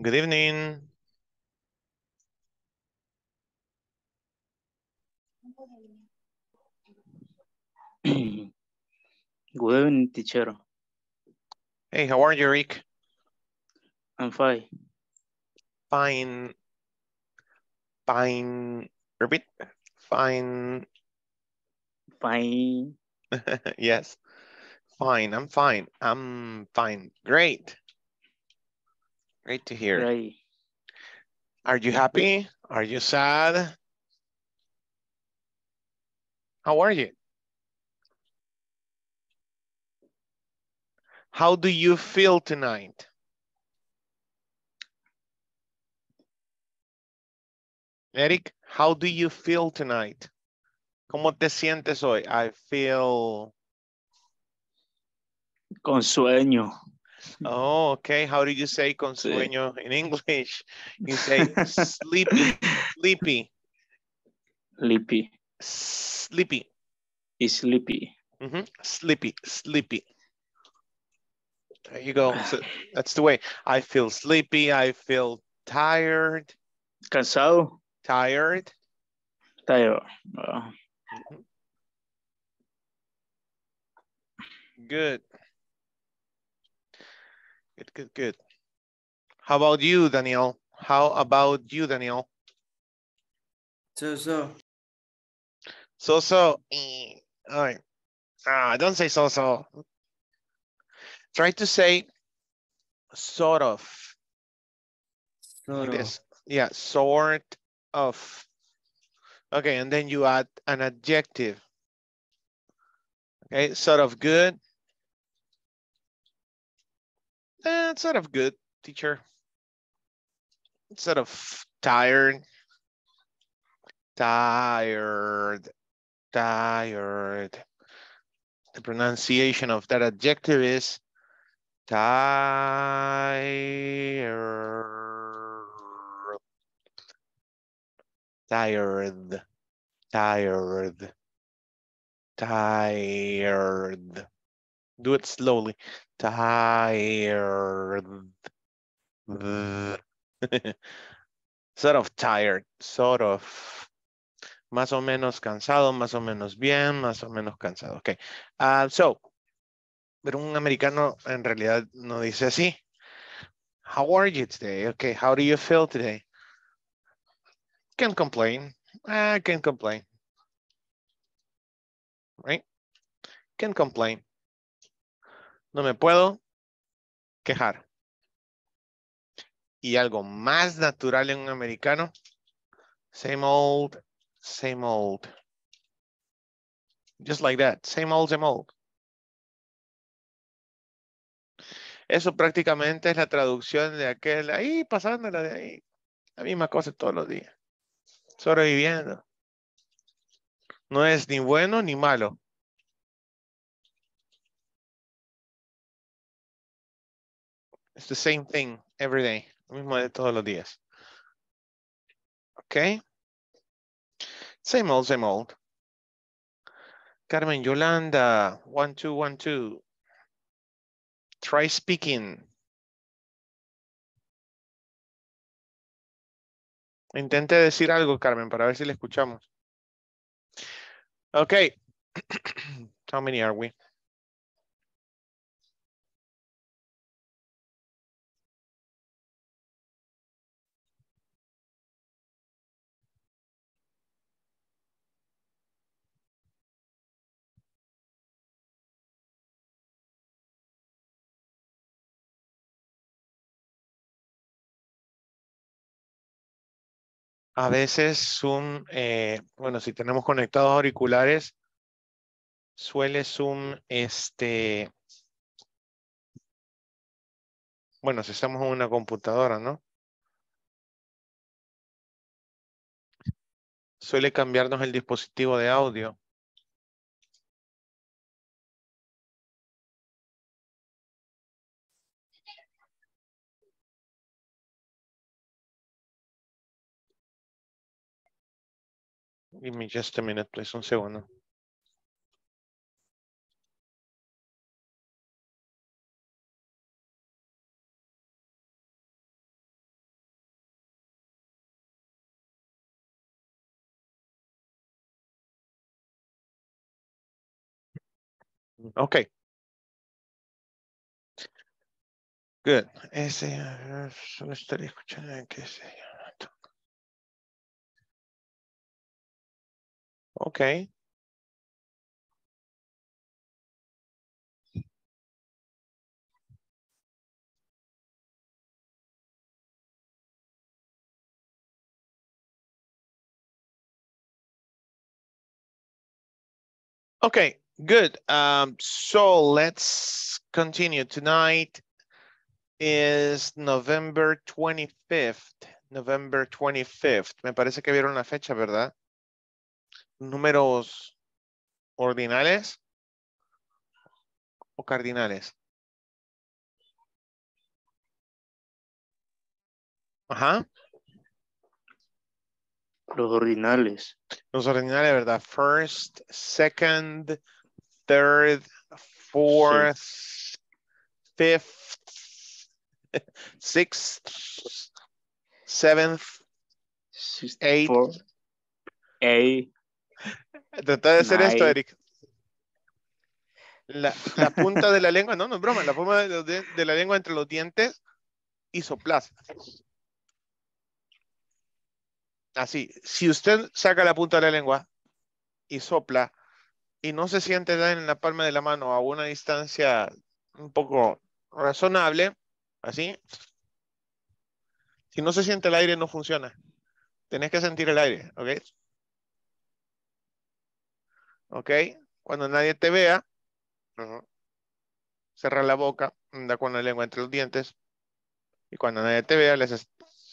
Good evening. Good evening, teacher. Hey, how are you, Rick? I'm fine. Fine. Fine. Repeat. Fine. Fine. Yes. Fine. I'm fine. I'm fine. Great. Great to hear. Great. Are you happy? Are you sad? How are you? How do you feel tonight? Eric, how do you feel tonight? ¿Cómo te sientes hoy? I feel... Con sueño. Oh, okay. How do you say con Sí. sueño in English? You say sleepy, sleepy, Sleepy. sleepy. Sleepy. Sleepy, sleepy. There you go. So that's the way. I feel sleepy. I feel tired. Cansado. Tired. Tired. Good. Good, good, good. How about you, Daniel? How about you, Daniel? So. So. All right. Don't say so. Try to say sort of. Like this. Yeah, sort of. Okay, and then you add an adjective. Okay, sort of good. Sort of good, teacher. Sort of tired. Tired. Tired. The pronunciation of that adjective is tired. Tired. Tired. Tired. Do it slowly. Tired. Sort of tired. Sort of. Más o menos cansado, más o menos bien, más o menos cansado. Ok. Pero un americano en realidad no dice así. How are you today? Okay, how do you feel today? Can't complain. I can't complain. Right? Can't complain. No me puedo quejar. Y algo más natural en un americano. Same old, same old. Just like that. Same old, same old. Eso prácticamente es la traducción de aquel ahí, pasándola de ahí. La misma cosa todos los días. Sobreviviendo. No es ni bueno ni malo. It's the same thing every day. Lo mismo de todos los días. Okay. Same old, same old. Carmen Yolanda, 1212. Try speaking. Intente decir algo, Carmen, para ver si le escuchamos. Okay. How many are we? A veces Zoom, bueno, si tenemos conectados auriculares, suele Zoom, bueno, si estamos en una computadora, ¿no? Suele cambiarnos el dispositivo de audio. Give me just a minute, please, un segundo. Okay. Good. Solo estaría escuchando en qué sé. Okay. Okay, good. So let's continue. Tonight is November 25th. November 25th. Me parece que vieron la fecha, ¿verdad? Números ordinales o cardinales. Ajá. Los ordinales. Los ordinales, ¿verdad? First, second, third, fourth, fifth, sixth, seventh, eighth. 4, 8, Trata de hacer esto, 9. Eric. La punta de la lengua, no es broma, la punta de la lengua entre los dientes y soplas. Así, si usted saca la punta de la lengua y sopla y no se siente nada en la palma de la mano a una distancia un poco razonable, así, si no se siente el aire no funciona. Tenés que sentir el aire, ¿ok? ¿Ok? Cuando nadie te vea, cerra la boca, anda con la lengua entre los dientes y cuando nadie te vea, le haces...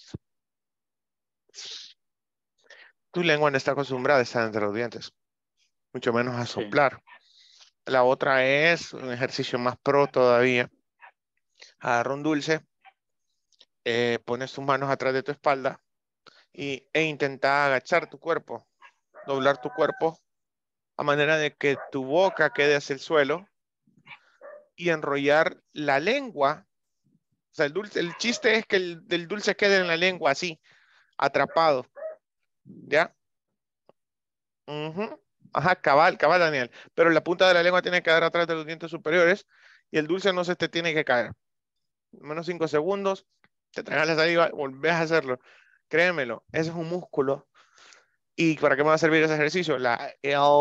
Tu lengua no está acostumbrada a estar entre los dientes, mucho menos a Sí. soplar. La otra es un ejercicio más pro todavía. Agarra un dulce, pones tus manos atrás de tu espalda e intenta agachar tu cuerpo, doblar tu cuerpo a manera de que tu boca quede hacia el suelo y enrollar la lengua. O sea, el chiste es que el dulce quede en la lengua así, atrapado. ¿Ya? Ajá, cabal, Daniel. Pero la punta de la lengua tiene que quedar atrás de los dientes superiores y el dulce no se te tiene que caer. Menos 5 segundos, te tragas la saliva, volvés a hacerlo. Créemelo, ese es un músculo. ¿Y para qué me va a servir ese ejercicio? La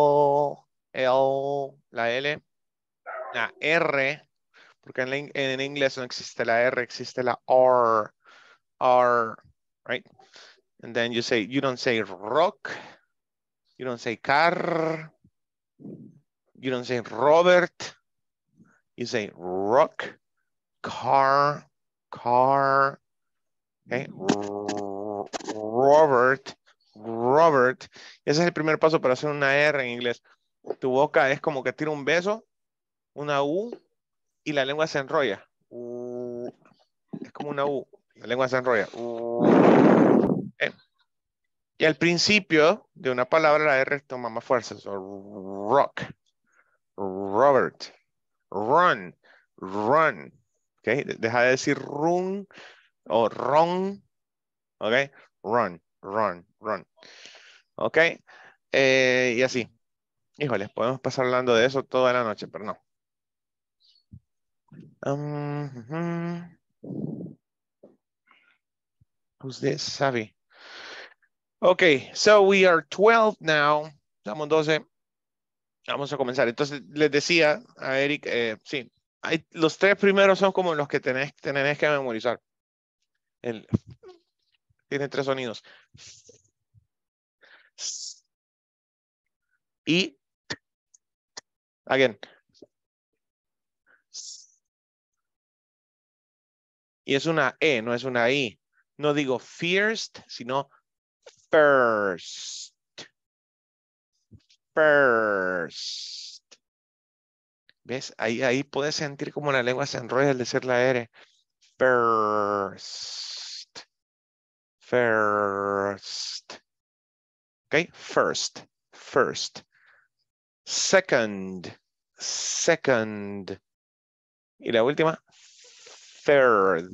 la L, la R, porque en inglés no existe la R, existe la R, right? And then you don't say rock, you don't say car, you don't say Robert, you say rock, car, okay? Robert. Ese es el primer paso para hacer una R en inglés. Tu boca es como que tira un beso, una U, y la lengua se enrolla. Es como una U, la lengua se enrolla. Y al principio de una palabra la R toma más fuerza. So, rock, Robert, run. Okay? Deja de decir run o ron. Okay? Run. Ok. Y así. Híjoles, podemos pasar hablando de eso toda la noche, pero no. Who's this? Savi. Okay, so we are 12 now. Estamos 12. Vamos a comenzar. Entonces, les decía a Eric, sí, los 3 primeros son como los que tenés que memorizar. Tiene 3 sonidos. Y, again. Y es una E, no es una I. No digo first, sino first. ¿Ves? Ahí puedes sentir como la lengua se enrolla al decir la R. First. Ok, first. Second. Y la última, third.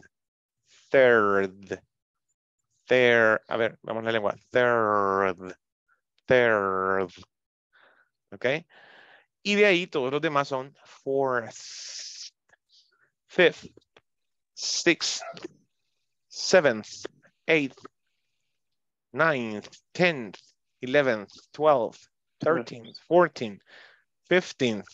A ver, vamos a la lengua. Third. Ok. Y de ahí todos los demás son fourth, fifth, sixth, seventh, eighth, ninth, 10th, 11th, 12th, 13th, 14th, 15th,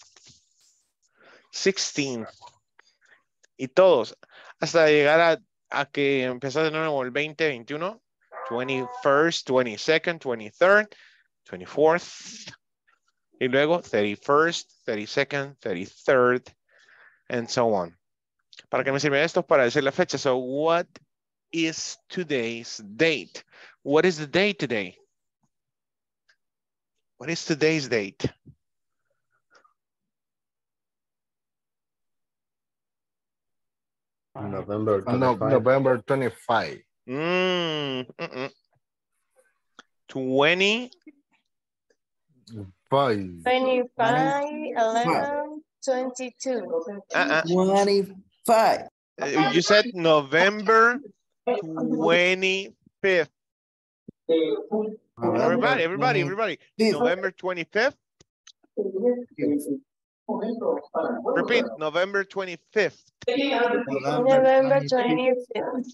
16th. Y todos, hasta llegar a que empezó de nuevo el 20, 21, 21st, 22nd, 23rd, 24th, y luego 31st, 32nd, 33rd, and so on. ¿Para qué me sirve esto? Para decir la fecha. So, what is today's date? What is the date today? What is today's date? November 25. November 25. 20. 5. 25, 11, 22. 25. You said November 25th. Everybody. November 25th. Repeat, November 25th. November 25th.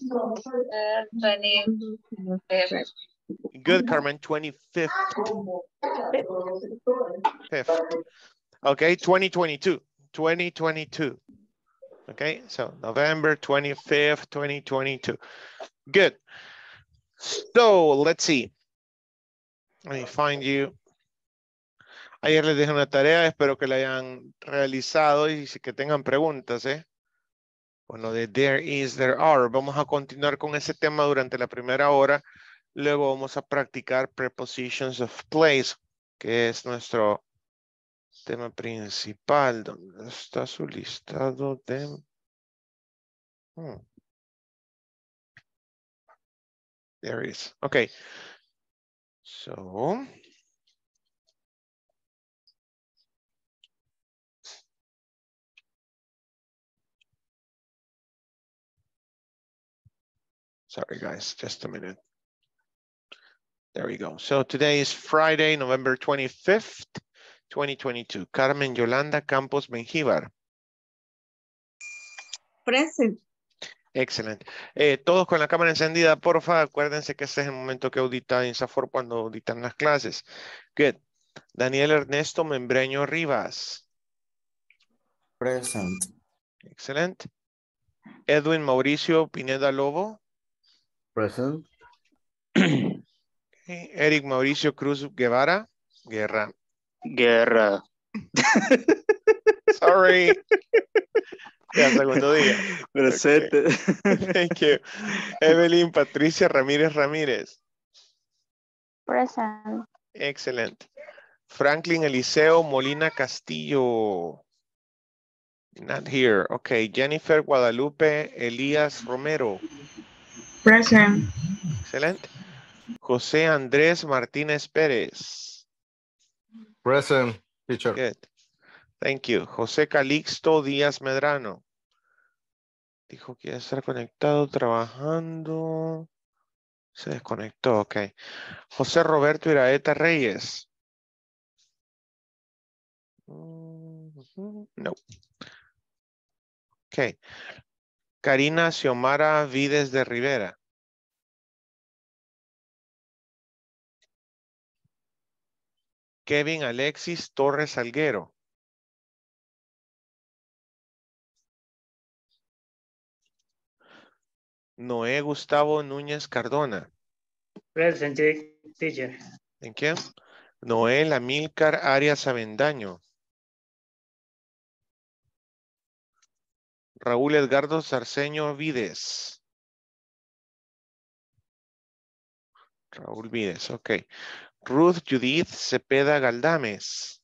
25th. Good, Carmen, 25th. Fifth. Okay, 2022. 2022. Okay, so November 25th, 2022. Good. So, let's see. Let me find you. Ayer les dejé una tarea, espero que la hayan realizado y que tengan preguntas, ¿eh? Bueno, de there is, there are. Vamos a continuar con ese tema durante la primera hora. Luego vamos a practicar prepositions of place, que es nuestro tema principal. ¿Dónde está su listado de... There is. Okay. So... Sorry, guys, just a minute. There we go. So today is Friday, November 25th, 2022. Carmen Yolanda Campos Mengíbar. Present. Excelente. Todos con la cámara encendida, porfa. Acuérdense que este es el momento que audita INSAFORP cuando auditan las clases. Good. Daniel Ernesto Membreño Rivas. Present. Excelente. Edwin Mauricio Pineda Lobo. Present. Eric Mauricio Cruz Guevara. Guerra. Guerra. Sorry. Ya, segundo día. Presente. Okay. Thank you. Evelyn Patricia Ramírez Ramírez. Present. Excelente. Franklin Eliseo Molina Castillo. Not here. Okay. Jennifer Guadalupe Elías Romero. Present. Excelente. José Andrés Martínez Pérez. Present, teacher. Good. Thank you. José Calixto Díaz Medrano. Dijo que iba a estar conectado, trabajando. Se desconectó, ok. José Roberto Iraeta Reyes. No. Ok. Karina Xiomara Vides de Rivera. Kevin Alexis Torres Salguero. Noé Gustavo Núñez Cardona. Present, teacher. Thank you. Noel Amílcar Arias Avendaño. Raúl Edgardo Sarceño Vides. Raúl Vides, ok. Ruth Judith Cepeda Galdames.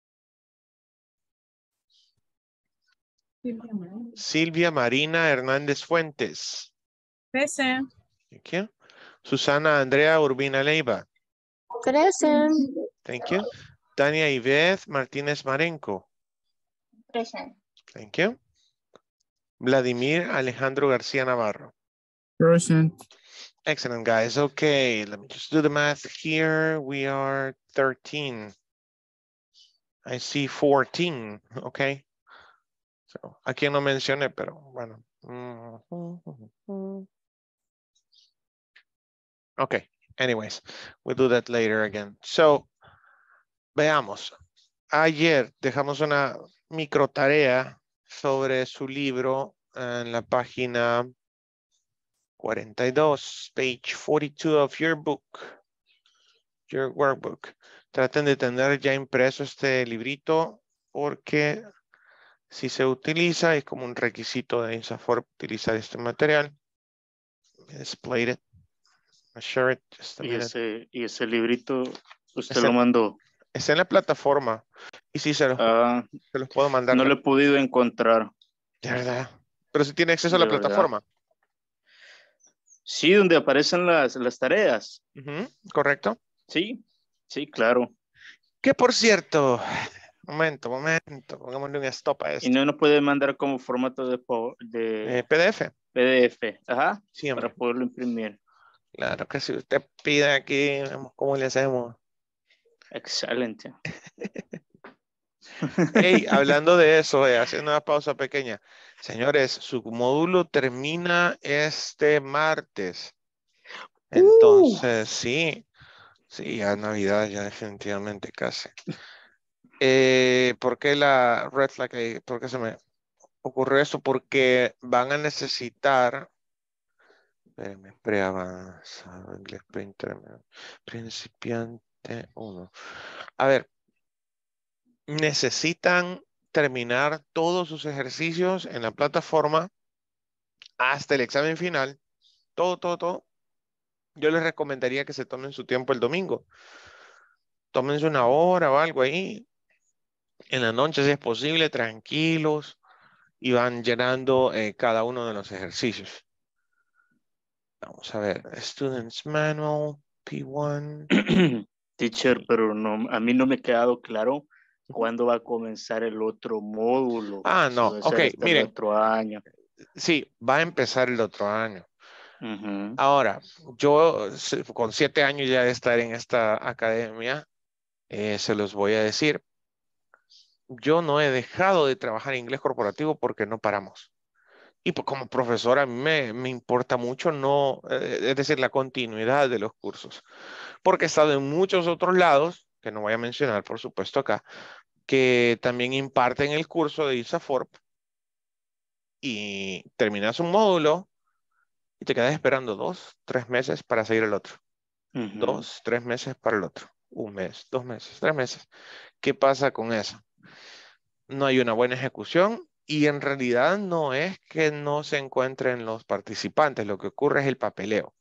Silvia Marina Hernández Fuentes. Present. Thank you. Susana Andrea Urbina Leiva. Present. Thank you. Tania Ivette Martínez Marenco. Present. Thank you. Vladimir Alejandro García Navarro. Present. Excellent, guys. Okay, let me just do the math here. We are 13. I see 14, okay. So, aquí no mencioné, pero bueno. Okay, anyways, we'll do that later again. So, veamos. Ayer dejamos una micro tarea sobre su libro en la página 42, page 42 of your book, your workbook. Traten de tener ya impreso este librito porque si se utiliza, es como un requisito de INSAFORP utilizar este material. Displayed it. Share it. Just a minute. Y ese librito, usted Ese- lo mandó. Está en la plataforma. Y sí, se los puedo mandar. No lo he podido encontrar. De verdad. Pero si tiene acceso a la De verdad. plataforma. Sí, donde aparecen las tareas. Ujú, correcto. Sí, sí, claro. Que por cierto, momento, pongámosle un stop a Y esto. no nos puede mandar como formato de PDF. PDF. Ajá. Siempre. Para poderlo imprimir. Claro que si usted pide aquí, vemos cómo le hacemos. Excelente. Hey, hablando de eso, haciendo una pausa pequeña. Señores, su módulo termina este martes. Entonces, sí, ya Navidad, ya definitivamente casi. ¿Por qué la red flag ahí? ¿Por qué se me ocurrió eso? Porque van a necesitar, espérenme, preavanzado, inglés preintermedio, principiante 1. A ver, necesitan terminar todos sus ejercicios en la plataforma hasta el examen final. Todo. Yo les recomendaría que se tomen su tiempo el domingo. Tómense una hora o algo ahí. En la noche, si es posible, tranquilos. Y van llenando cada uno de los ejercicios. Vamos a ver. Students Manual, P1. Teacher, pero no, a mí no me ha quedado claro cuándo va a comenzar el otro módulo. Ah, Si no. va a ser Ok, hasta miren. el otro año. Sí, va a empezar el otro año. Ujú. Ahora, yo con 7 años ya de estar en esta academia, se los voy a decir. Yo no he dejado de trabajar inglés corporativo porque no paramos. Y pues como profesor a mí me importa mucho no, es decir, la continuidad de los cursos. Porque he estado en muchos otros lados, que no voy a mencionar por supuesto acá, que también imparten el curso de ISAFORP y terminas un módulo y te quedas esperando 2, 3 meses para seguir el otro. Ujú. 2, 3 meses para el otro. 1 mes, 2 meses, 3 meses. ¿Qué pasa con eso? No hay una buena ejecución y en realidad no es que no se encuentren los participantes, lo que ocurre es el papeleo.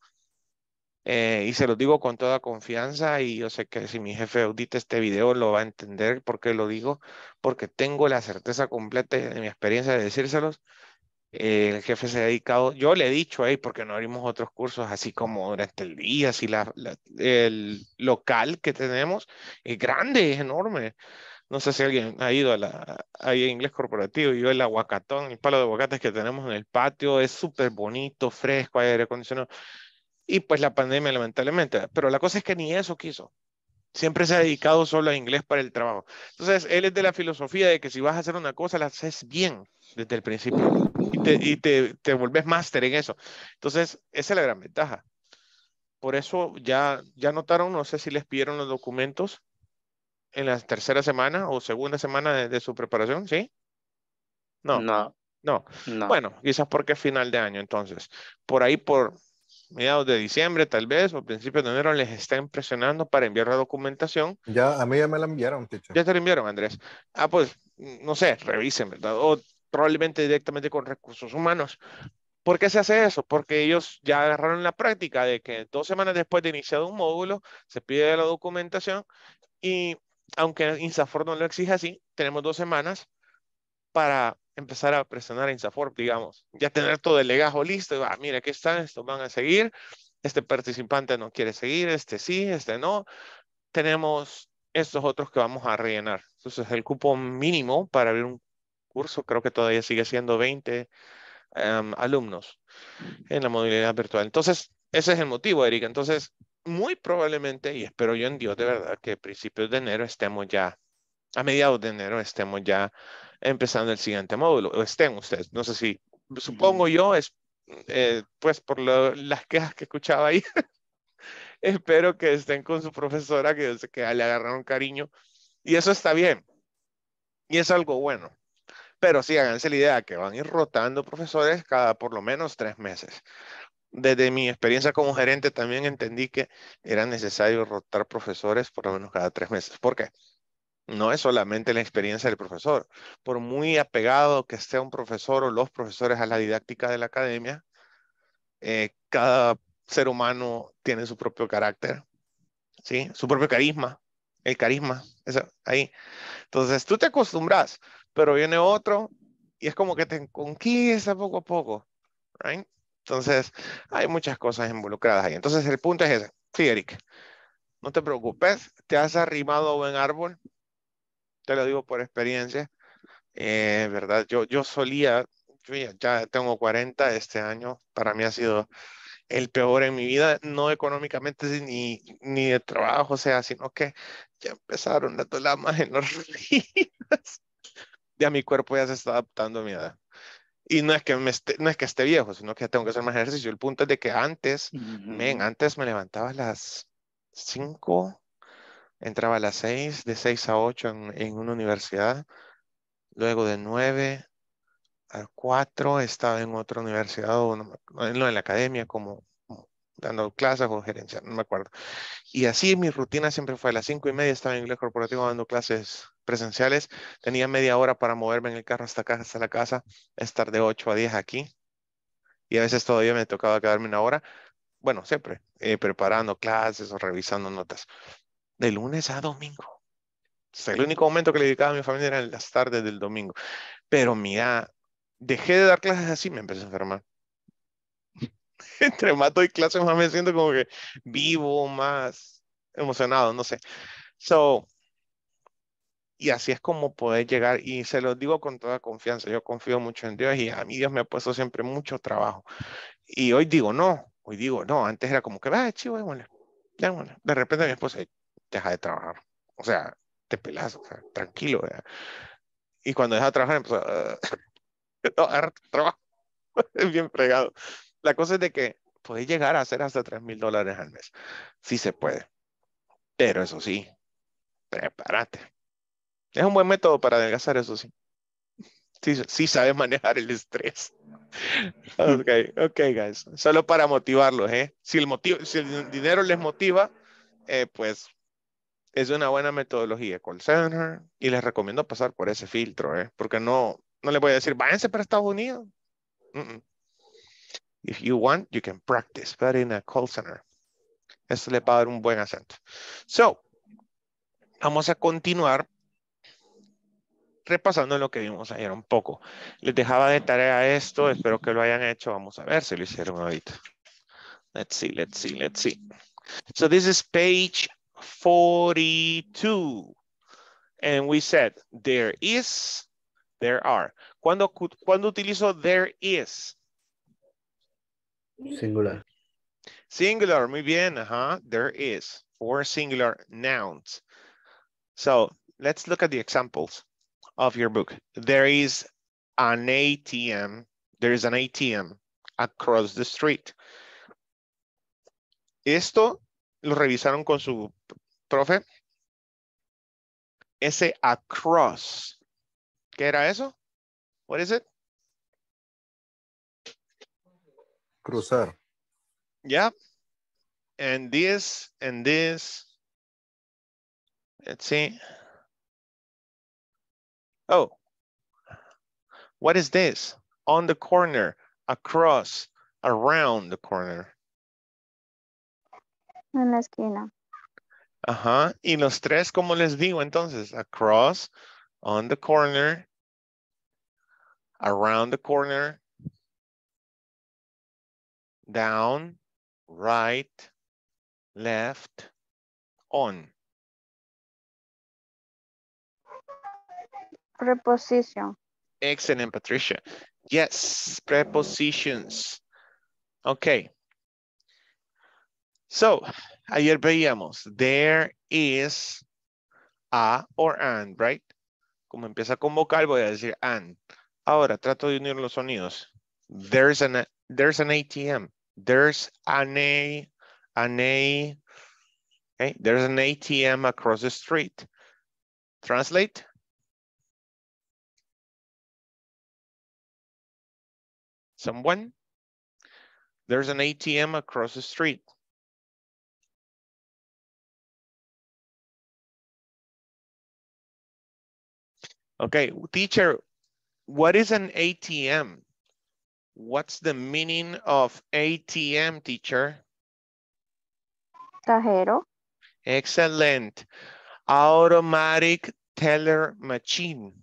Y se los digo con toda confianza y yo sé que si mi jefe audita este video lo va a entender por qué lo digo, porque tengo la certeza completa de mi experiencia de decírselos. El jefe se ha dedicado, yo le he dicho ahí, porque no abrimos otros cursos así como durante el día, así el local que tenemos es grande, es enorme. No sé si alguien ha ido ahí a inglés corporativo. Yo el aguacatón, el palo de aguacates que tenemos en el patio es súper bonito, fresco, hay aire acondicionado. Y pues la pandemia lamentablemente. Pero la cosa es que ni eso quiso. Siempre se ha dedicado solo a inglés para el trabajo. Entonces, él es de la filosofía de que si vas a hacer una cosa, la haces bien desde el principio. Y te volvés máster en eso. Entonces, esa es la gran ventaja. Por eso ya notaron, no sé si les pidieron los documentos en la tercera semana o segunda semana de su preparación, ¿sí? No, No, no. no. Bueno, quizás porque es final de año, entonces. Por ahí, por mediados de diciembre, tal vez, o principios de enero, les estén presionando para enviar la documentación. Ya, a mí ya me la enviaron, teacher. Ya te lo enviaron, Andrés. Ah, pues, no sé, revisen, ¿verdad? O probablemente directamente con recursos humanos. ¿Por qué se hace eso? Porque ellos ya agarraron la práctica de que 2 semanas después de iniciado un módulo, se pide la documentación y aunque INSAFORP no lo exige así, tenemos 2 semanas para empezar a presionar a INSAFORP, digamos. Ya tener todo el legajo listo. Mira, aquí están, estos van a seguir. Este participante no quiere seguir, este sí, este no. Tenemos estos otros que vamos a rellenar. Entonces, el cupo mínimo para abrir un curso creo que todavía sigue siendo 20 alumnos en la modalidad virtual. Entonces, ese es el motivo, Erika. Entonces, muy probablemente, y espero yo en Dios de verdad, que a principios de enero estemos ya a mediados de enero estemos ya empezando el siguiente módulo, o estén ustedes, no sé si, supongo yo, es pues por las quejas que escuchaba ahí, espero que estén con su profesora, que yo sé que le agarraron cariño, y eso está bien, y es algo bueno. Pero sí, háganse la idea que van a ir rotando profesores cada por lo menos 3 meses. Desde mi experiencia como gerente también entendí que era necesario rotar profesores por lo menos cada 3 meses. ¿Por qué? No es solamente la experiencia del profesor. Por muy apegado que esté un profesor o los profesores a la didáctica de la academia, cada ser humano tiene su propio carácter, ¿sí? Su propio carisma. El carisma, eso, ahí. Entonces tú te acostumbras, pero viene otro y es como que te conquista poco a poco, right? Entonces hay muchas cosas involucradas ahí. Entonces el punto es ese. Sí, Eric, no te preocupes, te has arrimado a buen árbol, te lo digo por experiencia, ¿verdad? Yo solía, yo ya tengo 40 este año, para mí ha sido el peor en mi vida, no económicamente ni de trabajo, o sea, sino que ya empezaron las dolamas en los ríos. Ya mi cuerpo ya se está adaptando a mi edad. Y no es que, no es que esté viejo, sino que tengo que hacer más ejercicio. El punto es de que antes, antes me levantaba a las 5, entraba a las 6, de 6 a 8 en una universidad. Luego de 9 a 4 estaba en otra universidad, o no, en la academia, como dando clases o gerencia, no me acuerdo. Y así mi rutina siempre fue a las 5:30 estaba en inglés corporativo dando clases presenciales. Tenía media hora para moverme en el carro hasta acá, hasta la casa, estar de 8 a 10 aquí. Y a veces todavía me tocaba quedarme una hora. Bueno, siempre preparando clases o revisando notas. De lunes a domingo. O sea, el único momento que le dedicaba a mi familia era en las tardes del domingo. Pero mira, dejé de dar clases así, me empecé a enfermar. Entre más doy clases, más me siento como que vivo, más emocionado, no sé. So, y así es como poder llegar, y se los digo con toda confianza, yo confío mucho en Dios y a mí Dios me ha puesto siempre mucho trabajo. Y hoy digo no, antes era como que, va, chivo, démosle, démosle. De repente mi esposa deja de trabajar, o sea, te pelas, o sea, tranquilo, ¿verdad? Y cuando deja de trabajar, empezó no, agarra tu trabajo, es bien fregado. La cosa es de que puedes llegar a hacer hasta $3,000 al mes, sí se puede, pero eso sí, prepárate. Es un buen método para adelgazar, eso sí. Sí sabes manejar el estrés. Ok, guys. Solo para motivarlos, ¿eh? Si el dinero les motiva, pues es una buena metodología. Call center. Y les recomiendo pasar por ese filtro, ¿eh? Porque no les voy a decir, váyanse para Estados Unidos. If you want, you can practice, but in a call center. Esto le va a dar un buen acento. So, vamos a continuar repasando lo que vimos ayer un poco. Les dejaba de tarea esto, espero que lo hayan hecho. Vamos a ver si lo hicieron ahorita. Let's see. So this is page 42. And we said, there is, there are. ¿Cuándo utilizo there is? Singular. Singular, muy bien. There is. For singular nouns. So let's look at the examples of your book. There is an ATM. There is an ATM across the street. Esto lo revisaron con su profe. Ese across. ¿Qué era eso? What is it? Cruzar. Yeah. And this, and this. Let's see. Oh. What is this? On the corner, across, around the corner. En la esquina. Y los tres, ¿cómo les digo entonces? Across, on the corner, around the corner, down, right, left, on. Preposición. Excellent, Patricia. Yes, prepositions. Okay. So, ayer veíamos, there is a or an, right? Como empieza con vocal, voy a decir an. Ahora, trato de unir los sonidos. There's an ATM. There's okay? There's an ATM across the street. Translate. Someone? There's an ATM across the street. Okay, teacher, what is an ATM? What's the meaning of ATM, teacher? Cajero. Excellent. Automatic teller machine.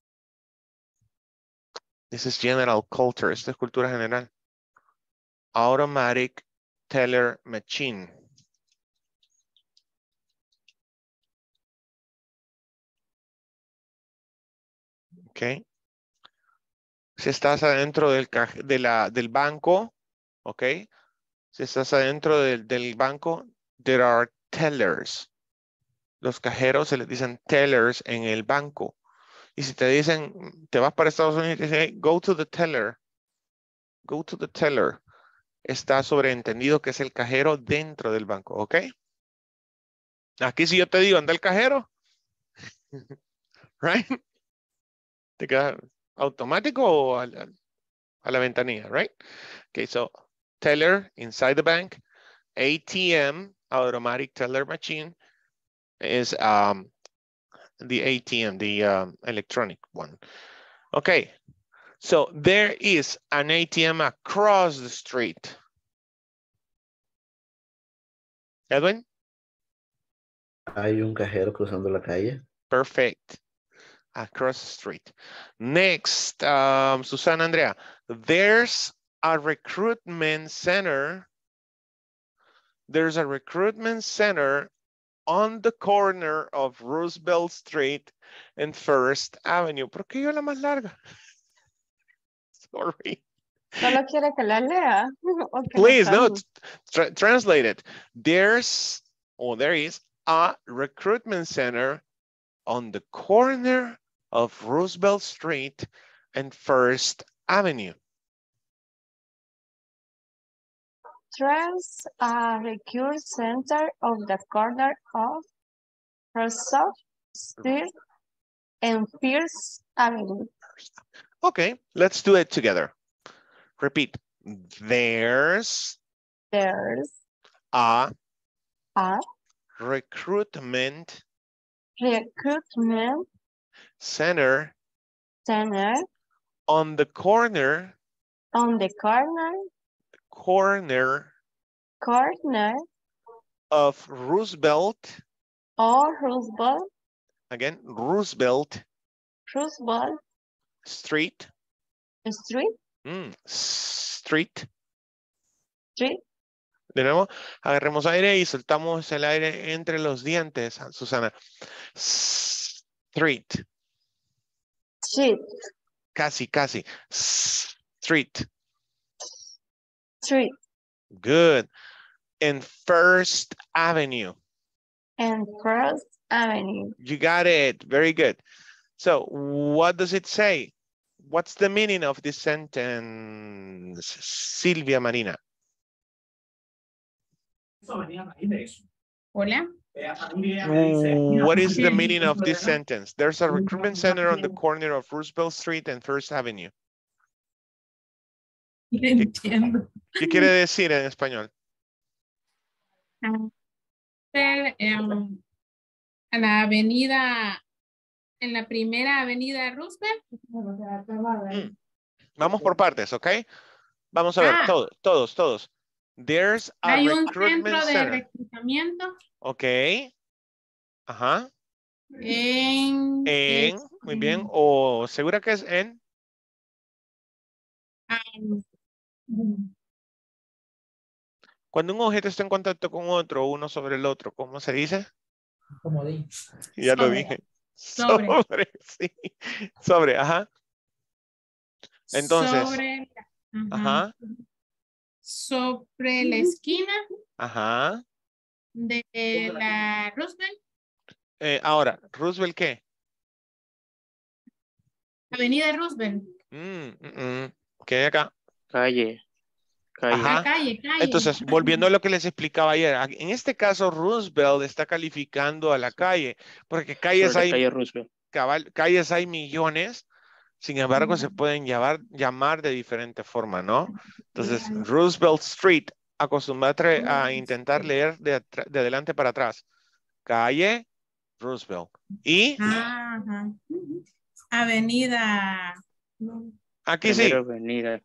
This is general culture. Esta es cultura general. Automatic teller machine. Okay. Si estás adentro del banco, ok. Si estás adentro del banco, there are tellers. Los cajeros se les dicen tellers en el banco. Y si te dicen, te vas para Estados Unidos y te dicen, hey, go to the teller. Go to the teller. Está sobreentendido que es el cajero dentro del banco, ¿ok? Aquí si yo te digo, anda el cajero. Right? Te queda automático o a la ventanilla, right? Okay, so teller inside the bank, ATM, automatic teller machine, is the ATM, the electronic one. Okay, so there is an ATM across the street. Edwin? Hay un cajero cruzando la calle. Perfect. Across the street. Next, Susana Andrea, there's a recruitment center. There's a recruitment center on the corner of Roosevelt Street and First Avenue. ¿Por qué yo la más larga? Sorry. ¿Solo quiere que la lea? Please, no, translate it. There is a recruitment center on the corner of Roosevelt Street and First Avenue. There's a recruit center of the corner of Roosevelt Street and First Avenue. Okay, let's do it together. Repeat. There's a recruitment center on the corner of Roosevelt. Again, Roosevelt Street. Street. De nuevo, agarremos aire y soltamos el aire entre los dientes, Susana. Street. Casi. Street. Good. And First Avenue. You got it. Very good. So what does it say? What's the meaning of this sentence, Silvia Marina? Hola. What is the meaning of this sentence? There's a recruitment center on the corner of Roosevelt Street and First Avenue. Entiendo. ¿Qué quiere decir en español? En la avenida, en la primera avenida Roosevelt. Vamos por partes, ¿ok? Vamos a ver, todos. There's a Hay un recruitment centro de center. reclutamiento. Ok. Ajá. En, Muy bien. ¿O segura que es en? Cuando un objeto está en contacto con otro, uno sobre el otro, ¿cómo se dice? Comodín. Ya lo dije. Sobre, sí. Sobre, ajá. Entonces. Ajá. Sobre la esquina. Ajá. De la Roosevelt. Ahora, ¿Roosevelt qué? Avenida Roosevelt. ¿Qué hay acá? Calle. Ajá. Calle. Entonces, volviendo a lo que les explicaba ayer, en este caso Roosevelt está calificando a la calle, porque Sobre la calle Roosevelt. calles hay millones, sin embargo se pueden llamar de diferente forma, ¿no? Entonces, Roosevelt Street, acostumbrate a intentar leer de adelante para atrás. Calle Roosevelt. Y Ajá. Avenida. aquí Primera sí, avenida.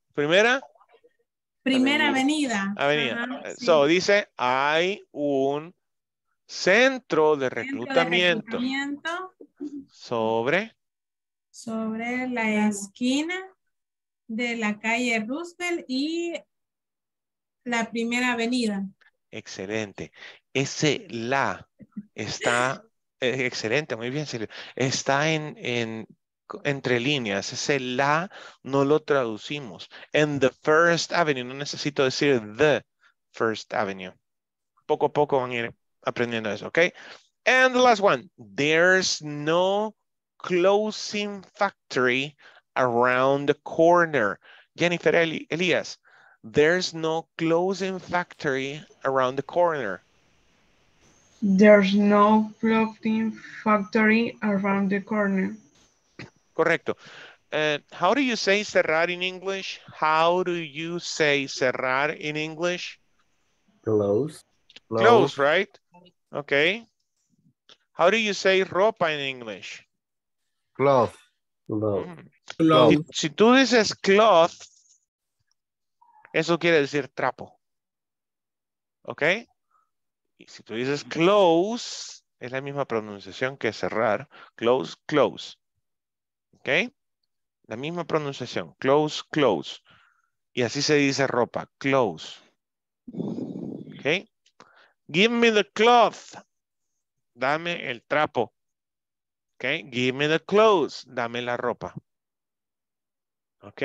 Primera avenida. avenida. Ajá, sí. So, dice, hay un centro de Centro de reclutamiento sobre la esquina de la calle Roosevelt y la primera avenida. Excelente. Ese la está excelente, muy bien, Silvia. Está entre líneas. Ese la no lo traducimos. En the First Avenue, no necesito decir the First Avenue. Poco a poco van a ir aprendiendo eso, ¿ok? And the last one. There's no closing factory around the corner. Jennifer Elias. There's no closing factory around the corner. There's no clothing factory around the corner. Correcto. How do you say cerrar in English? How do you say cerrar in English? Close. Close, right? Okay. How do you say ropa in English? Cloth. Close. Si tú dices cloth, eso quiere decir trapo. ¿Ok? Y si tú dices close, es la misma pronunciación que cerrar. Close, close. ¿Ok? La misma pronunciación. Close, close. Y así se dice ropa. Close. ¿Ok? Give me the cloth. Dame el trapo. ¿Ok? Give me the clothes. Dame la ropa. ¿Ok?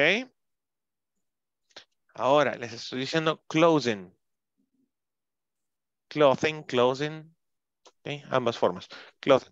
Ahora les estoy diciendo closing. Clothing, closing. ¿Ok? Ambas formas. Clothing.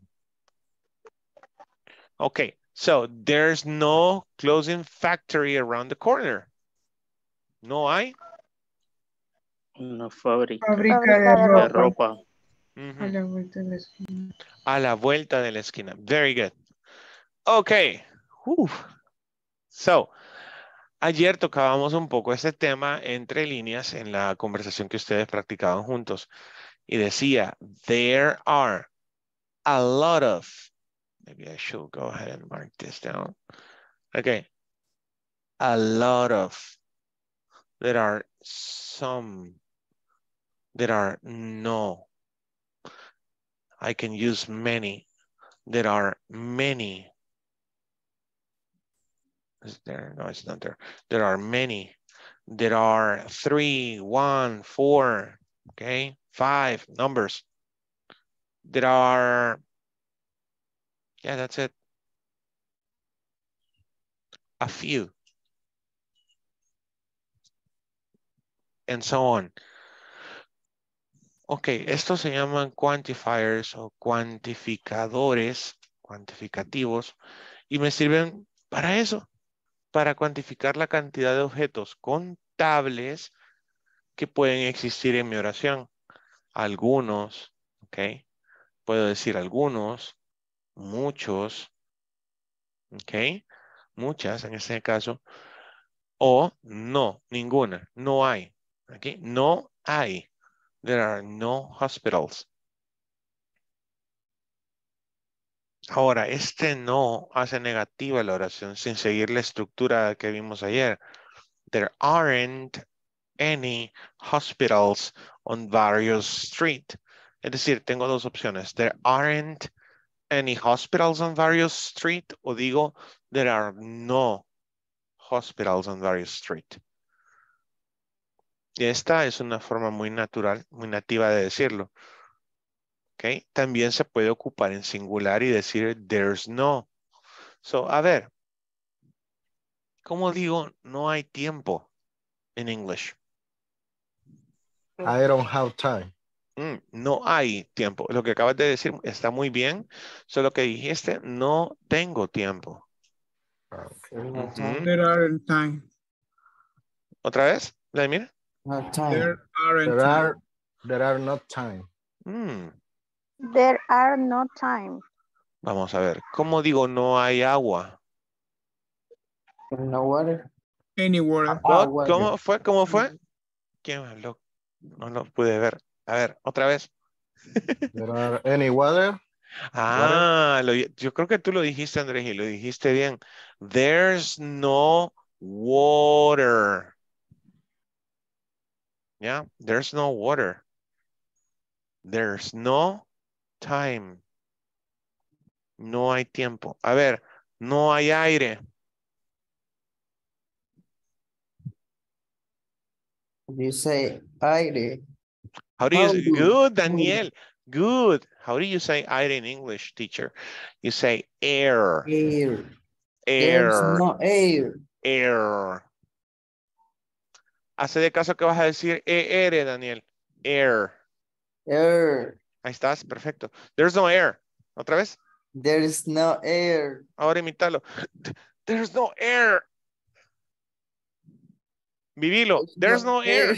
Okay, so there's no clothing factory around the corner. No hay. Una fábrica. Fábrica de De ropa. ropa. A la vuelta de la esquina. A la vuelta de la esquina. Very good. Okay. So, ayer tocábamos un poco este tema entre líneas en la conversación que ustedes practicaban juntos. Y decía, there are a lot of, maybe I should go ahead and mark this down. Okay. A lot of, there are some, there are no. I can use many. There are many. Is there? No, it's not there. There are many. There are 3, 1, 4, okay? 5 numbers. There are, yeah, that's it. A few. And so on. Ok, estos se llaman quantifiers o cuantificadores, cuantificativos, y me sirven para eso, para cuantificar la cantidad de objetos contables que pueden existir en mi oración. Algunos, ok, puedo decir algunos, muchos, ok, muchas en este caso, o no, ninguna, no hay, ok, no hay. There are no hospitals. Ahora, este no hace negativa la oración sin seguir la estructura que vimos ayer. There aren't any hospitals on various street. Es decir, tengo dos opciones. There aren't any hospitals on various street o digo there are no hospitals on various street. Y esta es una forma muy natural, muy nativa de decirlo. ¿Okay? También se puede ocupar en singular y decir there's no. So, a ver, ¿cómo digo no hay tiempo en English? I don't have time. No hay tiempo. Lo que acabas de decir está muy bien. Solo que dijiste, no tengo tiempo. Ujú. There aren't time. ¿Otra vez, Vladimir? There aren't time. There are not time. There are no time. Vamos a ver. ¿Cómo digo no hay agua? No water. Any water. ¿Cómo fue? ¿Cómo fue? ¿Quién habló? No lo pude ver. A ver, otra vez. There are any water. Yo creo que tú lo dijiste, Andrés, y lo dijiste bien. There's no water. Yeah, there's no water. There's no time. No hay tiempo. A ver, no hay aire. You say aire. How do you say? Good, Daniel. Good. How do you say aire in English, teacher? You say air. Air. Air. There's no air. Air. Hace de caso que vas a decir ER, Daniel. Air. Air. Ahí estás, perfecto. There's no air. ¿Otra vez? There is no air. Ahora imítalo. There's no air. Vivilo. There's no air.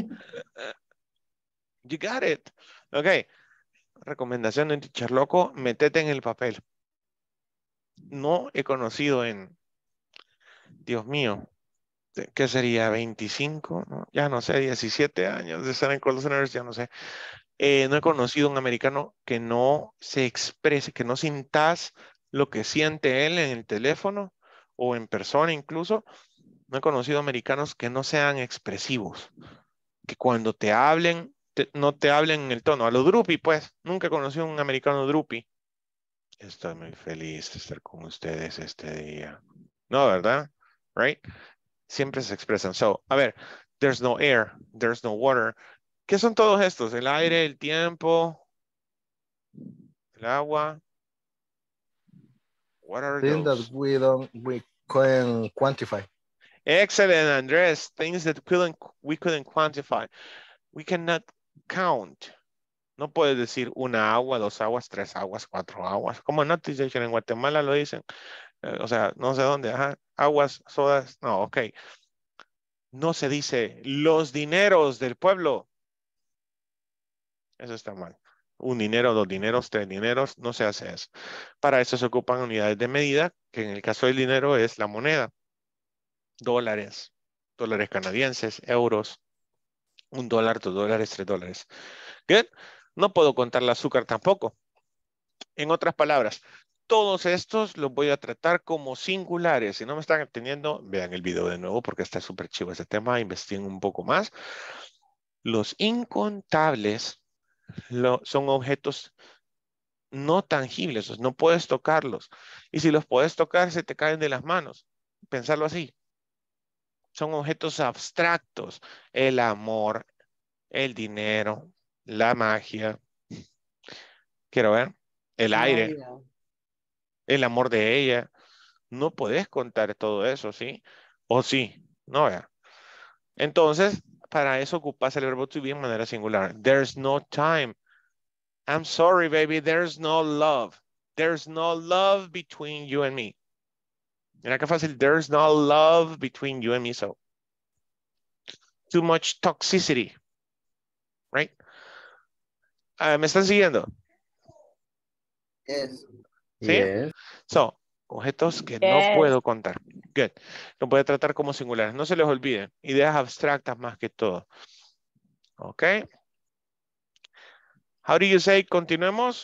You got it. Ok. Recomendación de un teacher loco, metete en el papel. No he conocido en, Dios mío, ¿qué sería? 25, ¿no? Ya no sé, 17 años de estar en call centers, ya no sé. No he conocido un americano que no se exprese, que no sintas lo que siente él en el teléfono o en persona incluso. No he conocido americanos que no sean expresivos, que cuando te hablen, no te hablen en el tono. A lo droopy, pues, nunca he conocido un americano droopy. Estoy muy feliz de estar con ustedes este día. No, ¿verdad? Right? Siempre se expresan. So, a ver, there's no air, there's no water. ¿Qué son todos estos? El aire, el tiempo, el agua. What are Things those? that we can quantify. Excellent, Andrés. Things that we couldn't quantify. We cannot count. No puedes decir una agua, dos aguas, tres aguas, cuatro aguas. ¿Cómo no? Teacher? En Guatemala lo dicen. O sea, no sé dónde. Ajá. Aguas, sodas. No, ok. No se dice los dineros del pueblo. Eso está mal. Un dinero, dos dineros, tres dineros. No se hace eso. Para eso se ocupan unidades de medida, que en el caso del dinero es la moneda. Dólares, dólares canadienses, euros. $1, $2, $3. Good. No puedo contar el azúcar tampoco. En otras palabras, todos estos los voy a tratar como singulares. Si no me están entendiendo, vean el video de nuevo porque está súper chivo ese tema. Investiguen un poco más. Los incontables son objetos no tangibles. No puedes tocarlos. Y si los puedes tocar, se te caen de las manos. Pensarlo así. Son objetos abstractos. El amor, el dinero, la magia. Quiero ver. El aire, el amor de ella. No puedes contar todo eso, ¿sí? O sí, no vea. Entonces, para eso ocupas el verbo to be en manera singular. There's no time. I'm sorry, baby. There's no love. There's no love between you and me. Mira qué fácil. There's no love between you and me. So, too much toxicity. Right? ¿Me están siguiendo? Yes. ¿Sí? Yes. So, objetos que no puedo contar. Good. Lo voy a tratar como singulares. No se les olviden. Ideas abstractas más que todo. Ok. How do you say continuemos?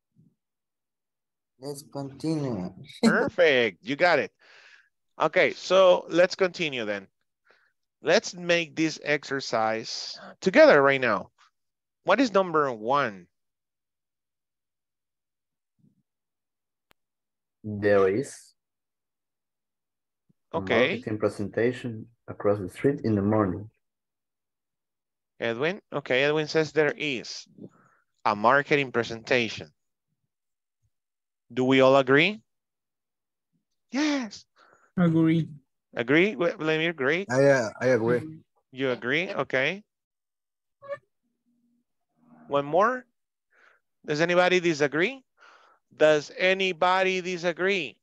Let's continue. Perfect. You got it. Okay, so let's continue then. Let's make this exercise together right now. What is number 1? There is a Okay. marketing presentation across the street in the morning. Edwin? Okay, Edwin says there is a marketing presentation. Do we all agree? Yes. Agree. Agree, Vladimir? Great. I agree. You agree? Okay. One more. Does anybody disagree? Does anybody disagree?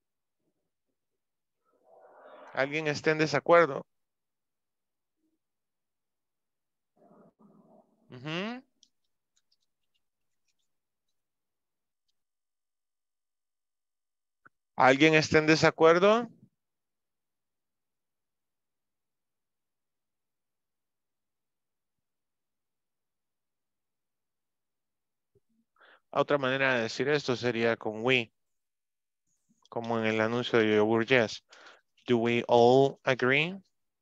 ¿Alguien está en desacuerdo? Ujú. ¿Alguien está en desacuerdo? Otra manera de decir esto sería con we, como en el anuncio de Yogur Yes. Do we all agree?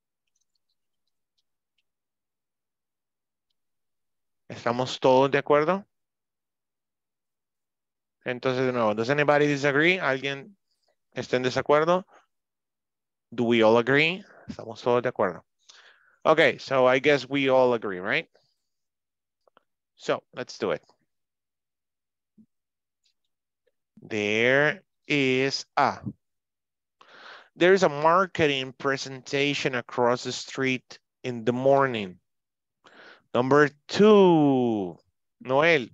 ¿Estamos todos de acuerdo? Entonces, de nuevo, does anybody disagree? ¿Alguien está en desacuerdo? Do we all agree? Estamos todos de acuerdo. Okay, so I guess we all agree, right? So, let's do it. There is a marketing presentation across the street in the morning. Number 2, Noel.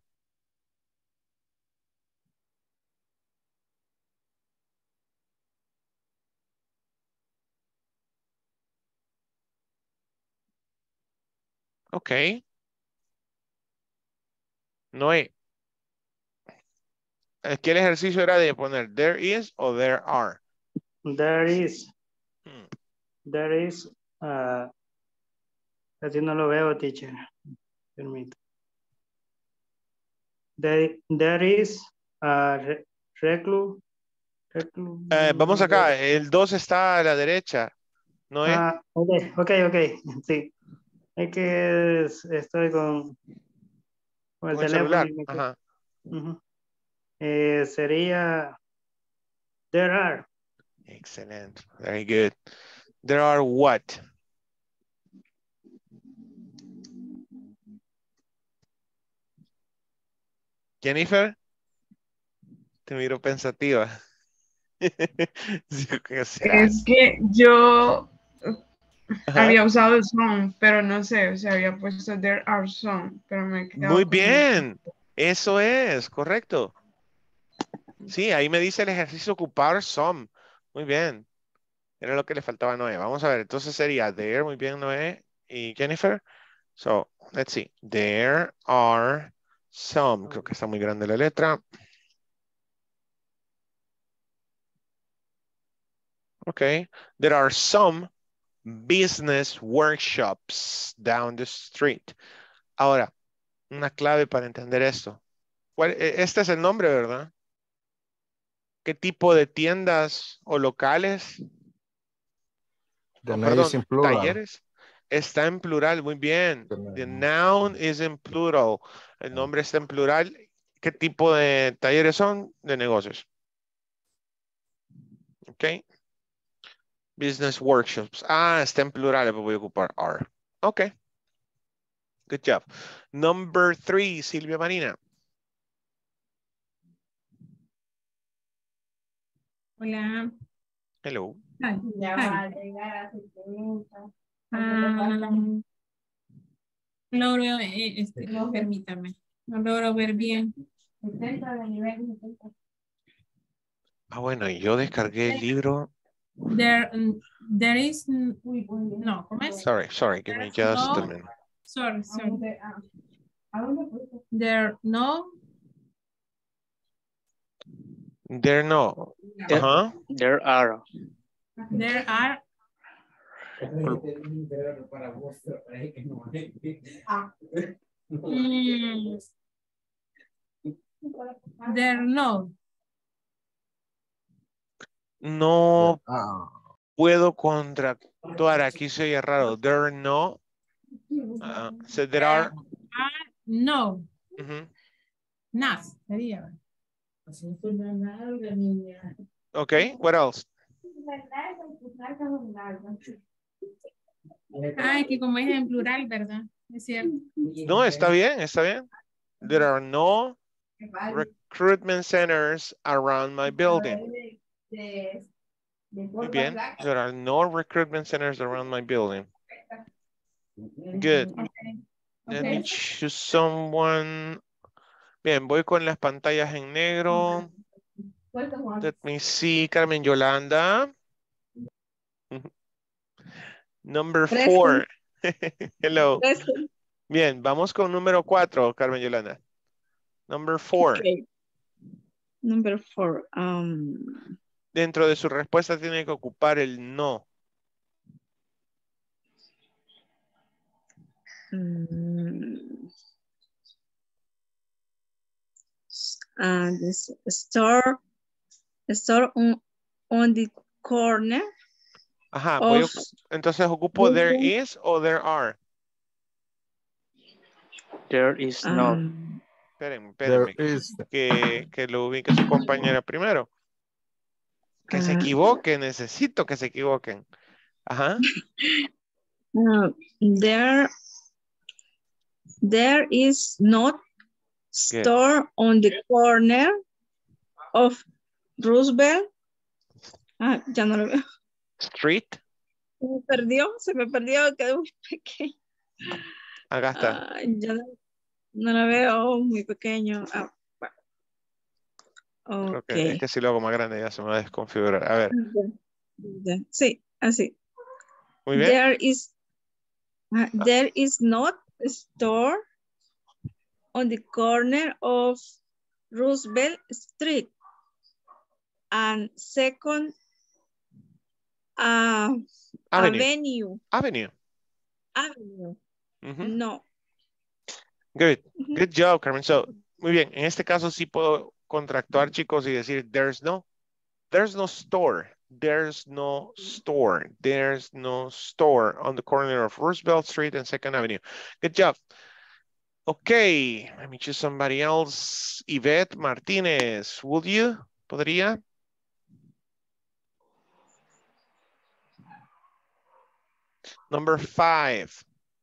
Okay. Noé. ¿Qué el ejercicio era de poner there is o there are? There is. There is. Así no lo veo, teacher. Permito. There is a recluse. Vamos acá. El 2 está a la derecha. Noé. Ok. Sí. Es que estoy con el teléfono. Celular. Ajá. Sería there are. Excellent. Very good. There are what? Jennifer, te miro pensativa. Es que yo había usado el some, pero no sé, o sea, había puesto there are some, pero me he quedado Muy con bien, eso es, correcto. Sí, ahí me dice el ejercicio ocupar some. Muy bien. Era lo que le faltaba a Noé. Vamos a ver, entonces sería there, muy bien, Noé y Jennifer. So, let's see. There are some. Creo que está muy grande la letra. Okay. There are some business workshops down the street. Ahora, una clave para entender esto. Este es el nombre, ¿verdad? ¿Qué tipo de tiendas o locales? Perdón, talleres. Está en plural, muy bien. The noun is in plural. El nombre está en plural. ¿Qué tipo de talleres son? De negocios. Ok. Business workshops. Ah, está en plural, voy a ocupar are. Ok. Good job. Number 3, Silvia Marina. Hola. Hello. Hi. Logro, permítame. No logro ver bien. Ah, bueno, yo descargué el libro. There is no, ¿cómo es? Sorry, give me just a minute. Sorry. There no. There no. There are. There are. There no. No puedo contractuar. Aquí se oye raro. There no. So there are. No. Not. Sería. Okay, what else? Ay, que como es en plural, ¿verdad? Es cierto. No, está bien, está bien. There are no recruitment centers around my building. Muy bien. There are no recruitment centers around my building. Good. Let me choose someone. Bien, voy con las pantallas en negro. Let me see, Carmen Yolanda. Number 4. Hello. Bien, vamos con número 4, Carmen Yolanda. Number 4. Okay. Number 4. Dentro de su respuesta tiene que ocupar el no. This store on the corner. Ajá, entonces ocupo there Google. is o there are. There is not. Espérenme, There is. que lo ubique su compañera primero. Que se equivoque, necesito que se equivoquen. Ajá. There is not store on the corner of Roosevelt. Ya no lo veo. Street. Se me perdió, quedó muy pequeño. Acá está. Ya no lo veo, muy pequeño. Creo que es que si lo hago más grande ya se me va a desconfigurar. A ver. Sí, así. Muy bien. There is not a store on the corner of Roosevelt Street and Second Avenue. No. Good job, Carmen. So, muy bien. En este caso sí puedo contractuar, chicos, y decir there's no store. There's no store. There's no store on the corner of Roosevelt Street and Second Avenue. Good job. Okay, let me choose somebody else. Yvette Martinez, would you? ¿Podría? Number 5.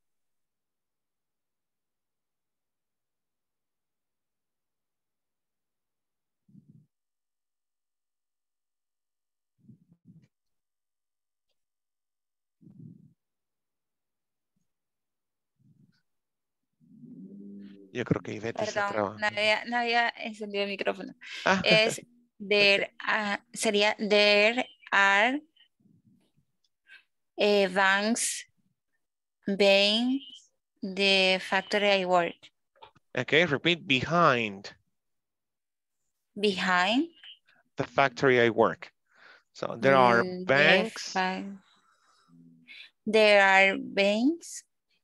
Yo creo que Ivette está trabajando. No había encendido el micrófono. Es sería there are banks behind the factory I work. Okay, repeat behind. Behind the factory I work. So there are banks. There are banks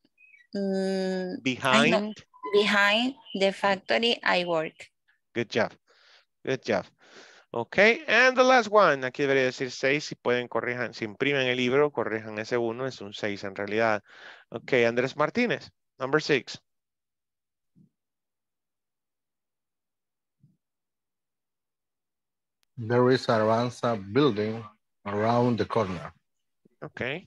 behind the factory I work. Good job. Good job. Okay, and the last one. Aquí debería decir 6. Si pueden, corrijan. Si imprimen el libro, corrijan ese 1. Es un 6 en realidad. Okay, Andrés Martínez. Number 6. There is a Aranza building around the corner. Okay.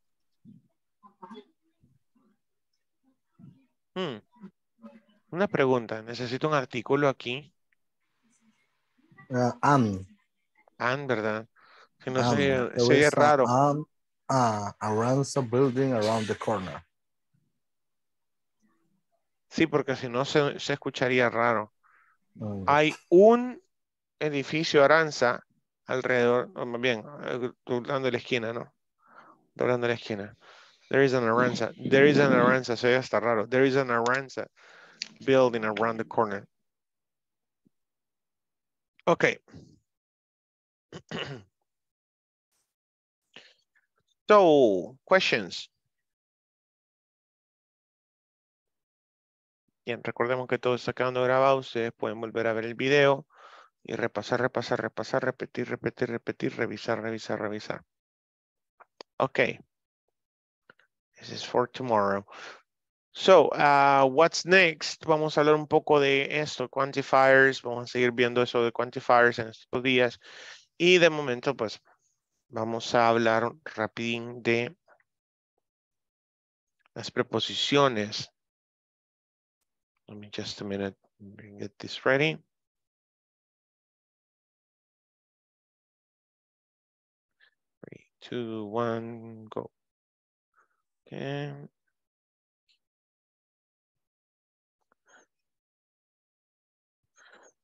Una pregunta. Necesito un artículo aquí. And, ¿verdad? Que no se oye raro. Aranza building around the corner. Sí, porque si no se escucharía raro. Hay un edificio Aranza alrededor, o más bien, doblando la esquina, ¿no? Doblando la esquina. There is an Aranza. There is an Aranza. Se oye hasta raro. There is an Aranza building around the corner. Okay. So, questions. Bien, recordemos que todo está quedando grabado. Ustedes pueden volver a ver el video y repasar, repetir, revisar. Okay. This is for tomorrow. So, what's next? Vamos a hablar un poco de esto, quantifiers. Vamos a seguir viendo eso de quantifiers en estos días. Y de momento, pues, vamos a hablar rapidín de las preposiciones. Let me just a minute get this ready. 3, 2, 1, go. Okay.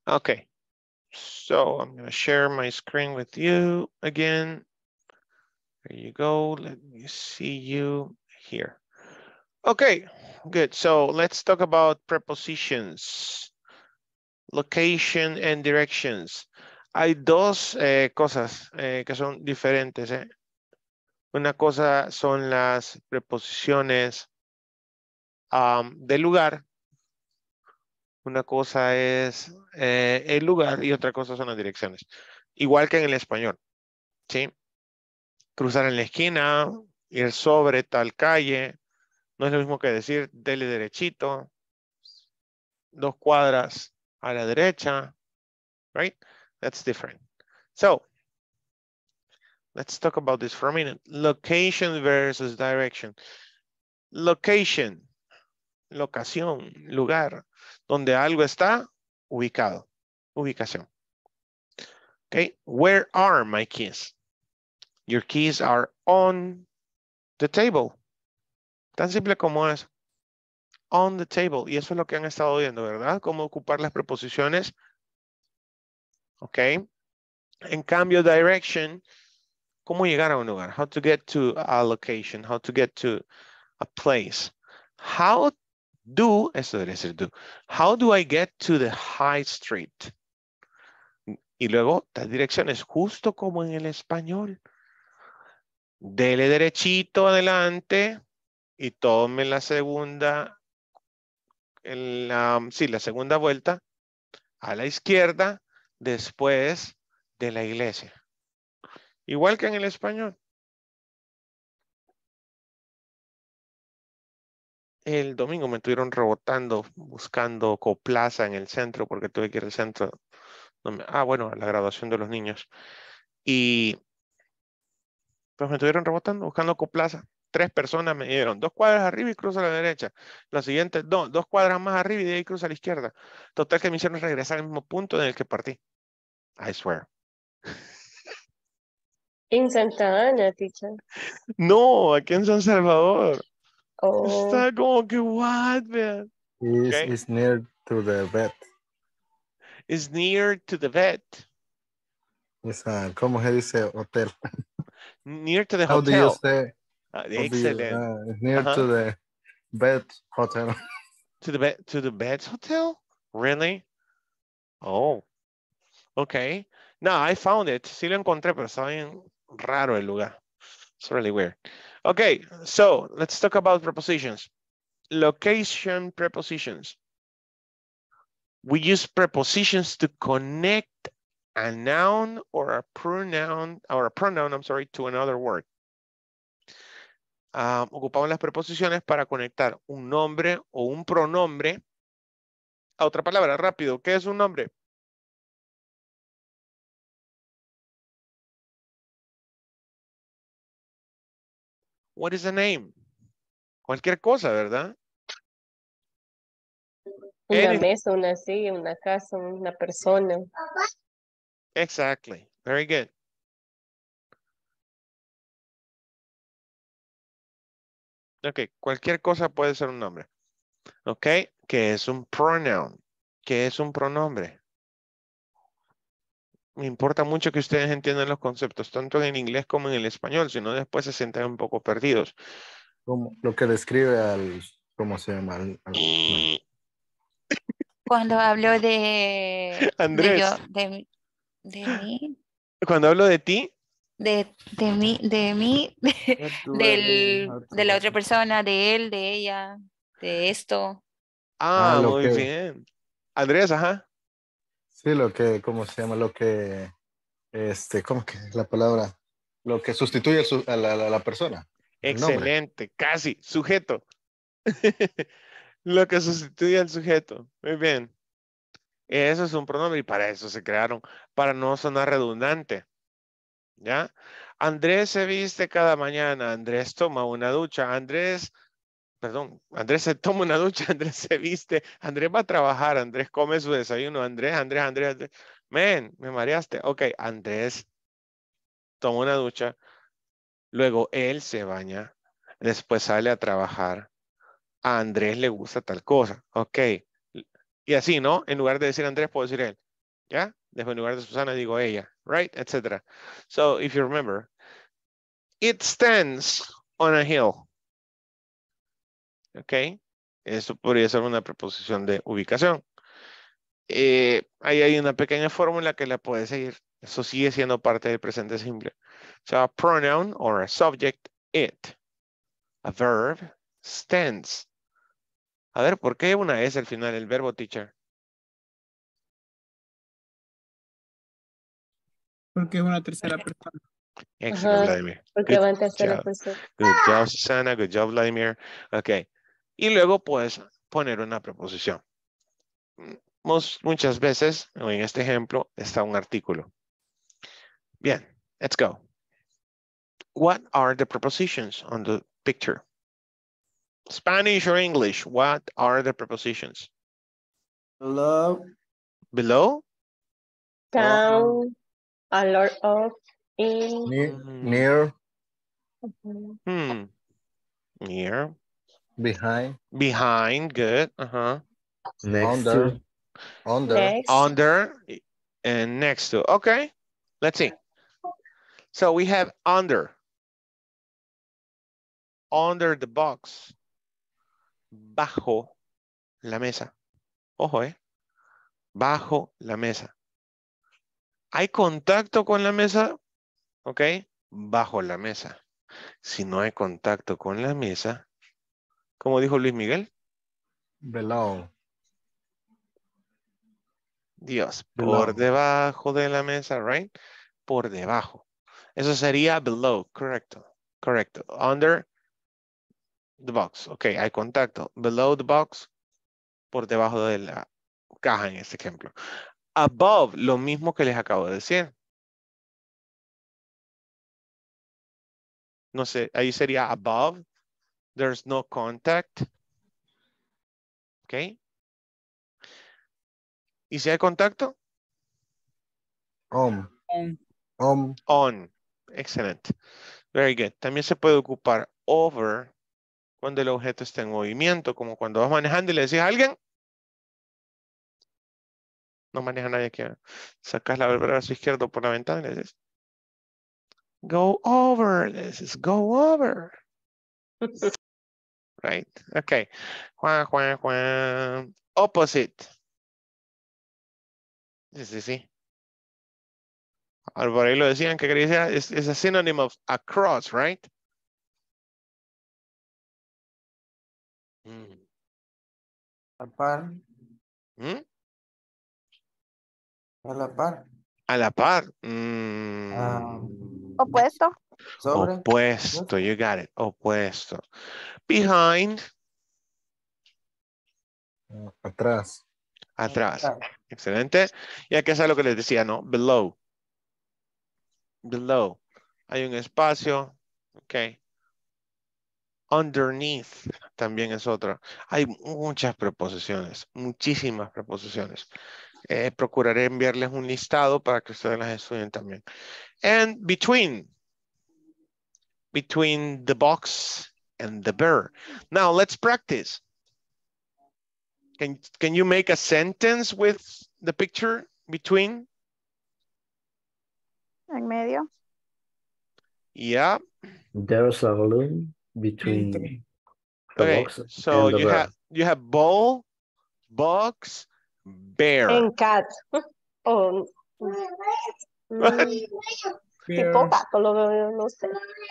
Okay. So I'm going to share my screen with you again. There you go. Let me see you here. Okay, good. So let's talk about prepositions, location and directions. Hay dos cosas que son diferentes. Una cosa son las preposiciones del lugar. Una cosa es el lugar y otra cosa son las direcciones. Igual que en el español, ¿sí? Cruzar en la esquina, ir sobre tal calle, no es lo mismo que decir dele derechito, 2 cuadras a la derecha, right? That's different. So, let's talk about this for a minute. Location versus direction. Location, locación, lugar, donde algo está ubicado, ubicación. Okay, where are my keys? Your keys are on the table. Tan simple como es. On the table. Y eso es lo que han estado viendo, ¿verdad? Cómo ocupar las preposiciones. Ok. En cambio, direction, cómo llegar a un lugar. How to get to a location. How to get to a place. How do, eso debería ser do. How do I get to the high street? Y luego, las direcciones, justo como en el español. Dele derechito adelante y tome la segunda, la segunda vuelta a la izquierda después de la iglesia. Igual que en el español. El domingo me estuvieron rebotando buscando Coplaza en el centro porque tuve que ir al centro. Bueno, a la graduación de los niños. Y pues me estuvieron rebotando buscando Coplaza. 3 personas me dieron 2 cuadras arriba y cruza a la derecha. La siguiente, 2 cuadras más arriba y de ahí cruza a la izquierda. Total que me hicieron regresar al mismo punto en el que partí. I swear. En Santa Ana, teacher. No, aquí en San Salvador. Oh. Está como que, what, man? It's near to the vet. It's near to the vet. ¿Cómo se dice hotel? Near to the How hotel. do you say? Excellent. Near to the vet hotel. To the vet hotel? Really? Oh, okay. No, I found it. Sí lo encontré, pero estaba bien raro el lugar. It's really weird. Okay, so let's talk about prepositions. Location prepositions. We use prepositions to connect a noun or a pronoun, to another word. Ocupamos las preposiciones para conectar un nombre o un pronombre a otra palabra. Rápido, ¿qué es un nombre? What is a name? Cualquier cosa, ¿verdad? Una mesa, una silla, una casa, una persona. Exactly. Very good. Ok, cualquier cosa puede ser un nombre. Ok, ¿qué es un pronoun? ¿Qué es un pronombre? Me importa mucho que ustedes entiendan los conceptos, tanto en el inglés como en el español, si no después se sienten un poco perdidos. Como lo que describe al, ¿cómo se llama? Cuando hablo de... Andrés. De mí. Cuando hablo de ti. De mí, de la otra persona, de él, de ella, de esto. Muy bien. Andrés, ajá. Sí, lo que, ¿cómo se llama? Lo que, ¿cómo que es la palabra? Lo que sustituye a la persona. Excelente, casi, sujeto. Lo que sustituye al sujeto. Muy bien. Eso es un pronombre y para eso se crearon, para no sonar redundante. ¿Ya? Andrés se viste cada mañana, Andrés toma una ducha, Andrés se toma una ducha, Andrés se viste, Andrés va a trabajar, Andrés come su desayuno, Andrés. Men, me mareaste. Ok, Andrés toma una ducha, luego él se baña, después sale a trabajar, a Andrés le gusta tal cosa. Ok, y así, ¿no? En lugar de decir Andrés, puedo decir él. ¿Ya? Dejo en lugar de Susana, digo ella, right? Etcétera. So, if you remember, it stands on a hill. ¿Ok? Eso podría ser una preposición de ubicación. Ahí hay una pequeña fórmula que la puedes seguir. Eso sigue siendo parte del presente simple. So, a pronoun or a subject, it. A verb, stands. A ver, ¿por qué una S al final del verbo, teacher? Porque es una tercera persona. Excellent, Vladimir. Porque Good va en tercera job. persona. Good job, Susana. Good job, Vladimir. Ok. Y luego puedes poner una preposición. Muchas veces, o en este ejemplo, está un artículo. Bien, let's go. What are the prepositions on the picture? Spanish or English? What are the prepositions? Below. Below? Down, a lot of, in. Near. Near. Behind. Behind, good. Next Under. to. Under. Next. Under and next to. Okay, let's see. So we have under. Under the box. Bajo la mesa. Ojo, bajo la mesa. ¿Hay contacto con la mesa? Ok, bajo la mesa. Si no hay contacto con la mesa, ¿cómo dijo Luis Miguel? Below. Dios, Below. por debajo de la mesa, right? Por debajo. Eso sería below, correcto. Correcto. Under the box. Ok, hay contacto. Below the box, por debajo de la caja en este ejemplo. Above, lo mismo que les acabo de decir. No sé, ahí sería above. There's no contact. Ok. ¿Y si hay contacto? On. On. Excelente. Very good. También se puede ocupar over cuando el objeto está en movimiento, como cuando vas manejando y le decís a alguien. No maneja nadie aquí. Sacas el brazo izquierdo por la ventana y le dices. Go over. Le dices, go over. Right. Okay. Juan. Opposite. Sí. Por ahí lo decían que quería decir, es a synonym of across, right? A par. A la par. A la par. Opuesto. Sobre. Opuesto, you got it. Opuesto. Behind. Atrás. Atrás. Excelente. Y aquí es lo que les decía, ¿no? Below. Below. Hay un espacio. Ok. Underneath. También es otra. Hay muchas preposiciones. Muchísimas preposiciones. Procuraré enviarles un listado para que ustedes las estudien también. And between. Between the box and the bear. Now let's practice. Can you make a sentence with the picture between? En medio. Yeah. There's a balloon between the box so and the bear. you have ball, box, bear. En cat. Oh. Tipo gato, lo veo, no sé.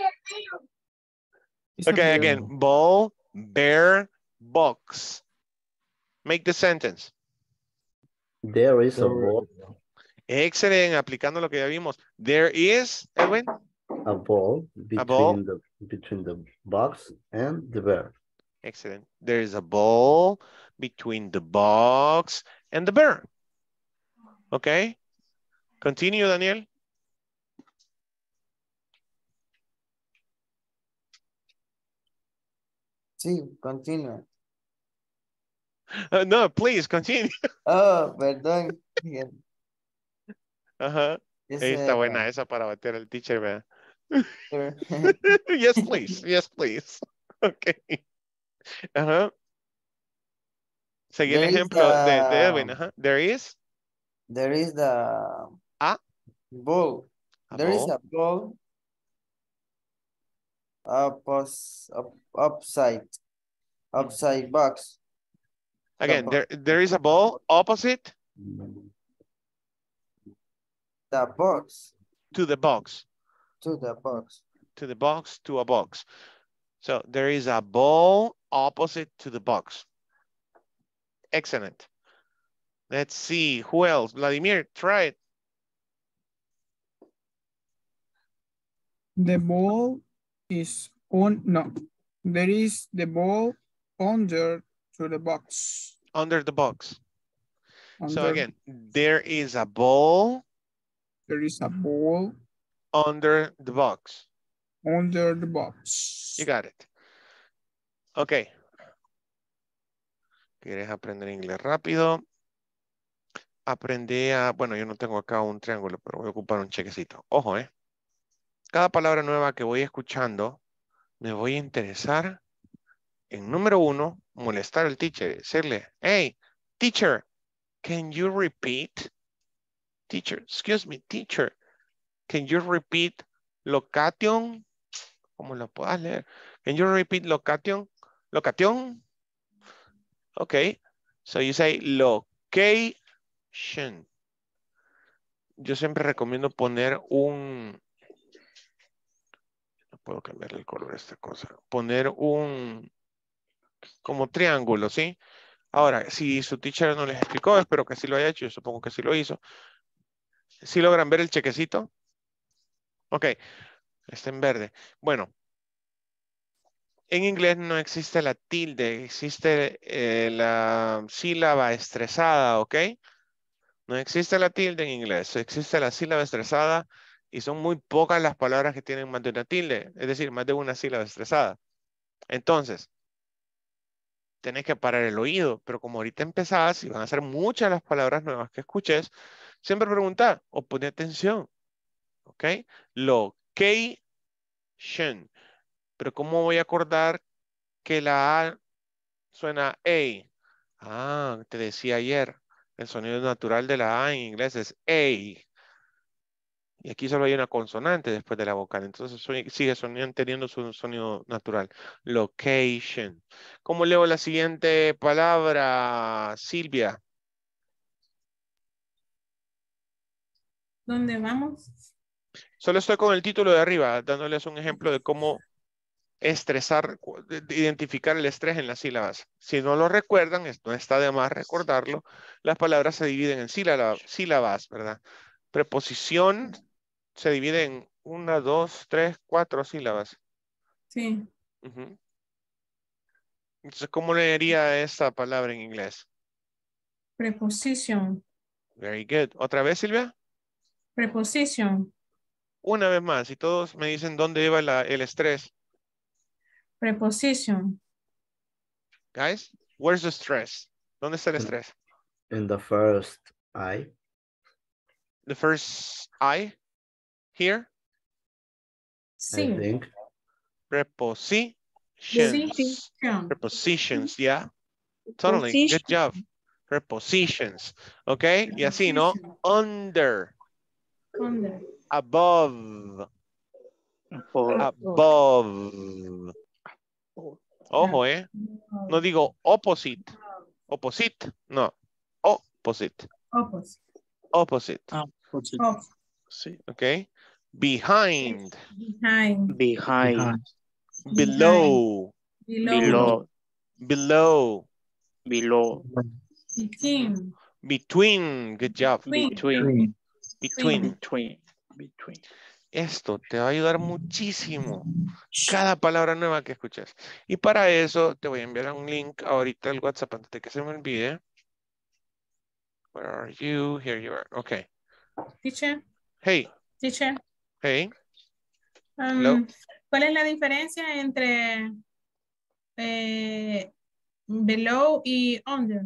Okay, again, ball, bear, box. Make the sentence. There is a ball. Excellent, aplicando lo que ya vimos. There is, Edwin? A ball between the box and the bear. Excellent. There is a ball between the box and the bear. Okay. Continue, Daniel. Sí, continúa. No, please, continue. Oh, perdón. Ajá. Está buena esa para bater al teacher, ¿verdad? Yes, please. Yes, please. Okay. Ajá. Seguí el ejemplo de Edwin. Ajá. There is. There is the ball. There is a ball upside box. Again, there is a ball opposite the box. To the box. To the box. To the box, to a box. So there is a ball opposite to the box. Excellent. Let's see, who else? Vladimir, try it. The ball is on, no. There is the ball under to the box. Under the box. So Under, again, there is a ball. there is a ball under the box. Under the box. You got it. Ok. ¿Quieres aprender inglés rápido? Aprendí a... Bueno, yo no tengo acá un triángulo, pero voy a ocupar un chequecito. Ojo, Cada palabra nueva que voy escuchando, me voy a interesar en número 1, molestar al teacher. Decirle, hey, teacher, can you repeat? Teacher, excuse me, teacher. Can you repeat location? ¿Cómo lo puedas leer? Can you repeat location? Location? Okay. So you say location. Yo siempre recomiendo poner un... No puedo cambiar el color de esta cosa. Poner un... Como triángulo, ¿sí? Ahora, si su teacher no les explicó, espero que sí lo haya hecho. Yo supongo que sí lo hizo. ¿Sí logran ver el chequecito? Ok. Está en verde. Bueno. En inglés no existe la tilde, existe la sílaba estresada, ¿ok? No existe la tilde en inglés, existe la sílaba estresada y son muy pocas las palabras que tienen más de una tilde, es decir, más de una sílaba estresada. Entonces, tenés que parar el oído, pero como ahorita empezás y van a ser muchas las palabras nuevas que escuches, siempre pregunta o pone atención, ¿ok? Location. Pero ¿cómo voy a acordar que la A suena A? Ah, te decía ayer, el sonido natural de la A en inglés es A. Y aquí solo hay una consonante después de la vocal, entonces sigue teniendo su sonido natural. Location. ¿Cómo leo la siguiente palabra, Silvia? ¿Dónde vamos? Solo estoy con el título de arriba, dándoles un ejemplo de cómo estresar, identificar el estrés en las sílabas. Si no lo recuerdan, no está de más recordarlo, las palabras se dividen en sílabas, ¿verdad? Preposición se divide en 1, 2, 3, 4 sílabas. Sí. Entonces, ¿cómo leería esta palabra en inglés? Preposition. Very good. ¿Otra vez, Silvia? Preposition. Una vez más, y todos me dicen dónde iba el estrés. Preposition. Guys, where's the stress? ¿Dónde está el estrés? In the first I. The first I? Here? Sí. I think. Prepositions. Prepositions, yeah. Totally, good job. Prepositions, okay? Y así, ¿no? Under. Under. Above. Above. Ojo, no digo opposite. Opposite, no. Opposite. Opposite. Opposite. Opposite. Sí, okay. Behind. Behind. Behind. Below. Below. Below. Below. Between. Between. Good job. Between. Between. Between. Esto te va a ayudar muchísimo. Cada palabra nueva que escuches. Y para eso te voy a enviar un link ahorita al WhatsApp antes de que se me olvide. Where are you? Here you are. Okay. Teacher. Hey. Teacher. Hey. Hello. ¿Cuál es la diferencia entre below y under?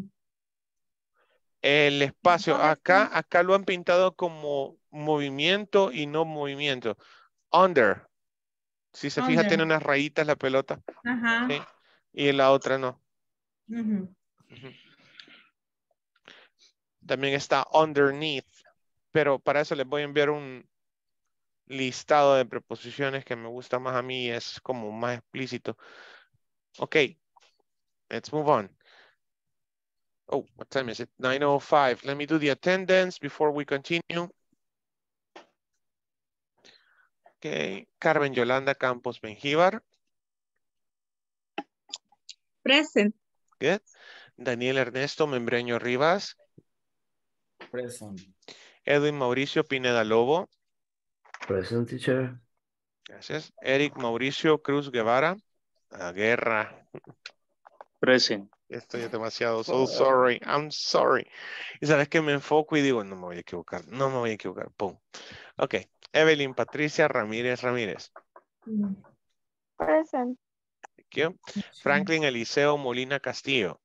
El espacio. Acá lo han pintado como movimiento y no movimiento. Under. Si se fija, tiene unas rayitas la pelota. Ajá. ¿Sí? Y la otra no. También está underneath, pero para eso les voy a enviar un listado de preposiciones que me gusta más a mí, es como más explícito. Ok, let's move on. Oh, what time is it? 9:05. Let me do the attendance before we continue. Okay, Carmen Yolanda Campos Mengíbar. Present. Good. Daniel Ernesto Membreño Rivas. Present. Edwin Mauricio Pineda Lobo. Present, teacher. Gracias. Eric Mauricio Cruz Guevara. La guerra. Present. Estoy demasiado, so sorry, I'm sorry. Y sabes que me enfoco y digo, no me voy a equivocar, no me voy a equivocar, pum. Ok, Evelyn Patricia Ramírez Ramírez. Present. Thank you. Franklin Eliseo Molina Castillo.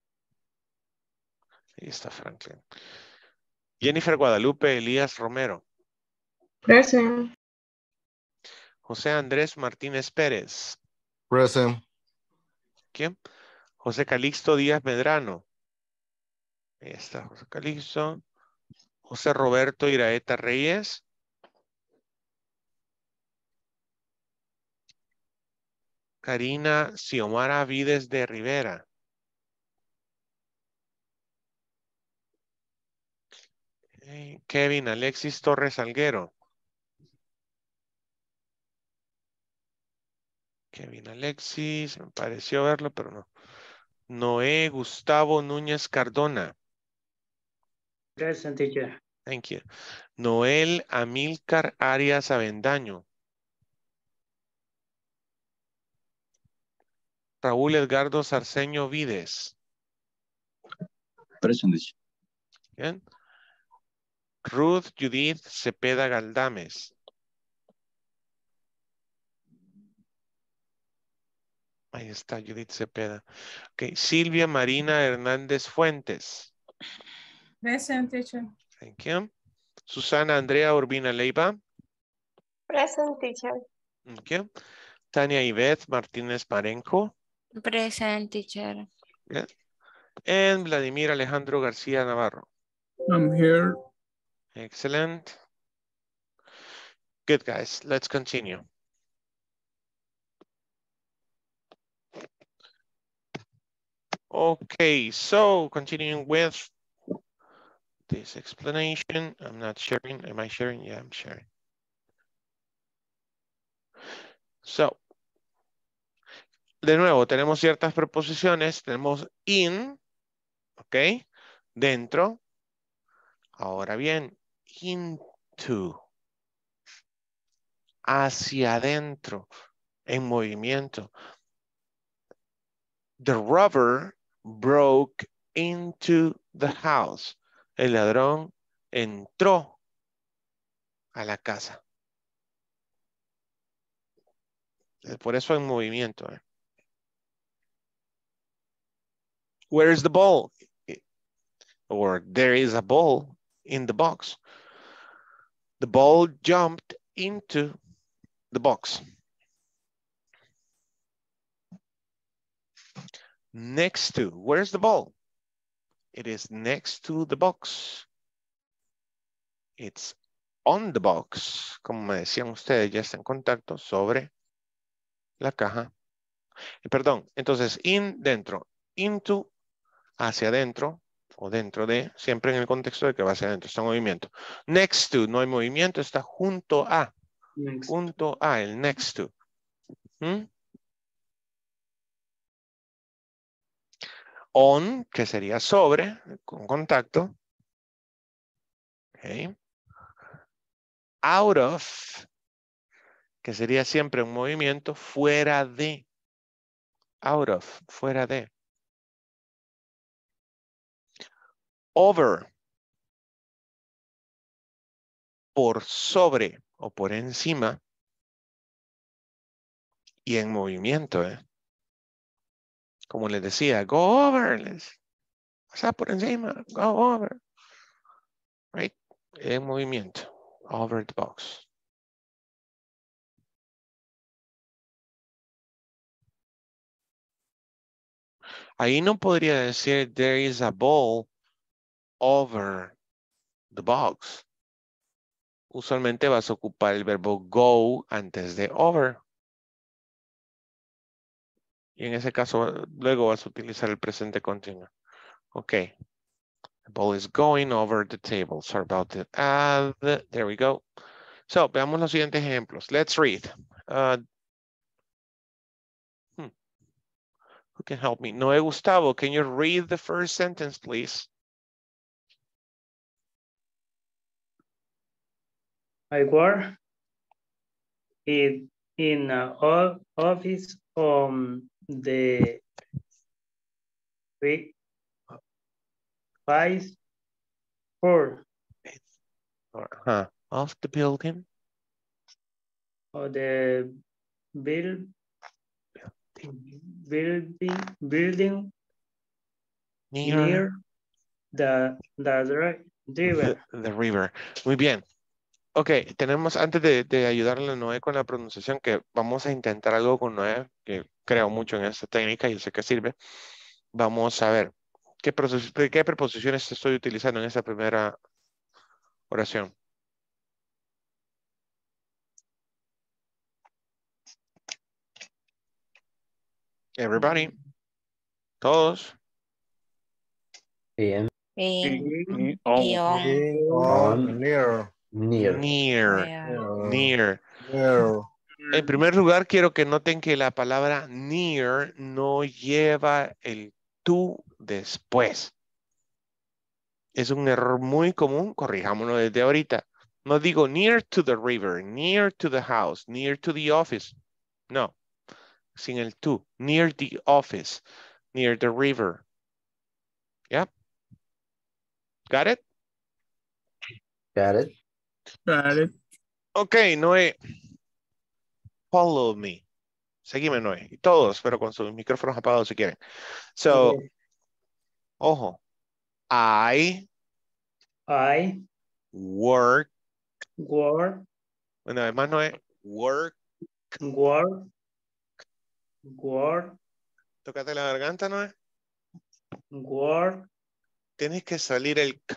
Ahí está Franklin. Jennifer Guadalupe Elías Romero. Present. José Andrés Martínez Pérez. Present. ¿Quién? José Calixto Díaz Medrano. Ahí está José Calixto. José Roberto Iraeta Reyes. Karina Xiomara Vides de Rivera. Kevin Alexis Torres Alguero. Kevin Alexis, me pareció verlo, pero no. Noé Gustavo Núñez Cardona. Present, teacher. Thank you. Noel Amílcar Arias Avendaño. Raúl Edgardo Sarceño Vides. Present. Bien. Ruth Judith Cepeda Galdames. Ahí está Judith Cepeda. Ok, Silvia Marina Hernández Fuentes. Present, teacher. Thank you. Susana Andrea Urbina Leiva. Present, teacher. Thank you. Tania Ivette Martínez Marenco. Present, teacher. Good. And Vladimir Alejandro García Navarro. I'm here. Excellent. Good, guys. Let's continue. Okay, so continuing with this explanation. I'm not sharing. Am I sharing? Yeah, I'm sharing. So, de nuevo, tenemos ciertas preposiciones. Tenemos in, ok, dentro. Ahora bien, into, hacia adentro, en movimiento. The robber broke into the house. El ladrón entró a la casa. Por eso en movimiento. Where is the ball? Or there is a ball in the box. The ball jumped into the box. Next to, where's the ball? It is next to the box. It's on the box. Como me decían ustedes, ya está en contacto sobre la caja. Perdón, entonces in, dentro, into, hacia adentro, o dentro de, siempre en el contexto de que va hacia adentro, está en movimiento. Next to, no hay movimiento, está junto a. Next. Junto a, el next to. ¿Mm? On, que sería sobre, con contacto. Okay. Out of, que sería siempre un movimiento, fuera de. Out of, fuera de. Over, por sobre o por encima. Y en movimiento, como les decía, go over, pasar por encima, go over. Right? En movimiento, over the box. Ahí no podría decir there is a ball over the box. Usualmente vas a ocupar el verbo go antes de over. Y en ese caso, luego vas a utilizar el presente continuo. Ok. The ball is going over the table. Sorry about the add. There we go. So, veamos los siguientes ejemplos. Let's read. Who can help me? Noé Gustavo, can you read the first sentence, please? I work in an office on the 5th floor Of the building. of the building near the river. The river. Muy bien. Ok, tenemos, antes de ayudarle a Noé con la pronunciación, que vamos a intentar algo con Noé, que creo mucho en esta técnica y yo sé que sirve. Vamos a ver, ¿qué preposiciones estoy utilizando en esta primera oración? Everybody. Todos. In. On. Near. En primer lugar, quiero que noten que la palabra near no lleva el to después. Es un error muy común, corrijámoslo desde ahorita. No digo near to the river, near to the house, near to the office. No, sin el to. Near the office, near the river. ¿Ya? Got it? Got it. Got it. Ok, Noé. Follow me. Seguime, Noé. Y todos, pero con sus micrófonos apagados si quieren. So, Okay. ojo. I work. Una vez más, Noé. Work. Tócate la garganta, Noé. Work. Tienes que salir el k.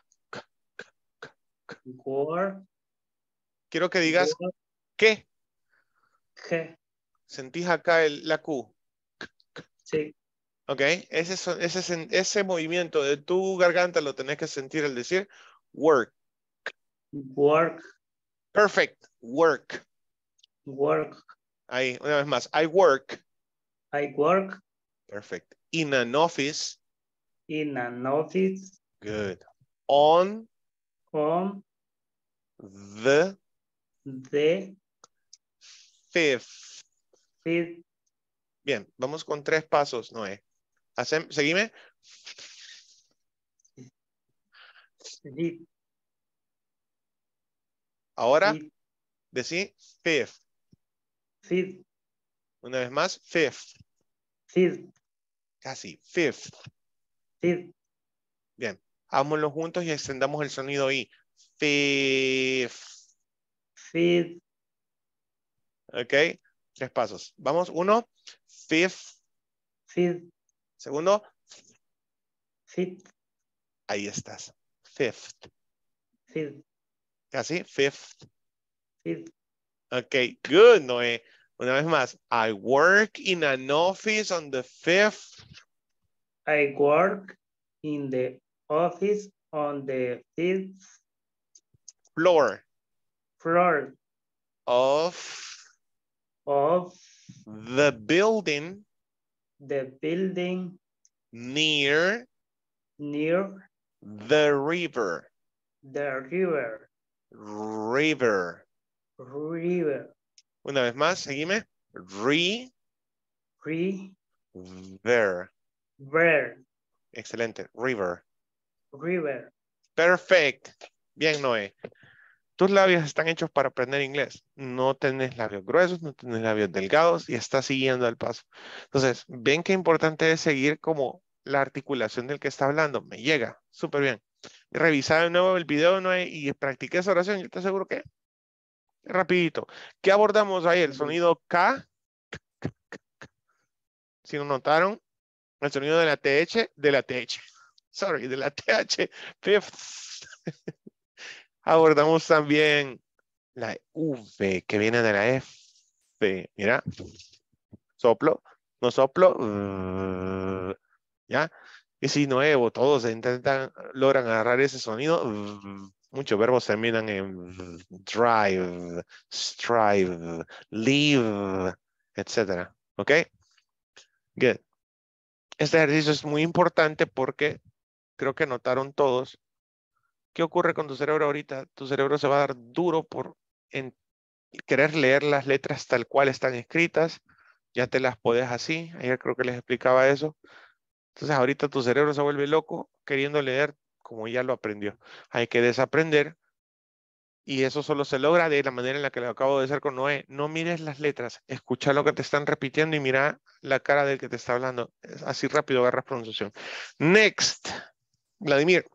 Work. Quiero que digas ¿qué? ¿Qué? ¿Sentís acá la Q? Sí. Ok, ese movimiento de tu garganta lo tenés que sentir al decir work. Work. Perfect. Work. Work. Ahí, una vez más. I work. I work. Perfect. In an office. In an office. Good. On. The. Fifth. Bien, vamos con 3 pasos, Noé. Seguime. Ahora, decí fifth. Una vez más, fifth. Casi, fifth. Bien, hagámoslo juntos y extendamos el sonido I. Fifth. Ok, 3 pasos. Vamos, 1, fifth. Segundo, ahí estás. Fifth. Casi, fifth. Ok, good, Noé. Una vez más. I work in an office on the 5th. I work in the office on the 5th floor. Of the building. Near the river. Una vez más, seguime. River. Excelente. River. Perfect. Bien, Noé. Tus labios están hechos para aprender inglés. No tenés labios gruesos, no tenés labios delgados y estás siguiendo el paso. Entonces, ven qué importante es seguir como la articulación del que está hablando. Me llega. Súper bien. Revisa de nuevo el video, Noé, y practiqué esa oración. Yo te aseguro que rapidito. ¿Qué abordamos ahí? El sonido K. Si no notaron, el sonido de la TH, sorry, de la TH, fifth. Abordamos también la V que viene de la F. Mira, soplo, no soplo, ¿ya? Y si nuevo, todos intentan, logran agarrar ese sonido. Muchos verbos terminan en drive, strive, live, etc. ¿Ok? Good. Este ejercicio es muy importante porque creo que notaron todos. ¿Qué ocurre con tu cerebro ahorita? Tu cerebro se va a dar duro por querer leer las letras tal cual están escritas. Ya te las podés así. Ayer creo que les explicaba eso. Entonces ahorita tu cerebro se vuelve loco queriendo leer como ya lo aprendió. Hay que desaprender y eso solo se logra de la manera en la que lo acabo de hacer con Noé. No mires las letras, escucha lo que te están repitiendo y mira la cara del que te está hablando. Así rápido agarras pronunciación. Next, Vladimir.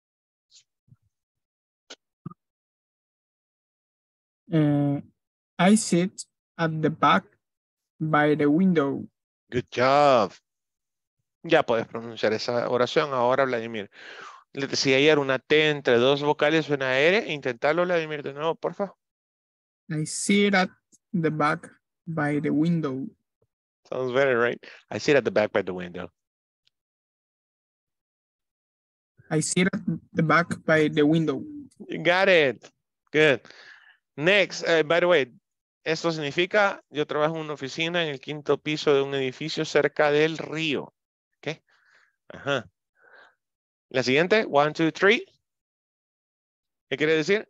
I sit at the back by the window. Good job. Ya puedes pronunciar esa oración ahora, Vladimir. Les decía ayer una T entre dos vocales, una R. Intentarlo, Vladimir, de nuevo, por favor. I sit at the back by the window. Sounds better, right? I sit at the back by the window. I sit at the back by the window. You got it. Good. Next, by the way, esto significa, yo trabajo en una oficina en el 5º piso de un edificio cerca del río. ¿Ok? Ajá. La siguiente, 1, 2, 3. ¿Qué quiere decir?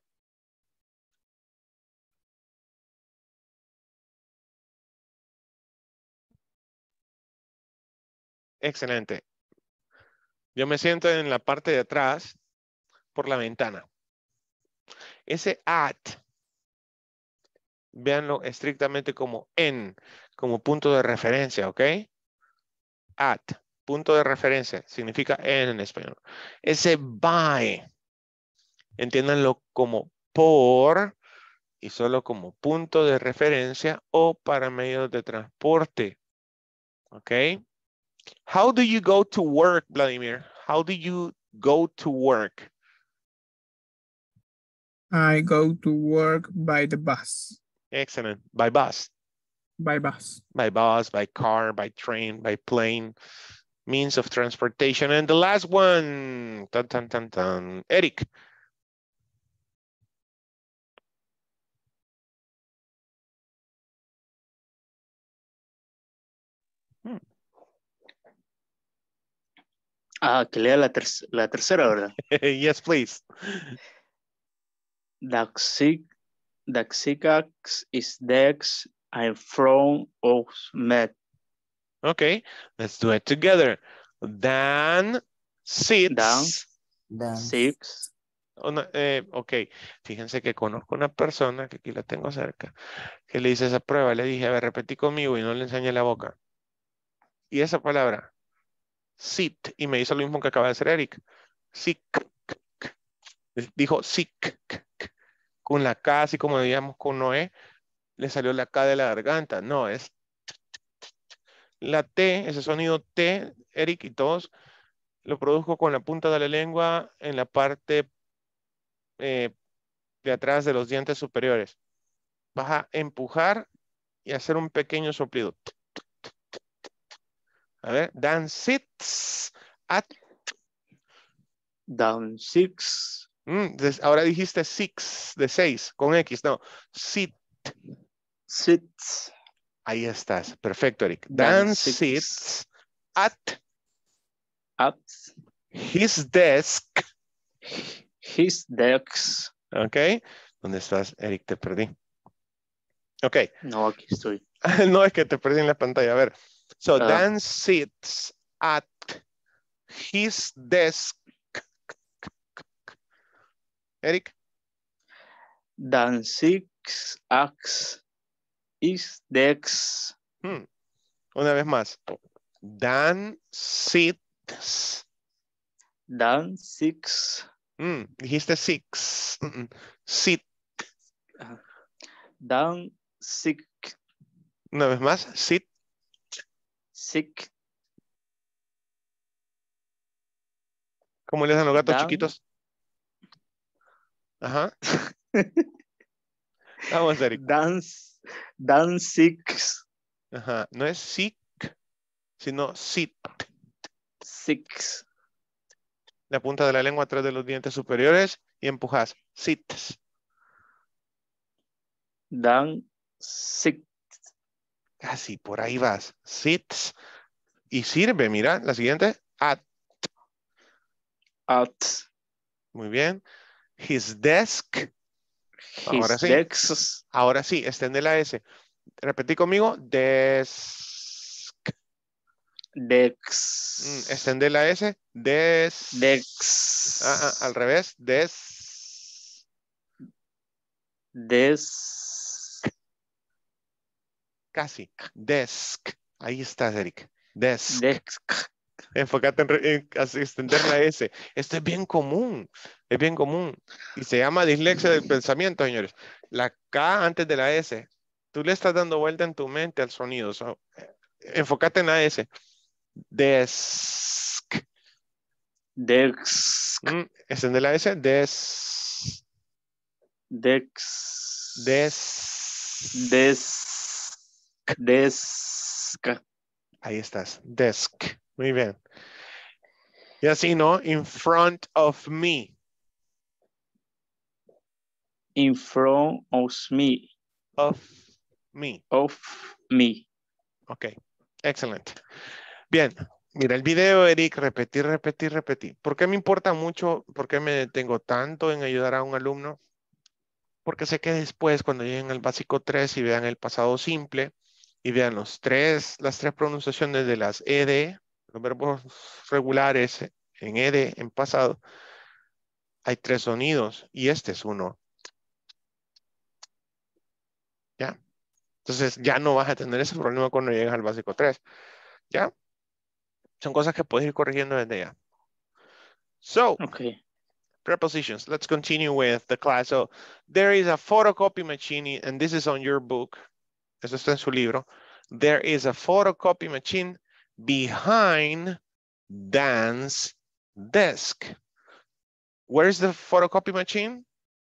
Excelente. Yo me siento en la parte de atrás por la ventana. Ese at, véanlo estrictamente como en, como punto de referencia, ¿ok? At, punto de referencia, significa en español. Ese by, entiéndanlo como por y solo como punto de referencia o para medios de transporte, ¿ok? How do you go to work, Vladimir? How do you go to work? I go to work by the bus. Excellent. By bus. By bus. By bus, by car, by train, by plane. Means of transportation. And the last one. Dun, dun, dun, dun. Eric. Que lea la tercera, ¿verdad? Yes, please. Daxicax is dex in front of Met. Okay, let's do it together. Dan sits. Dan. Six. Ok, fíjense que conozco una persona, que aquí la tengo cerca, que le hice esa prueba, le dije, a ver, repetí conmigo y no le enseñé la boca. Y esa palabra, sit, y me hizo lo mismo que acaba de hacer Eric. Sick. Dijo sick. Con la K, así como digamos con Noé, le salió la K de la garganta. No, es la T, ese sonido T, Eric y todos, lo produjo con la punta de la lengua en la parte de atrás de los dientes superiores. Vas a empujar y hacer un pequeño soplido. A ver, Dan sits at. Dan six. Ahora dijiste six, de 6, con X, no. Sit. Sits. Ahí estás. Perfecto, Eric. Dan sits at his desk. His desk. Ok. ¿Dónde estás, Eric? Te perdí. Ok. No, aquí estoy. No, es que te perdí en la pantalla. A ver. So, Dan sits at his desk. Eric. Dan six at his desk. Una vez más. Dan sits. Dan six. Dijiste six. Sit. Dan sick. Una vez más. Sit. Sick. ¿Cómo le hacen los gatos Dan. chiquitos? Ajá. Vamos, Eric. Dan six. Ajá. No es sick, sino sit. Six. La punta de la lengua atrás de los dientes superiores y empujas. Sits. Dan six. Casi, por ahí vas. Sits. Y sirve, mira, la siguiente. At. Muy bien. His desk. Ahora sí. Desk. Ahora sí, extende la S. Repetí conmigo. Desk. Extende la S. Al revés. Casi. Desk. Ahí estás, Eric. Desk. Enfócate en extender la S. Esto es bien común. Es bien común. Y se llama dislexia del pensamiento, señores. La K antes de la S. Tú le estás dando vuelta en tu mente al sonido. Enfócate en la S. Desk. Extende la S. Desk. Ahí estás. Desk. Muy bien. Y así, ¿no? In front of me. In front of me. Of me. Of me. Ok. Excelente. Bien. Mira el video, Eric. Repetir. ¿Por qué me importa mucho? ¿Por qué me detengo tanto en ayudar a un alumno? Porque sé que después, cuando lleguen al básico 3 y vean el pasado simple y vean las tres pronunciaciones de las ED, los verbos regulares en ED, en pasado, hay 3 sonidos y este es uno. ¿Ya? Entonces ya no vas a tener ese problema cuando llegues al básico 3. ¿Ya? Son cosas que puedes ir corrigiendo desde ya. So, prepositions. Let's continue with the class. So, there is a photocopy machine, and this is on your book. Eso está en su libro. There is a photocopy machine behind Dan's desk. Where's the photocopy machine?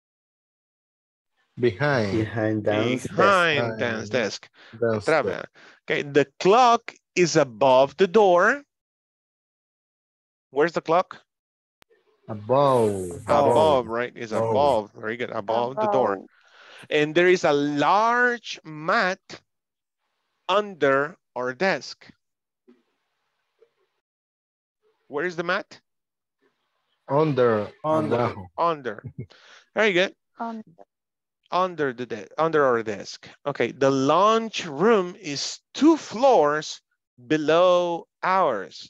Behind Dan's desk. Atrás, okay, the clock is above the door. Where's the clock? Above, right? Is above. Very good. Above the door. And there is a large mat under our desk. Where is the mat? Under. Very good. Under our desk. Okay, the lunch room is 2 floors below ours.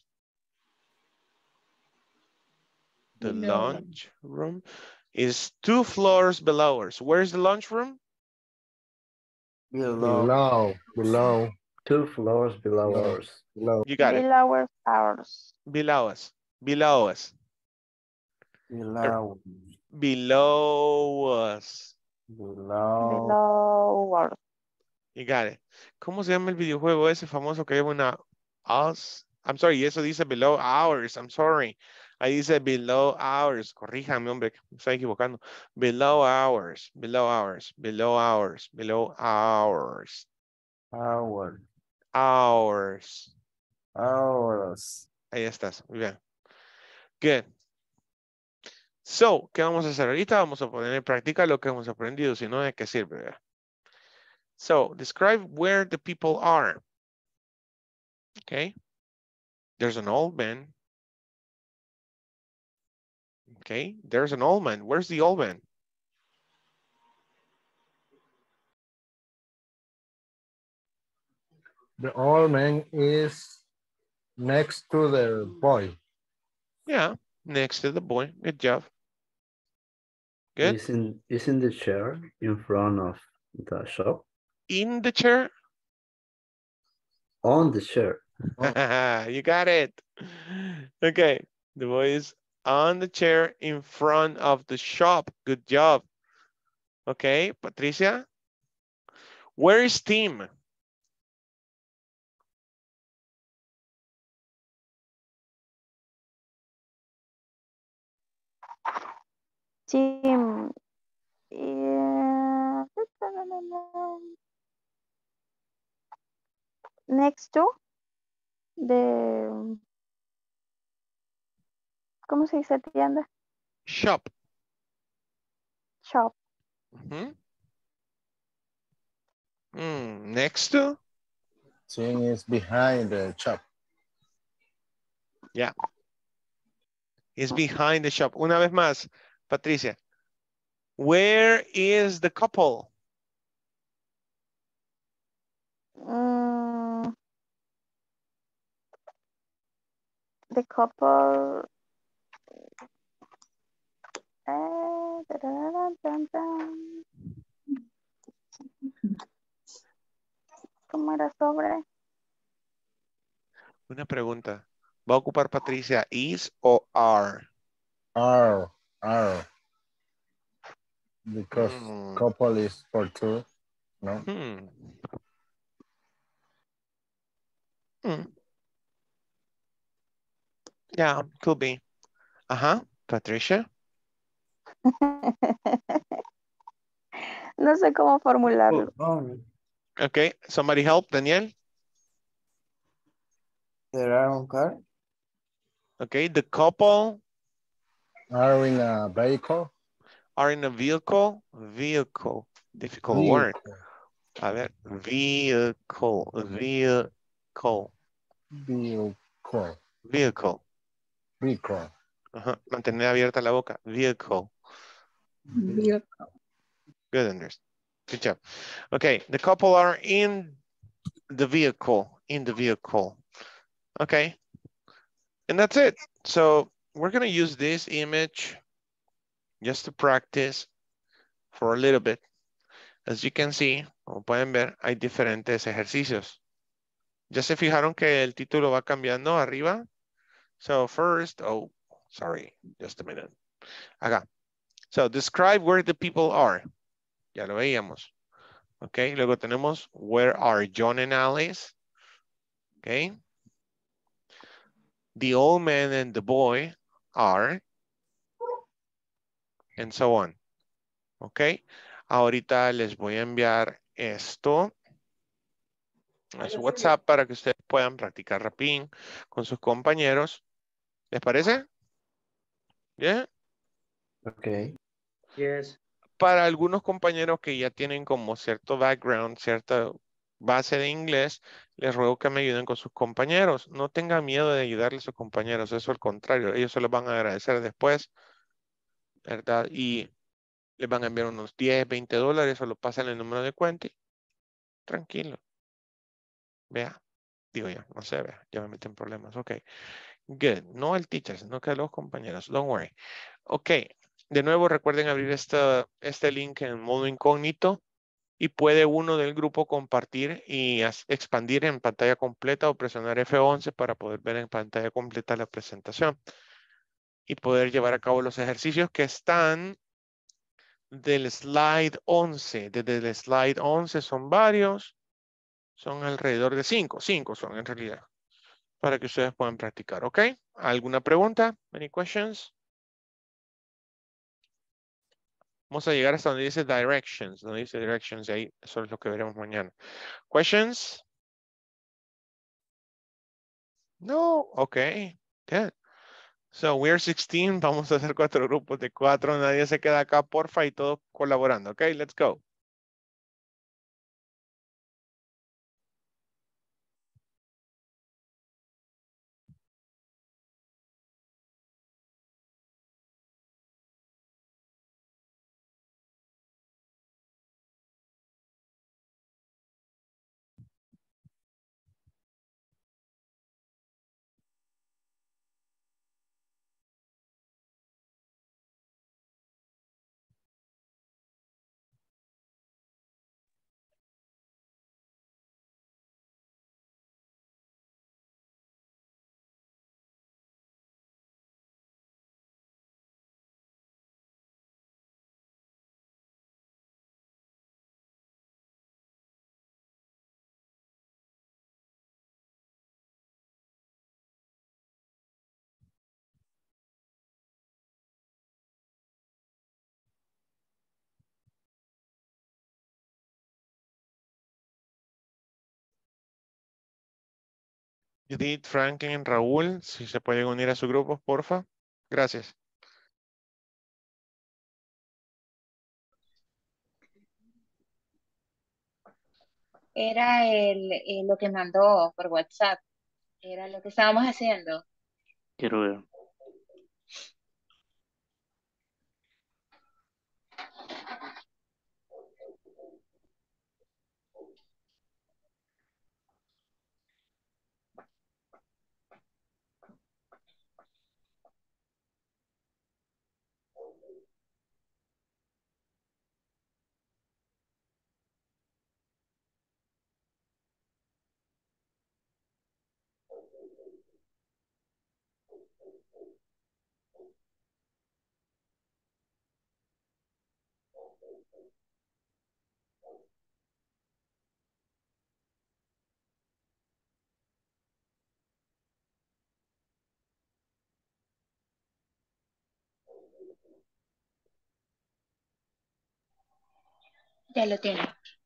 The lunch room is 2 floors below ours. Where's the lunch room? Below. 2 floors below ours. You got it. Below us. You got it. ¿Cómo se llama el videojuego ese famoso que lleva una us? I'm sorry, eso dice below ours. I'm sorry. Ahí dice below ours. Corríjame, hombre, me estoy equivocando. Below ours. Ahí estás. Muy bien. Good. So, ¿qué vamos a hacer ahorita? Vamos a poner en práctica lo que hemos aprendido, si no, ¿de qué sirve? So, describe where the people are. Okay. There's an old man. Okay. There's an old man. Where's the old man? The old man is next to the boy. Yeah, next to the boy. Good job. Good. Isn't the chair in front of the shop? In the chair? On the chair. You got it. Okay. The boy is on the chair in front of the shop. Good job. Okay, Patricia. Where is Tim? Team. Next to the, ¿cómo se dice tienda? Shop. Shop. Next to? Team is behind the shop. Yeah. It's behind the shop. Una vez más, Patricia. Where is the couple? The couple. ¿Cómo era sobre? Una pregunta. ¿Va a ocupar Patricia is o are? Are. Because couple is for two, no? Yeah, could be. Patricia. No sé cómo formularlo. Okay, somebody help, Daniel. There are on car. Okay, the couple are in a vehicle. Are in a vehicle. Vehicle. Difficult word. A ver, vehicle. Mantener abierta la boca. Vehicle. Good, Anders. Good job. Okay, the couple are in the vehicle. Okay. And that's it. So we're going to use this image just to practice for a little bit. As you can see, como pueden ver, hay diferentes ejercicios. ¿Ya se fijaron que el título va cambiando arriba? So first, just a minute. Acá. So describe where the people are. Ya lo veíamos. Ok, luego tenemos where are John and Alice. Ok. The old man and the boy are. And so on. Ok. Ahorita les voy a enviar esto a su WhatsApp para que ustedes puedan practicar rapidín con sus compañeros. ¿Les parece? ¿Bien? Ok. Yes. Para algunos compañeros que ya tienen como cierto background, cierta base de inglés, les ruego que me ayuden con sus compañeros. No tengan miedo de ayudarle a sus compañeros, eso al contrario, ellos se los van a agradecer después, ¿verdad? Y les van a enviar unos 10, 20 dólares o lo pasan el número de cuenta. Tranquilo. Vea, digo ya, no sé, vea, ya me meten problemas. Ok, good. No el teacher, sino que los compañeros. Don't worry. Ok, de nuevo recuerden abrir este link en modo incógnito y puede uno del grupo compartir y expandir en pantalla completa o presionar F11 para poder ver en pantalla completa la presentación y poder llevar a cabo los ejercicios que están del slide 11. Desde el slide 11 son varios. Son alrededor de 5 son en realidad, para que ustedes puedan practicar, ¿ok? ¿Alguna pregunta? Any questions? Vamos a llegar hasta donde dice directions, y ahí eso es lo que veremos mañana. Questions? No, ok, good. So we're 16, vamos a hacer 4 grupos de 4, nadie se queda acá, porfa, y todos colaborando, ok, let's go. Judith, Franklin, Raúl, si se pueden unir a su grupo, porfa. Gracias. Era lo que mandó por WhatsApp. Era lo que estábamos haciendo. Quiero ver. Ya lo tiene.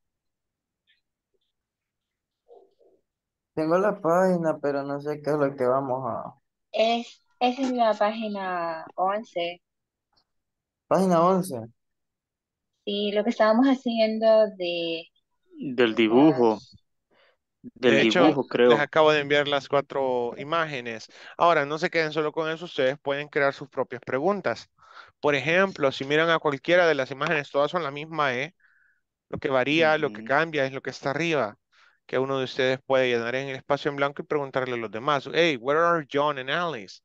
Tengo la página, pero no sé qué es lo que vamos a... Esa es la página 11. Página 11. Sí, lo que estábamos haciendo Del dibujo. Del De hecho, dibujo, creo. les acabo de enviar las 4 imágenes. Ahora, no se queden solo con eso, ustedes pueden crear sus propias preguntas. Por ejemplo, si miran a cualquiera de las imágenes, todas son la misma E. Lo que varía, lo que cambia es lo que está arriba, que uno de ustedes puede llenar en el espacio en blanco y preguntarle a los demás, hey, where are John and Alice?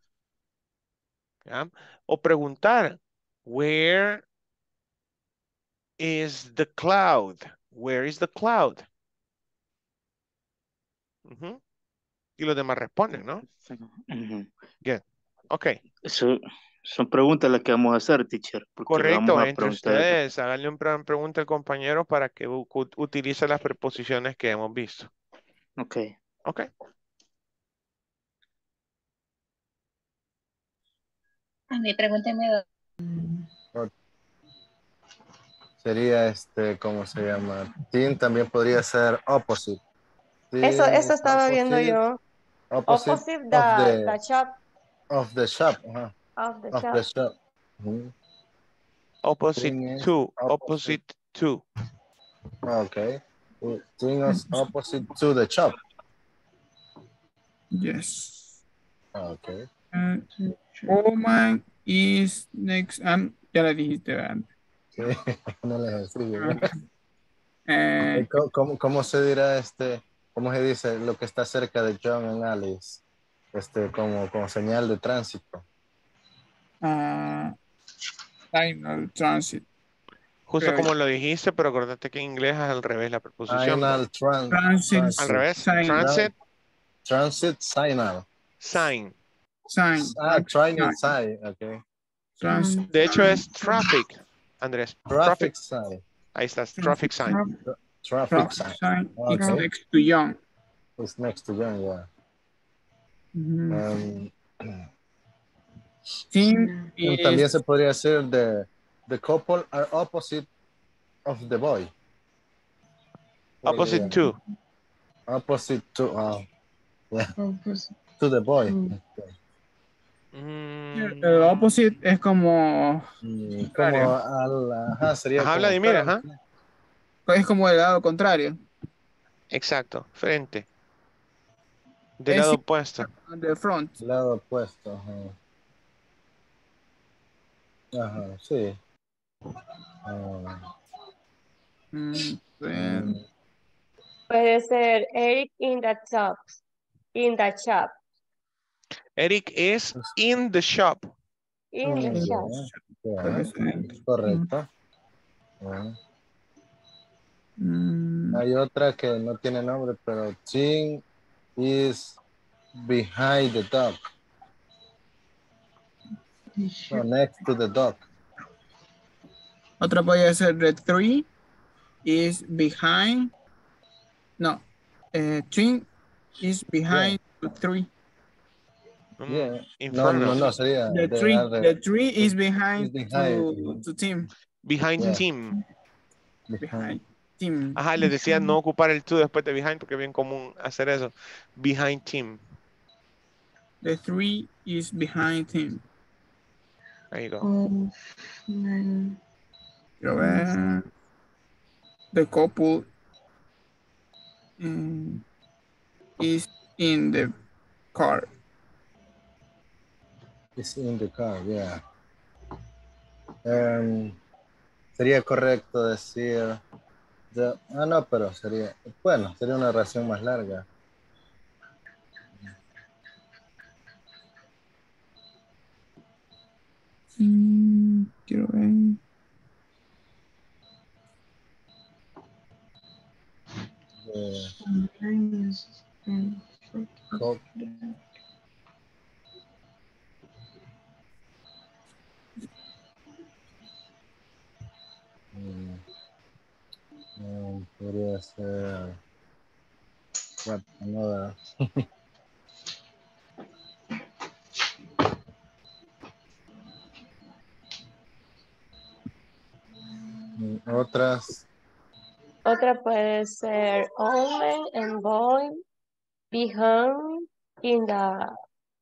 ¿Ya? O preguntar, where is the cloud? Where is the cloud? Ujú. Y los demás responden, ¿no? Bien, ok. Son preguntas las que vamos a hacer, teacher. Porque Correcto, vamos a entre preguntar. ustedes, háganle una pregunta al compañero para que utilice las preposiciones que hemos visto. Ok. Ok. A mí pregúnteme. Sería ¿cómo se llama? Teen también podría ser opposite. Eso Teen is estaba viendo yo. Opposite the shop. Of the shop. Of the Of shop. the shop. Opposite to. Opposite to. Okay. Teen is opposite to the shop. Yes. Okay. Woman is next. Ya la dijiste, ¿verdad? Sí, no les escribo. Ah. ¿Cómo se dirá cómo se dice lo que está cerca de John and Alice? Como señal de tránsito. Final transit. Justo como lo dijiste, pero acordate que en inglés es al revés la preposición. Final transit. Al revés. Sign. Transit. Transit signal. Sign. Sign. Transit sign. Okay. De hecho es traffic, Andrés. Traffic sign. Ahí está, traffic sign. Traffic sign. Okay. It's next to John. It's next to John, yeah. También se podría decir the couple are opposite of the boy. Opposite to. Opposite to, yeah. To the boy. El opposite es como... sería como Vladimir, ajá. Es como el lado contrario. Exacto, frente. Del lado opuesto. Del front. Del lado opuesto, ajá, sí. Puede ser Eric in the shop. In the shop. Eric is in the shop. In the shop. Correcto. Hay otra que no tiene nombre, pero Tim is behind the dog. No, next to the dog. Otra puede ser the tree is behind. No. Twin is behind the tree. Yeah. No, sería the tree is behind to team. Behind team. Behind. Tim. Ajá, les decía no ocupar el to después de behind porque es bien común hacer eso. Behind Tim. The 3 is behind him. There you go. Oh, Quiero ver. The couple is in the car. Is in the car, yeah. Sería correcto decir... no, pero sería... Bueno, sería una oración más larga. Quiero ver. Podría ser... What, another... Otras... Otra puede ser old man and boy behind in the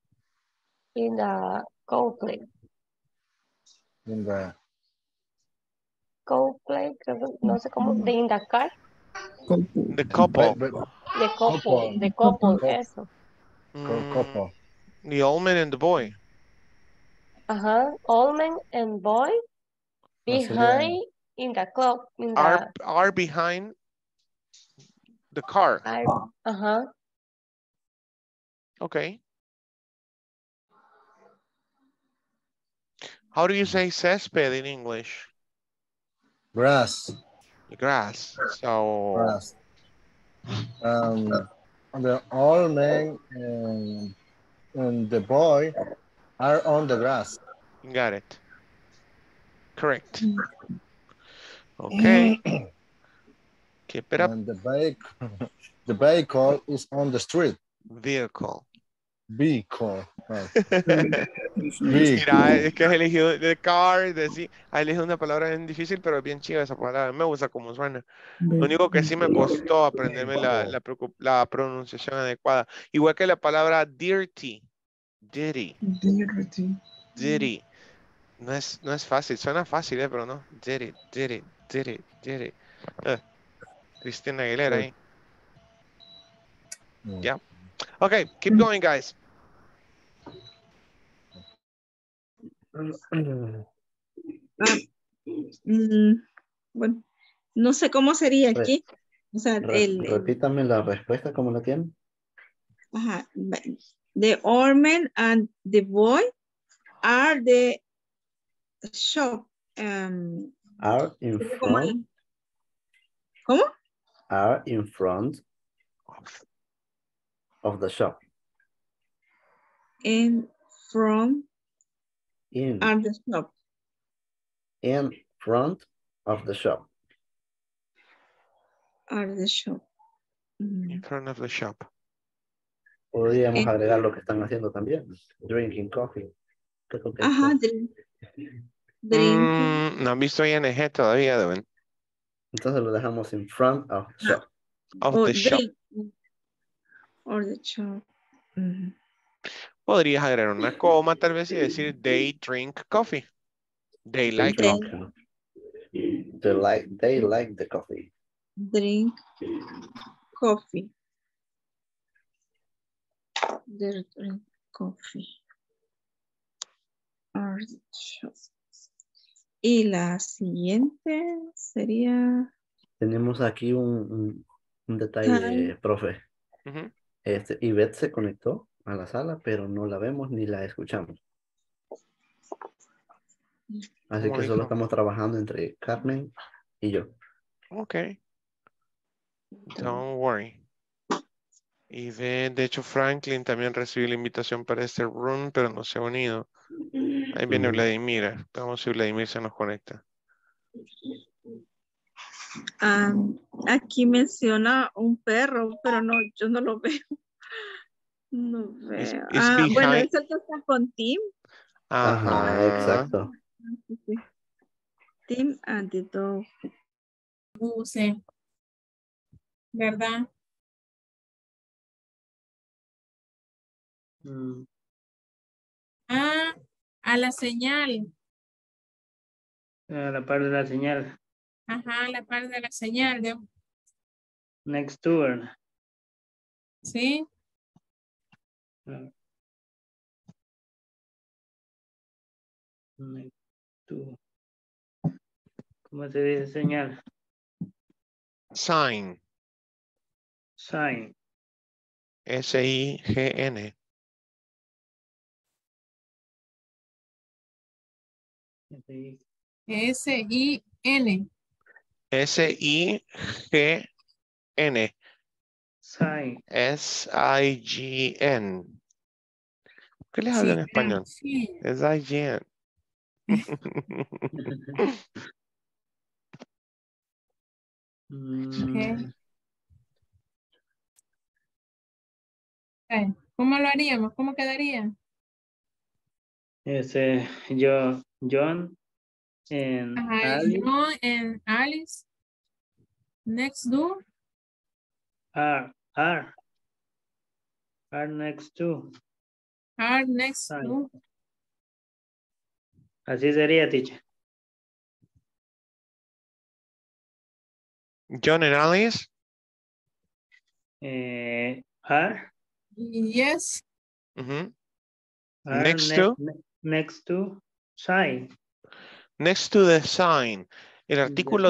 Coldplay. In the... Coldplay, creo que no sé cómo, de in the car. The couple. The couple, eso. Couple. The old man and the boy. Ajá, old man and boy behind in the club. Are behind the car. Ajá. Okay. How do you say césped in English? Grass. Grass. So. Grass. The old man and the boy are on the grass. Got it. Correct. Okay. Keep it up. And the vehicle is on the street. Vehicle. Vehicle. Mira, es que has elegido the car, has elegido una palabra bien difícil, pero es bien chiva esa palabra. Me gusta cómo suena. Lo único que sí me costó aprenderme la pronunciación adecuada. Igual que la palabra dirty. Dirty. Dirty. No es fácil. Suena fácil, pero no. Dirty. Cristina Aguilera ahí. Yeah. Okay, keep going, guys. Bueno, no sé cómo sería aquí. O sea, repítame la respuesta, ¿cómo la tienen? Ajá. The old man and the boy are the shop. Are in front. ¿Cómo? Are in front of the shop. In front of the shop. In front of the shop. Of the shop. In front of the shop. Podríamos agregar lo que están haciendo también. Drinking coffee. Ajá, drink. No han visto ING todavía, deben. Entonces lo dejamos in front of the shop. Of the shop. Or the shop. Podrías agregar una coma tal vez y decir they drink coffee. They like coffee. They like the coffee. Drink coffee. They drink coffee. Or the shop. Y la siguiente sería... Tenemos aquí un detalle, profe. Ivette se conectó a la sala, pero no la vemos ni la escuchamos. Así que solo estamos trabajando entre Carmen y yo. Ok. Don't worry. Ivette, de hecho Franklin también recibió la invitación para este room, pero no se ha unido. Ahí viene Vladimir. Vamos a ver si Vladimir se nos conecta. Aquí menciona un perro, pero no, yo no lo veo. No veo. Bueno, es el que está con Tim. Ajá, exacto. Tim and the dog. Sí. ¿verdad? Ah, a la señal. A la par de la señal. Ajá, a la par de la señal. Next to her. Sí. Next to. ¿Cómo se dice señal? Sign. Sign. S-I-G-N. S-I-N. S-I-G-N. Sign. S-I-G-N. ¿Qué les hablo en español? Sí. S-I-G-N. Okay. ¿Cómo lo haríamos? ¿Cómo quedaría? John and Alice. John and Alice. Next door. Are next to. Are next to. Así sería, teacher. John and Alice. Are. Yes. Next to. Next to sign. Next to the sign. El artículo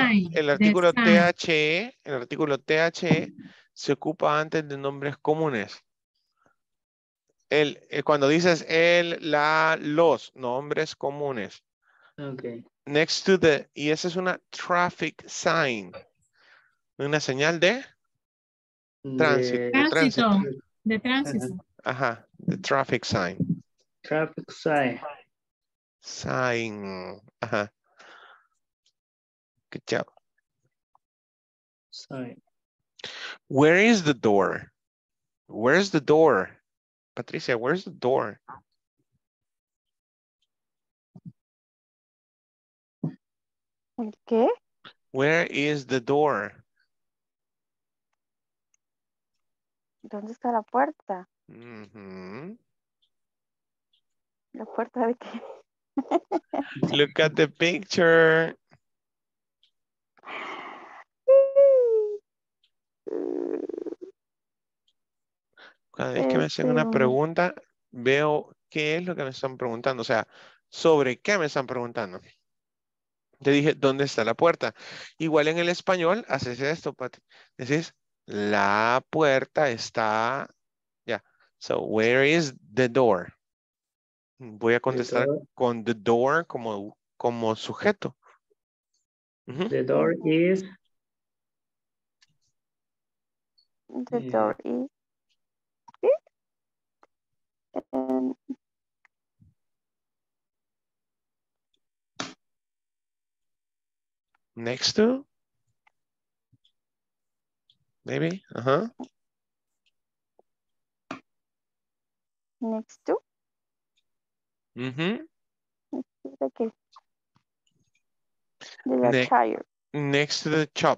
THE se ocupa antes de nombres comunes. Cuando dices los nombres comunes. Okay. Next to the, y esa es una traffic sign. Una señal de tránsito. De tránsito. Ajá, the traffic sign. Traffic sign. Sign. Ajá. Good job. Sign. Where is the door? Where's the door? Patricia, where's the door? ¿Qué? Where is the door? ¿Dónde está la puerta? ¿La puerta de qué? Look at the picture. Cada vez que me hacen una pregunta, veo qué es lo que me están preguntando. O sea, ¿sobre qué me están preguntando? Te dije, ¿dónde está la puerta? Igual en el español, haces esto, Pati. Decís, la puerta está... Ya. So, where is the door? Voy a contestar con the door como sujeto. The door is... The door is... Next to? Maybe? Next to? ¿De qué? De la tire. Next to the shop.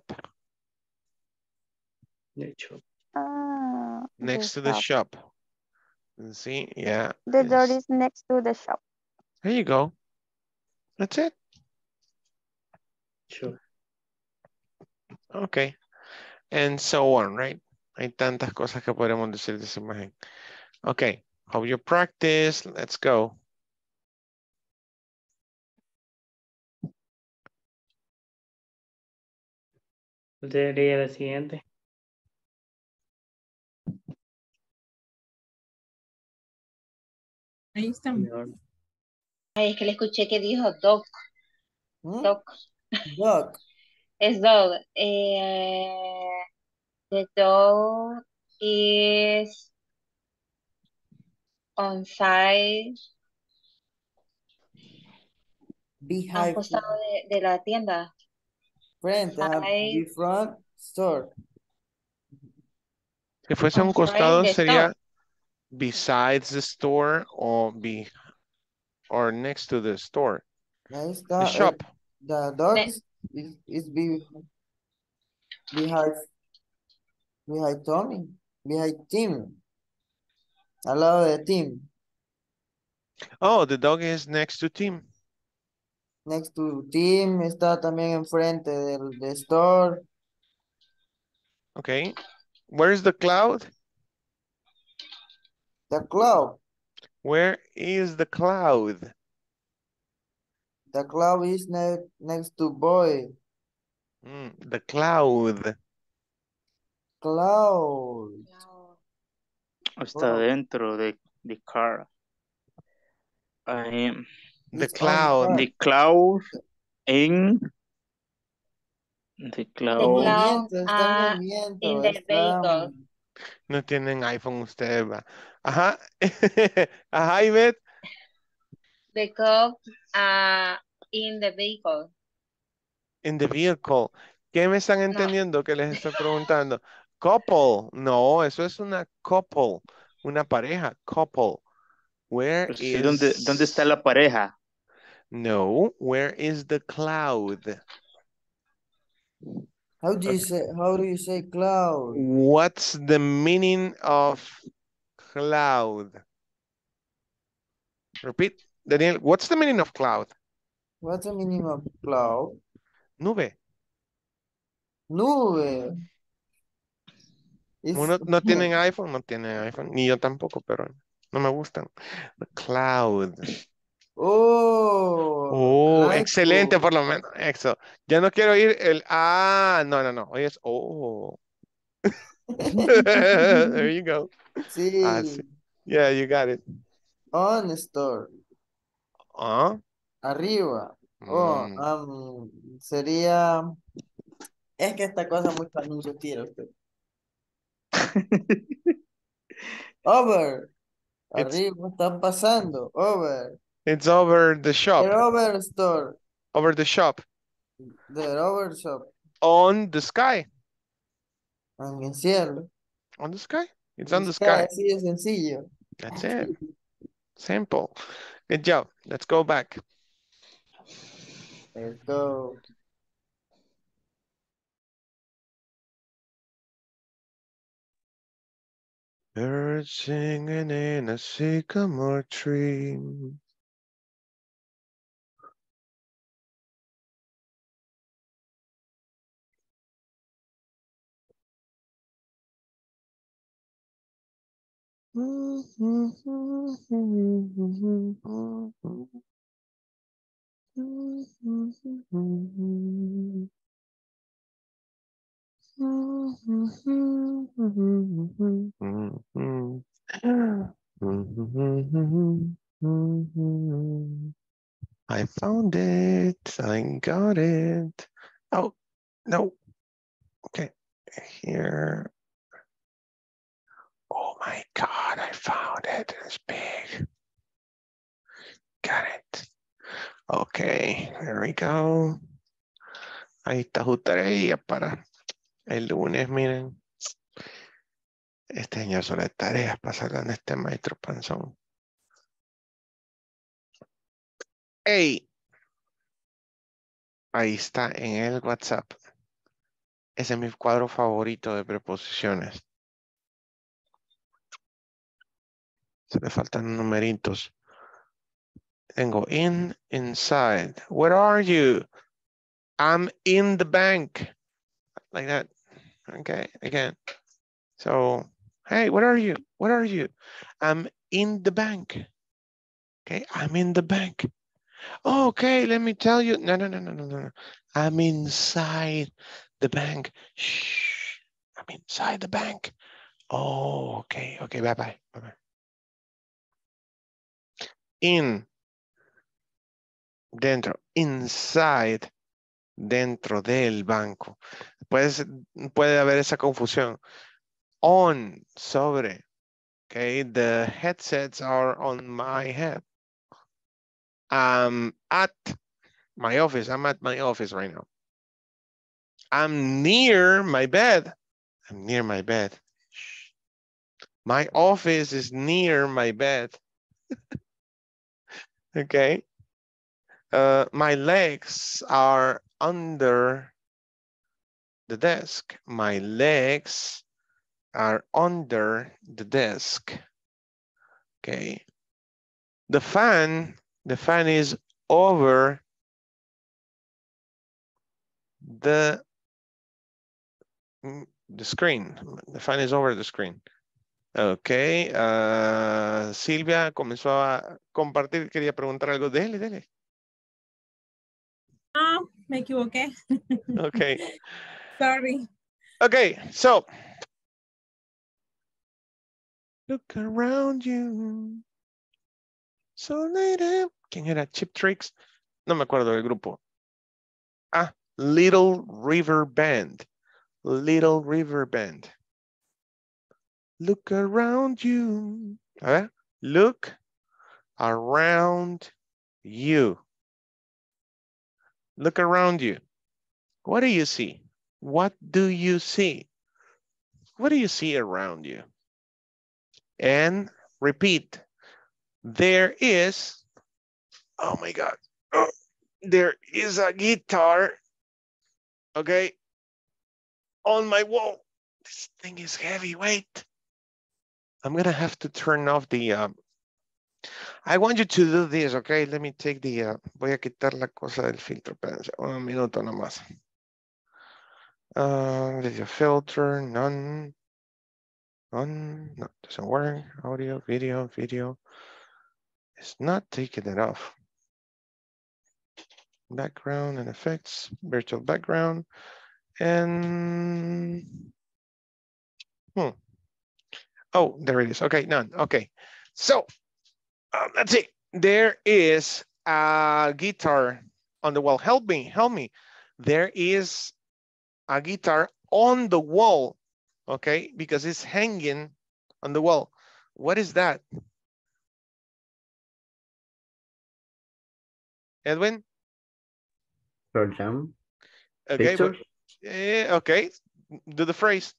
The shop. Next to the shop. See, yeah. The door is next to the shop. There you go. That's it. Sure. Okay. And so on, right? Hay tantas cosas que podemos decir de esa imagen. Okay. Hope you practice. Let's go. ¿Usted leía la siguiente? Ahí está. Ay, es que le escuché que dijo dog. Dog. Dog. Es dog. The dog is on side. Behind. Al costado de la tienda. Front, the front store. Si fuese un costado sería besides the store or next to the store. The shop. The dog is behind Behind Tommy. Behind Tim. Al lado de Tim. Oh, the dog is next to Tim. Next to Tim. Está también enfrente del store. Okay. Where is the cloud? The cloud. Where is the cloud? The cloud is next to boy. The cloud. Cloud. Está dentro de the car. The cloud. The cloud in the cloud. Está en el viento. In the vehicle. No tienen iPhone ustedes, va. Ajá. Ajá, Ivette. The cloud in the vehicle. In the vehicle. ¿Qué me están entendiendo que les estoy preguntando? Couple. No, eso es una couple. Una pareja. Couple. Where Sí, is... ¿dónde está la pareja? No, where is the cloud? How do you say cloud? What's the meaning of cloud? Repeat, Daniel, what's the meaning of cloud? What's the meaning of cloud? Nube. Nube. No tienen iPhone, no tienen iPhone, ni yo tampoco, pero no me gustan. The cloud. Oh, excelente por lo menos. Eso. Ya no quiero ir el no. Hoy es There you go. Sí. Yeah, you got it. On store. Arriba. Sería. Es que esta cosa mucho anuncio tira usted. Over. Arriba están pasando. Over. It's over the shop. The over store. Over the shop. The over shop. On the sky. En el cielo. On the sky. It's on the sky. Así de sencillo. That's it. Simple. Good job. Let's go back. Let's go. Birds singing in a sycamore tree. I found it. I got it. Oh, no. Okay, here. Oh my God, I found it. It's big. Got it. Okay, there we go. Ahí está su tarea para el lunes, miren. Este año son las tareas para sacar en este maestro panzón. ¡Ey! Ahí está en el WhatsApp. Ese es mi cuadro favorito de preposiciones. Se me faltan numeritos. Tengo in, inside. Where are you? I'm in the bank. Like that. Okay, again. So, hey, where are you? Where are you? I'm in the bank. Okay, I'm in the bank. Oh, okay, let me tell you. No. I'm inside the bank. Shh. I'm inside the bank. Oh, okay, bye-bye. In. Dentro. Inside. Dentro del banco. Puede haber esa confusión. On, sobre. Okay, the headsets are on my head. At my office. I'm at my office right now. I'm near my bed. I'm near my bed. My office is near my bed. Okay. My legs are under the desk. My legs are under the desk. Okay. The fan is over the screen. The fan is over the screen. Ok. Silvia comenzó a compartir, quería preguntar algo. Dele. No, me equivoqué. Ok. Sorry. Okay, so. Look around you. So late. ¿Quién era? Chip Tricks. No me acuerdo del grupo. Ah, Little River Band. Little River Band. Look around you. A ver. Look around you. Look around you. What do you see? What do you see? What do you see around you? And repeat. There is, oh my God. Oh, there is a guitar, okay, on my wall. This thing is heavy, wait. I'm gonna have to turn off the, I want you to do this, okay? Let me take the, voy a quitar la cosa del filtro, espérense, un minuto nomás. Video filter, none, no, doesn't work. Audio, video. It's not taking it off. Background and effects, virtual background, and oh, there it is. Okay, none. Okay, so let's see. There is a guitar on the wall. Help me. There is a guitar on the wall, okay, because it's hanging on the wall. What is that? Edwin? Pearl Jam. Okay, Picture? Okay, do the phrase.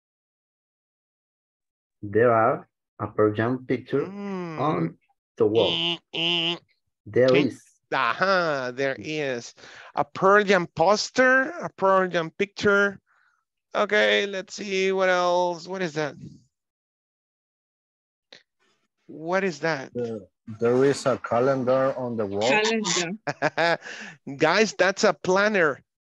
There are a Pearl Jam picture on the wall. There is. There is a Pearl Jam poster, a Pearl Jam picture. Okay, let's see what else. What is that? What is that? There is a calendar on the wall. Calendar. Guys, that's a planner.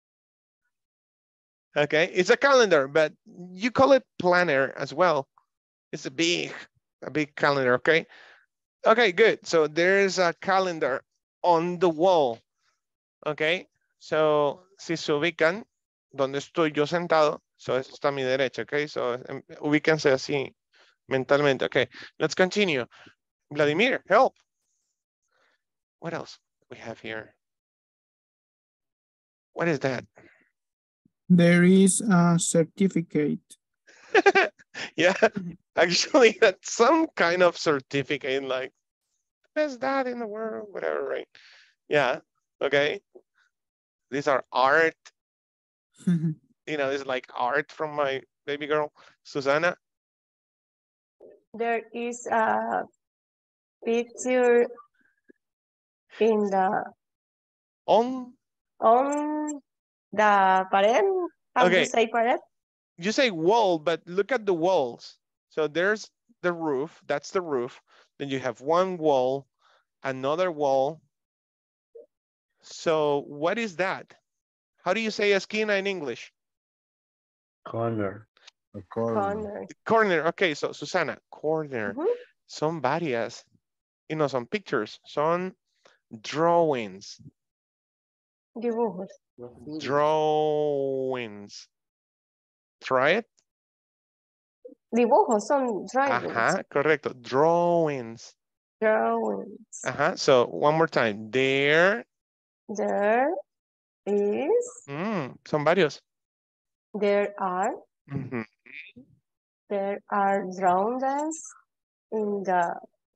Okay, it's a calendar, but you call it planner as well. It's a big calendar, okay? Okay, good. So there's a calendar on the wall. Okay, so si se ubican donde estoy yo sentado, so eso está a mi derecha, okay? So ubíquense así mentalmente, okay? Let's continue. Vladimir, help. What else do we have here? What is that? There is a certificate. Yeah, actually that's some kind of certificate, like best dad in the world, whatever, right? Yeah, okay. These are art. You know, it's like art from my baby girl, Susana. There is a picture in the on the pared. How do you say pared? You say wall, but look at the walls. So there's the roof, that's the roof. Then you have one wall, another wall. So what is that? How do you say esquina in English? Corner. A corner. Corner. Okay, so Susana, corner. Son varias. Y no son pictures, son drawings. Dibujos. Drawings. Try it. Dibujos son drawings. Ajá, correcto. Drawings. Drawings. Ajá, so one more time. There is. Son varios. There are. There are drawings in the.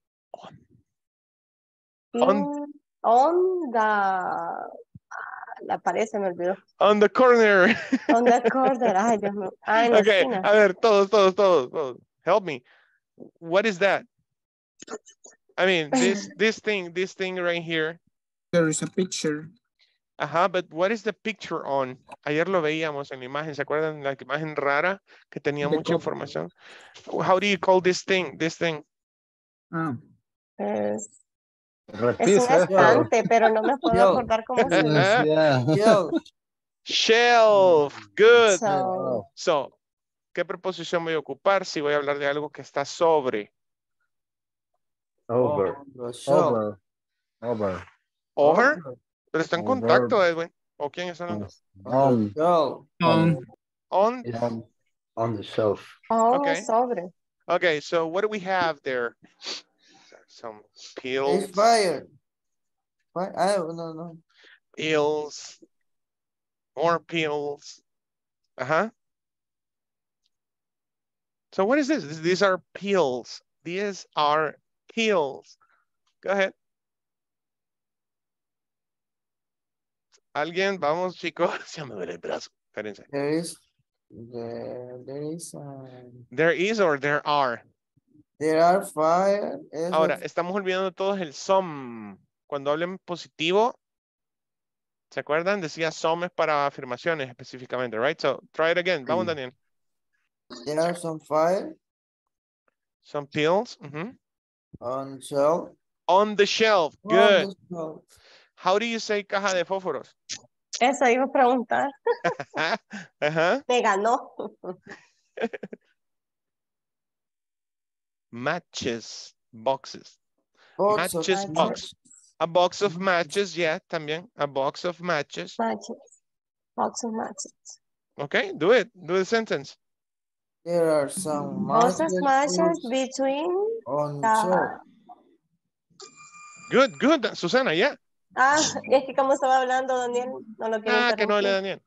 On the. La pared se me olvidó. On the corner. On the corner. Ay, Dios mío. Ah, en la Okay, esquina. a ver, todos. Help me. What is that? I mean, this thing right here. There is a picture. Ajá, but what is the picture on? Ayer lo veíamos en la imagen, ¿se acuerdan? La imagen rara que tenía mucha información. How do you call this thing? Es un Repisa. estante, pero no me puedo acordar cómo se dice. Shelf. Good. So, So, ¿qué preposición voy a ocupar si voy a hablar de algo que está sobre? Over. Over. Over. Over. Pero está en Over. contacto, Edwin. ¿O quién está hablando? On. On. On the shelf. Okay. sobre. Okay, so what do we have there? Some pills. It's fire. I don't know. Pills. More pills. Uh-huh. So what is this? These are pills. These are pills. Go ahead. ¿Alguien? Vamos, chicos. Ya me duele el brazo. Espérense. There is or there are. There are fire. Ahora, estamos olvidando todos el some. Cuando hablen positivo, ¿se acuerdan? Decía some es para afirmaciones específicamente, right? So, try it again. Vamos, Daniel. There are some fire. Some pills. On shelf. On the shelf. Good. On the shelf. How do you say caja de fósforos? Eso iba a preguntar. Ajá. Me ganó. Matches. Boxes. Box matches of box. A box of matches, yeah, también. A box of matches. Matches. Box of matches. Okay, do it. Do the sentence. There are some matches between on shelf. Good, good, Susana, yeah. Es que como estaba hablando Daniel, no lo quiero interrumpir. Que no hable Daniel.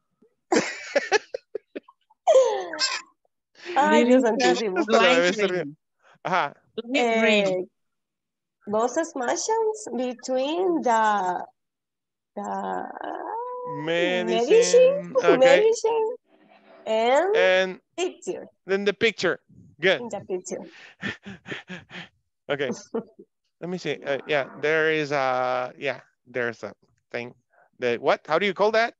Ay, Dios santísimo. Ajá. Both matches between the medicine, okay. medicine and picture. Then the picture. Good. In the picture. Okay. Let me see. Yeah, there is a, there's a thing. The what? How do you call that?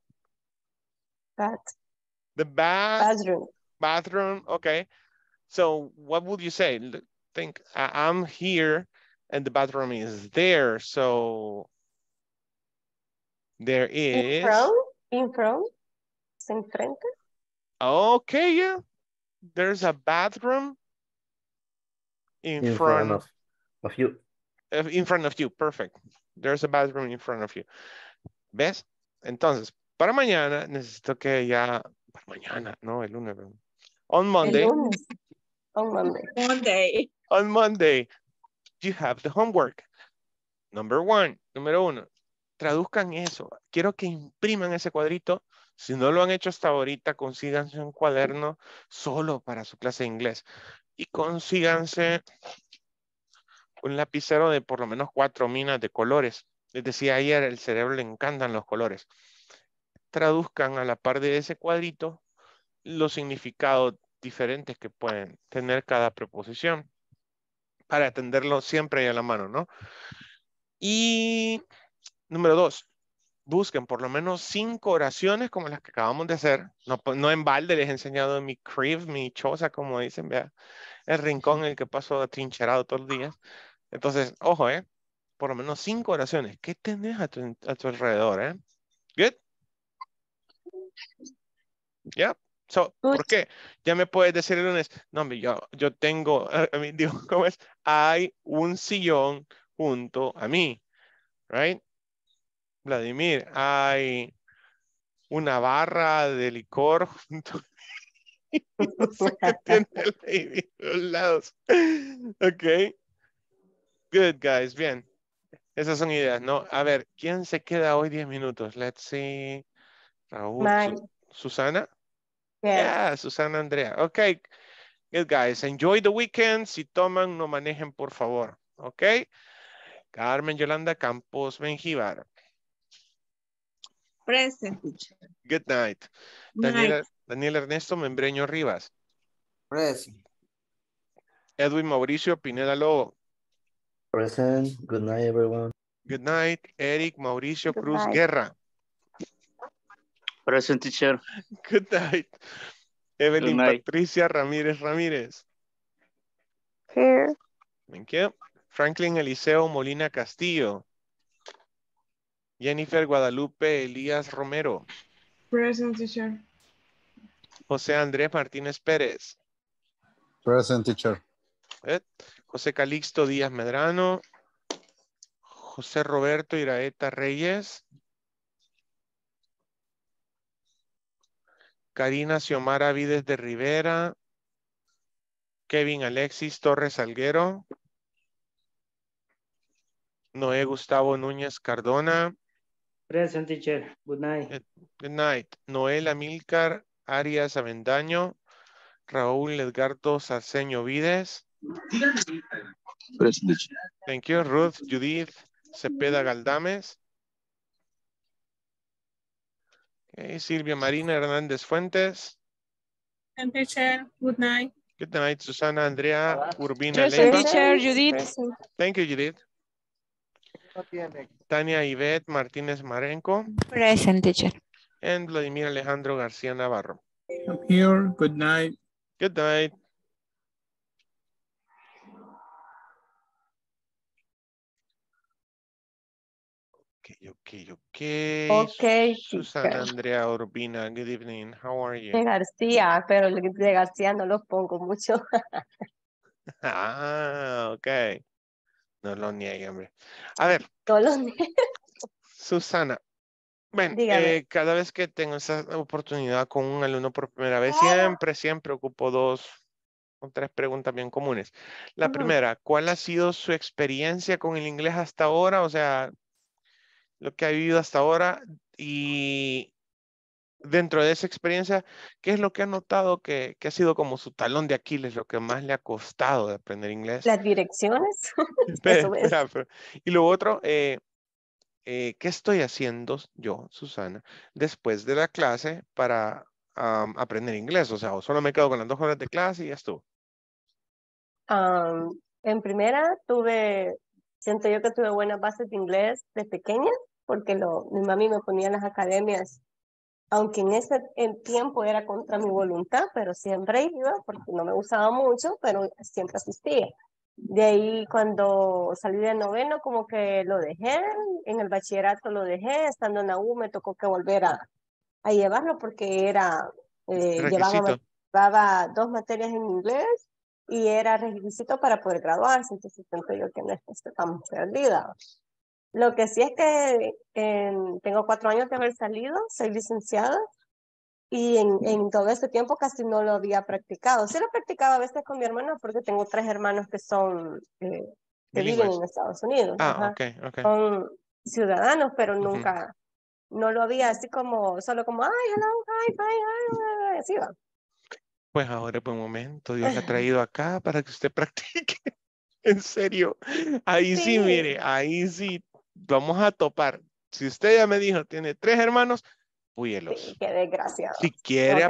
The bathroom. Bathroom. Okay. So what would you say? Think I'm here and the bathroom is there. So there is. In front. Enfrente. Okay, yeah. There's a bathroom in front of you. In front of you, perfect. There's a bathroom in front of you. ¿Ves? Entonces, para mañana necesito que ya... Para mañana, no, el lunes. On Monday. El lunes. On Monday. On Monday, you have the homework. Número uno. Traduzcan eso. Quiero que impriman ese cuadrito. Si no lo han hecho hasta ahorita, consíganse un cuaderno solo para su clase de inglés. Y consíganse un lapicero de por lo menos 4 minas de colores. Les decía ayer, el cerebro le encantan los colores. Traduzcan a la par de ese cuadrito los significados diferentes que pueden tener cada preposición para atenderlo siempre ahí a la mano, ¿no? Y número 2, busquen por lo menos 5 oraciones como las que acabamos de hacer. No en balde les he enseñado mi crib, mi choza, como dicen, vea, el rincón en el que paso atrincherado todos los días. Entonces, ojo, por lo menos 5 oraciones. ¿Qué tenés a tu alrededor, Good? Yeah. So, ¿por qué? Ya me puedes decir el lunes, no, hombre, yo tengo, digo, ¿cómo es? Hay un sillón junto a mí, right? Vladimir, hay una barra de licor junto a mí. No sé qué tiene el lady a los lados. Ok. Good, guys. Bien. Esas son ideas, ¿no? A ver, ¿quién se queda hoy 10 minutos? Let's see. Raúl. Susana? Yeah, Susana Andrea. Ok. Good, guys. Enjoy the weekend. Si toman, no manejen, por favor. Ok. Carmen Yolanda Campos Mengíbar. Present. Good night. Daniel Ernesto Membreño Rivas. Present. Edwin Mauricio Pineda Lobo. Present. Good night, everyone. Good night. Eric Mauricio Cruz Guerra. Present, teacher. Good night. Evelyn Good night. Patricia Ramírez. Here. Thank you. Franklin Eliseo Molina Castillo. Jennifer Guadalupe Elías Romero. Present, teacher. José Andrés Martínez Pérez. Present, teacher. José Calixto Díaz Medrano. José Roberto Iraeta Reyes. Karina Xiomara Vides de Rivera. Kevin Alexis Torres Alguero. Noé Gustavo Núñez Cardona. Present, teacher. Good night. Good night. Noel Amílcar Arias Avendaño. Raúl Edgardo Sarceño Vides. Present, teacher. Thank you. Ruth Judith Cepeda Galdames. Okay. Silvia Marina Hernández Fuentes. And teacher, good night. Good night. Susana Andrea Urbina Present, Leiva. teacher, Judith. Present. Thank you, Judith. Tania Ivette Martínez Marenco. Present, teacher. And Vladimir Alejandro García Navarro. I'm here. Good night. Good night. Okay. Susana Andrea Urbina, good evening. How are you? De García, pero de García no los pongo mucho. Ok. No lo niegue, hombre. A ver. No lo niegue. Susana. Bueno, cada vez que tengo esa oportunidad con un alumno por primera vez, siempre ocupo 2 o 3 preguntas bien comunes. La primera, ¿cuál ha sido su experiencia con el inglés hasta ahora? O sea, lo que ha vivido hasta ahora, y dentro de esa experiencia, ¿qué es lo que ha notado que ha sido como su talón de Aquiles, lo que más le ha costado de aprender inglés? Las direcciones. Espera. Y lo otro, ¿qué estoy haciendo yo, Susana, después de la clase para aprender inglés? O sea, o solo me quedo con las 2 horas de clase y ya estuvo. En primera siento yo que tuve buenas bases de inglés de pequeña, porque mi mami me ponía en las academias, aunque en ese tiempo era contra mi voluntad, pero siempre iba, porque no me gustaba mucho, pero siempre asistía. De ahí cuando salí de noveno como que lo dejé, en el bachillerato lo dejé, estando en la U me tocó que volver a llevarlo porque llevaba 2 materias en inglés y era requisito para poder graduarse, entonces siento yo que no estamos perdida. Lo que sí es que tengo 4 años de haber salido, soy licenciada. Y en todo este tiempo casi no lo había practicado. Sí lo practicaba a veces con mi hermano porque tengo 3 hermanos que viven en Estados Unidos. Okay. Son ciudadanos, pero nunca, no lo había así como, solo como, ay, hello, hi, así va. Pues ahora es buen momento. Dios la ha traído acá para que usted practique. En serio. Ahí sí, mire, ahí sí. Vamos a topar. Si usted ya me dijo, tiene 3 hermanos, púyelos. Sí, qué desgraciado. Si quiere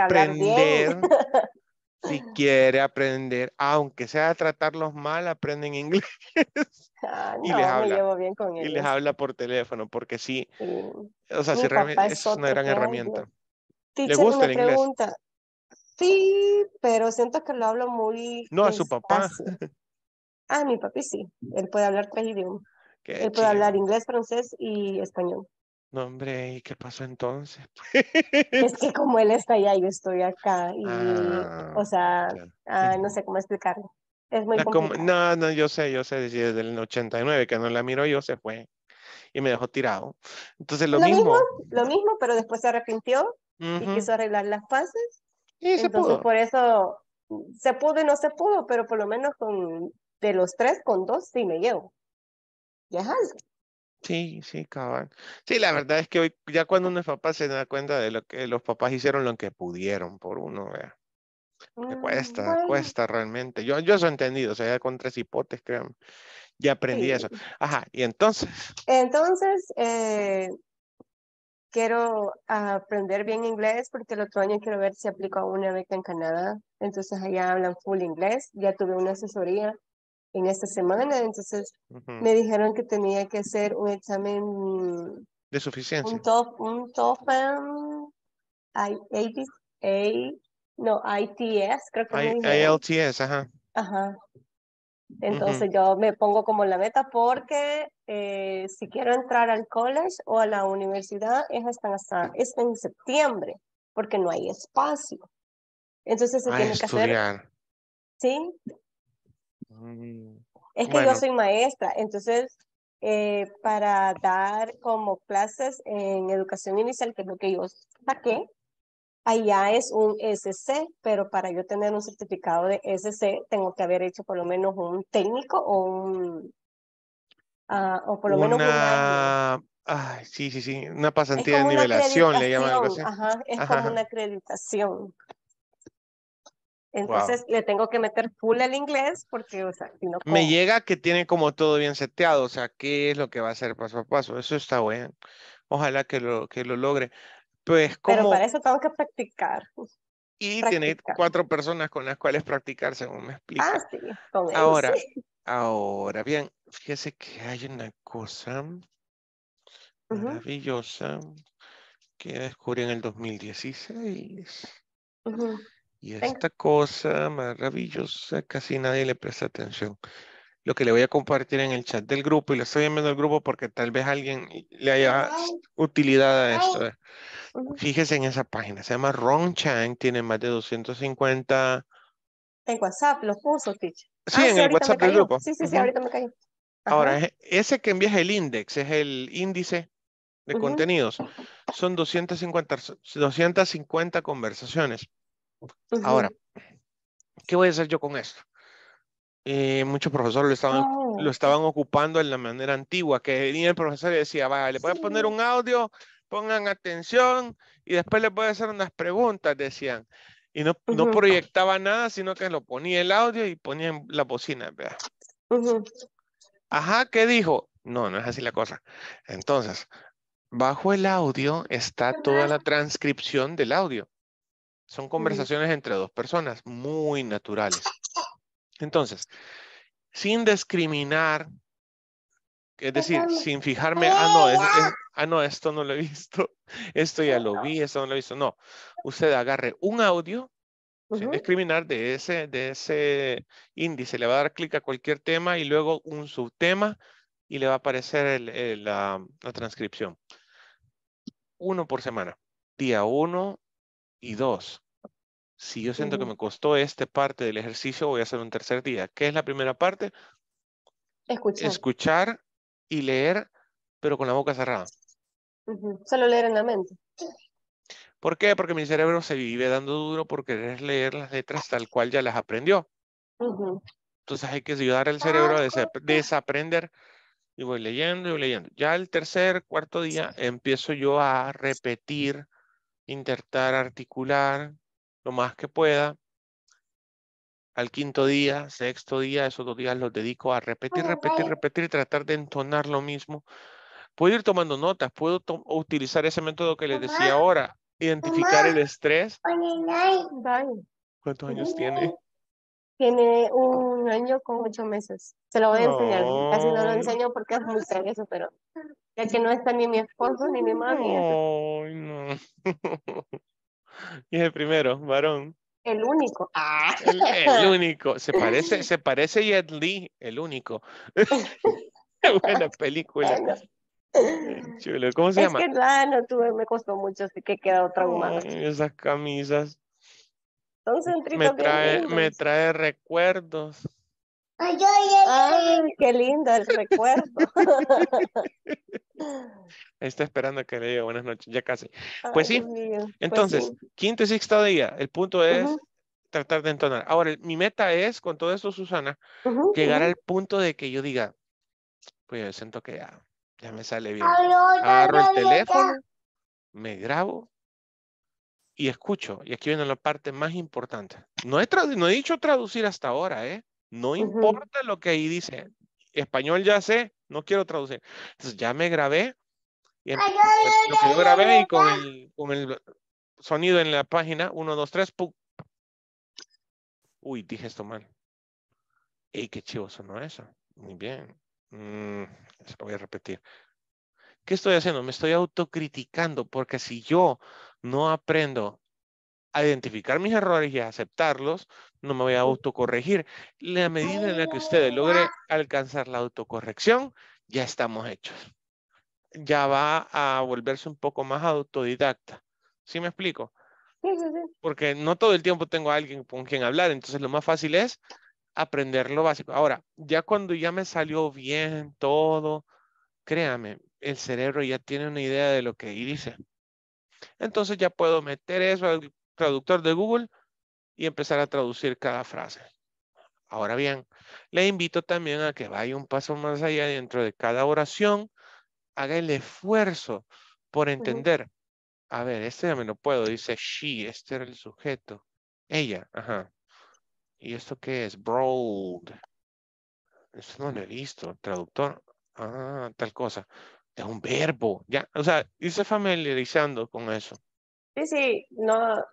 aprender, aunque sea tratarlos mal, aprenden inglés. Y les habla. Me llevo bien con ellos. Y les habla por teléfono, porque sí. O sea, si realmente es una gran herramienta. ¿Le gusta el inglés? Sí, pero siento que lo hablo muy No, a su papá. Mi papi sí. Él puede hablar 3 idiomas. Él puede hablar inglés, francés y español. No, hombre, ¿y qué pasó entonces? Es que como él está allá, yo estoy acá. Y, o sea, no sé cómo explicarlo. Es muy complicado. No, yo sé, desde el 89 que no la miro yo, se fue y me dejó tirado. Entonces lo mismo, pero después se arrepintió y quiso arreglar las fases. Y entonces se pudo. Por eso se pudo y no se pudo, pero por lo menos de los 3, con 2 sí me llevo. Ya. Sí, cabal. Sí, la verdad es que hoy, ya cuando uno es papá, se da cuenta de lo que los papás hicieron lo que pudieron por uno, vea. Que cuesta realmente. Yo eso he entendido, o sea, ya con 3 hipotes, créanme. Ya aprendí eso. Ajá, y entonces. Entonces, quiero aprender bien inglés porque el otro año quiero ver si aplico a una beca en Canadá. Entonces allá hablan full inglés. Ya tuve una asesoría en esta semana, entonces me dijeron que tenía que hacer un examen de suficiencia. Un TOEFL ITS, creo que me dijeron. IELTS, ajá. Ajá. Entonces yo me pongo como la meta porque si quiero entrar al college o a la universidad es en septiembre, porque no hay espacio. Entonces se tiene que hacer, Estudiar. ¿sí? Es que yo soy maestra, entonces para dar como clases en educación inicial, que es lo que yo saqué, allá es un SC, pero para yo tener un certificado de SC tengo que haber hecho por lo menos un técnico o por lo menos un año. Ay, sí, una Es pasantía de como una nivelación, le llaman algo así. acreditación, ajá, es Ajá, como ajá. una acreditación. Wow. Entonces le tengo que meter full el inglés porque, o sea, si no, Me ¿cómo? llega que tiene como todo bien seteado, o sea, qué es lo que va a hacer paso a paso. Eso está bueno. Ojalá que lo logre. Pues Pero como, para eso tengo que practicar. y tener 4 personas con las cuales practicar, según me explica. Sí, con ellos Ahora, sí. ahora, bien, fíjese que hay una cosa maravillosa que descubrí en el 2016. Y esta cosa maravillosa casi nadie le presta atención. Lo que le voy a compartir en el chat del grupo, y lo estoy enviando al grupo porque tal vez alguien le haya utilidad a esto. Fíjese en esa página, se llama Ron Chang, tiene más de 250. En WhatsApp lo puso, teacher. Sí, en Sí, el ahorita me WhatsApp del cayó. grupo. Sí, ahorita me cayó. Ahora, ese que envía es el index, es el índice de contenidos. Son 250 conversaciones. Ahora, ¿qué voy a hacer yo con esto? Muchos profesores lo estaban ocupando en la manera antigua, que venía el profesor y decía, vale, le voy a poner un audio, pongan atención, y después les voy a hacer unas preguntas, decían. Y no proyectaba nada, sino que lo ponía el audio y ponía la bocina, ¿verdad? Ajá, ¿qué dijo? No, no es así la cosa. Entonces, bajo el audio está toda la transcripción del audio. Son conversaciones entre 2 personas, muy naturales. Entonces, sin discriminar, es decir, sin fijarme, no, esto no lo he visto, esto ya lo vi, esto no lo he visto. No, usted agarre un audio, sin discriminar de ese índice, le va a dar clic a cualquier tema y luego un subtema y le va a aparecer la transcripción. 1 por semana, día 1 y 2. Si yo siento que me costó esta parte del ejercicio, voy a hacer un tercer día. ¿Qué es la primera parte? Escuchar y leer, pero con la boca cerrada. Solo leer en la mente. ¿Por qué? Porque mi cerebro se vive dando duro por querer leer las letras tal cual ya las aprendió. Entonces hay que ayudar al cerebro a desaprender. Y voy leyendo y voy leyendo. Ya el tercer, cuarto día empiezo yo a repetir, intentar articular lo más que pueda. Al quinto día, sexto día, esos 2 días los dedico a repetir y tratar de entonar lo mismo. Puedo ir tomando notas, puedo utilizar ese método que les decía ahora, identificar el estrés. ¿Cuántos años tiene? Tiene 1 año con 8 meses. Se lo voy a enseñar. Casi no lo enseño porque es muy serio, pero ya que no está ni mi esposo ni mi mami. Ay, no. Y es el primero, varón. El único. El único. Se parece a Jet Li, el único. Qué buena película. Chulo. ¿Cómo se llama? Es que no tuve, me costó mucho, así que he quedado traumada. Esas camisas. Son centritos bien Me lindos. trae recuerdos. Ay, qué lindo el recuerdo. Está esperando que le diga buenas noches, ya casi. Pues sí, Pues entonces, sí. quinto y sexto día, el punto es tratar de entonar. Ahora, mi meta es, con todo esto, Susana, llegar al punto de que yo diga, pues yo siento que ya me sale bien. Agarro el teléfono, me grabo y escucho. Y aquí viene la parte más importante. No he dicho traducir hasta ahora, ¿eh? No importa lo que ahí dice. Español ya sé, no quiero traducir. Entonces ya me grabé. Y lo que yo grabé y con el sonido en la página, 1, 2, 3, ¡pum! Uy, dije esto mal. ¡Ey, qué chivo sonó eso! Muy bien. Eso lo voy a repetir. ¿Qué estoy haciendo? Me estoy autocriticando porque si yo no aprendo a identificar mis errores y a aceptarlos, no me voy a autocorregir. La medida en la que ustedes logren alcanzar la autocorrección, ya estamos hechos. Ya va a volverse un poco más autodidacta. ¿Sí me explico? Porque no todo el tiempo tengo a alguien con quien hablar, entonces lo más fácil es aprender lo básico. Ahora, ya cuando ya me salió bien todo, créame, el cerebro ya tiene una idea de lo que dice. Entonces ya puedo meter eso al traductor de Google y empezar a traducir cada frase. Ahora bien, le invito también a que vaya un paso más allá dentro de cada oración, haga el esfuerzo por entender. A ver, este ya me lo puedo, dice she, este era el sujeto. Ella, ajá. ¿Y esto qué es? Broad. Esto no lo he visto. Traductor. Ah, tal cosa. Es un verbo. Ya, o sea, irse familiarizando con eso. Sí, sí, no,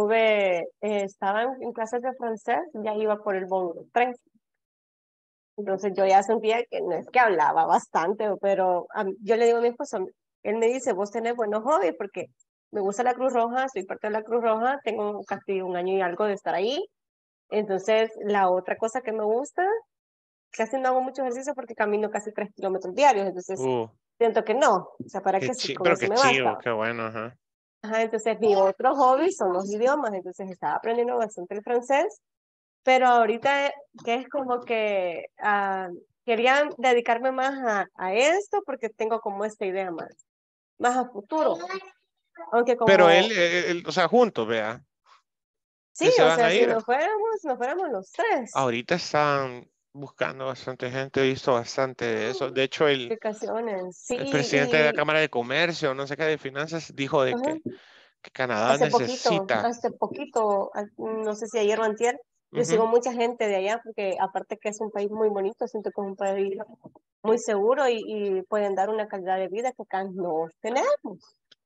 estaba en clases de francés, ya iba por el módulo 3. Entonces yo ya sentía que no es que hablaba bastante, pero yo le digo a mi esposo, él me dice, vos tenés buenos hobbies porque me gusta la Cruz Roja, soy parte de la Cruz Roja, tengo casi 1 año y algo de estar ahí. Entonces la otra cosa que me gusta, casi no hago mucho ejercicio porque camino casi 3 kilómetros diarios, entonces siento que no, o sea, ¿para qué? Con Pero eso qué me chido, basta. qué bueno, ajá. Ajá, entonces mi otro hobby son los idiomas, entonces estaba aprendiendo bastante el francés, pero ahorita que es como que quería dedicarme más a esto porque tengo como esta idea más a futuro. Aunque como... Pero él, o sea, juntos, vea. Sí, se o van sea, a si ir. nos fuéramos los 3. Ahorita están buscando bastante gente, he visto bastante de eso. De hecho, el presidente de la Cámara de Comercio, no sé qué, de Finanzas, dijo de que Canadá necesita. Hace poquito, no sé si ayer o antier, yo sigo mucha gente de allá porque aparte que es un país muy bonito, siento que es un país muy seguro y pueden dar una calidad de vida que acá no tenemos.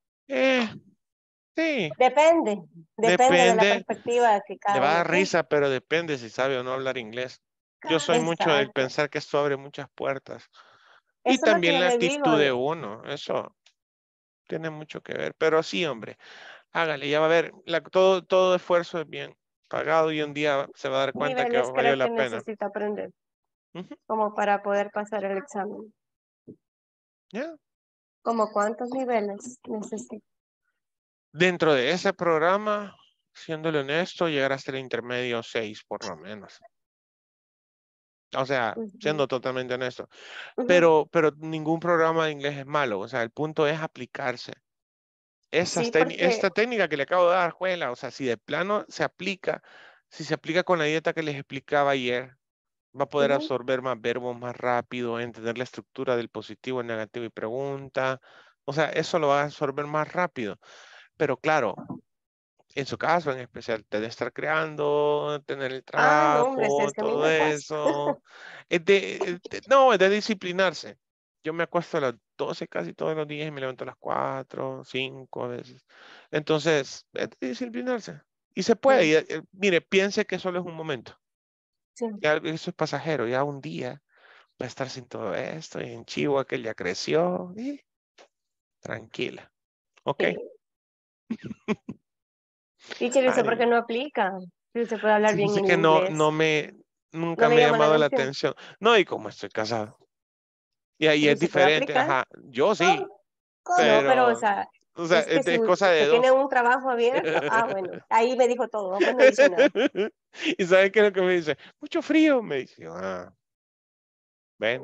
Sí. Depende de la perspectiva que cada le va a uno dar risa, pero depende si sabe o no hablar inglés. Yo soy mucho del pensar que esto abre muchas puertas. Y Eso es lo que también yo la le digo. actitud de uno, eso tiene mucho que ver. Pero sí, hombre, hágale, ya va a ver, todo esfuerzo es bien pagado y un día se va a dar cuenta que Niveles valió creo la que pena. necesita aprender como para poder pasar el examen. ¿Ya? ¿Como cuántos niveles necesita? Dentro de ese programa, siéndole honesto, llegar hasta el intermedio 6 por lo menos. O sea, siendo totalmente honesto. Pero ningún programa de inglés es malo. O sea, el punto es aplicarse. Esta técnica que le acabo de dar, Juela, o sea, si de plano se aplica, si se aplica con la dieta que les explicaba ayer, va a poder absorber más verbos más rápido, entender la estructura del positivo, el negativo y pregunta. O sea, eso lo va a absorber más rápido. Pero claro, en su caso en especial, de estar creando, tener el No, hombre, si trabajo, es que a mí todo me cuesta. eso. Es de disciplinarse. Yo me acuesto a las 12 casi todos los días y me levanto a las 4, 5 a veces. Entonces, es de disciplinarse. Y se puede. Y, mire, piense que solo es un momento. Ya eso es pasajero. Ya un día va a estar sin todo esto y en Chihuahua que ya creció. Y tranquila. ¿Ok? Y Chile, ¿por qué no aplica? Si se puede hablar bien Dice en que inglés. nunca me ha llamado la atención. No, y como estoy casado. Y ahí es diferente, ajá. Yo sí. Pero, o sea, es que si es cosa de usted tiene dos. un trabajo abierto, bueno, ahí me dijo todo, pues no dice nada. ¿Y sabe qué es lo que me dice? Mucho frío, me dice. Ven.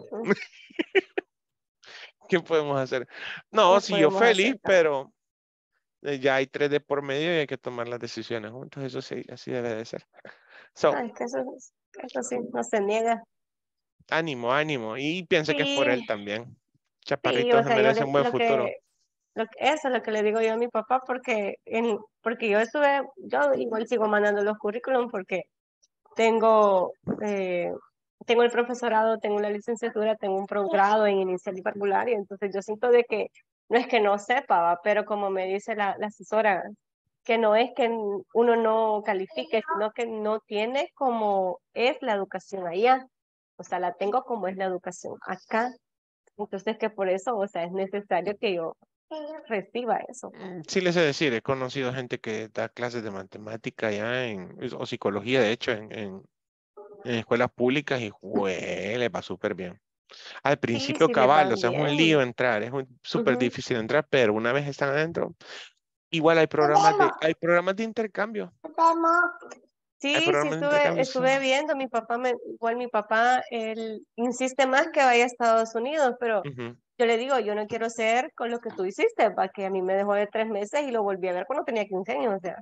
¿Qué podemos hacer? No, sí, yo feliz, pero ya hay 3 de por medio y hay que tomar las decisiones juntos. Eso sí, así debe de ser. Es que eso sí, no se niega. Ánimo. Y piense que es por él también. Chaparrito o se sea, merece un buen futuro. Eso es lo que le digo yo a mi papá, porque yo igual sigo mandando los currículums porque tengo el profesorado, tengo la licenciatura, tengo un posgrado en inicial y parvulario, entonces yo siento de que no es que no sepa, pero como me dice la asesora, que no es que uno no califique, sino que no tiene como es la educación allá. O sea, la tengo como es la educación acá. Entonces que por eso, o sea, es necesario que yo reciba eso. Sí les he de decir, he conocido gente que da clases de matemática ya o psicología, de hecho, en escuelas públicas y les va súper bien. Al Sí, principio sí les va cabal, o sea, es un lío bien. entrar, súper Ujú. difícil entrar, pero una vez están adentro, igual hay programas de intercambio. Hay Sí, sí programas de intercambio, sí. estuve viendo, igual mi papá, él insiste más que vaya a Estados Unidos, pero Ujú. yo le digo, yo no quiero ser con lo que tú hiciste, para que a mí me dejó de 3 meses y lo volví a ver cuando tenía 15 años, o sea,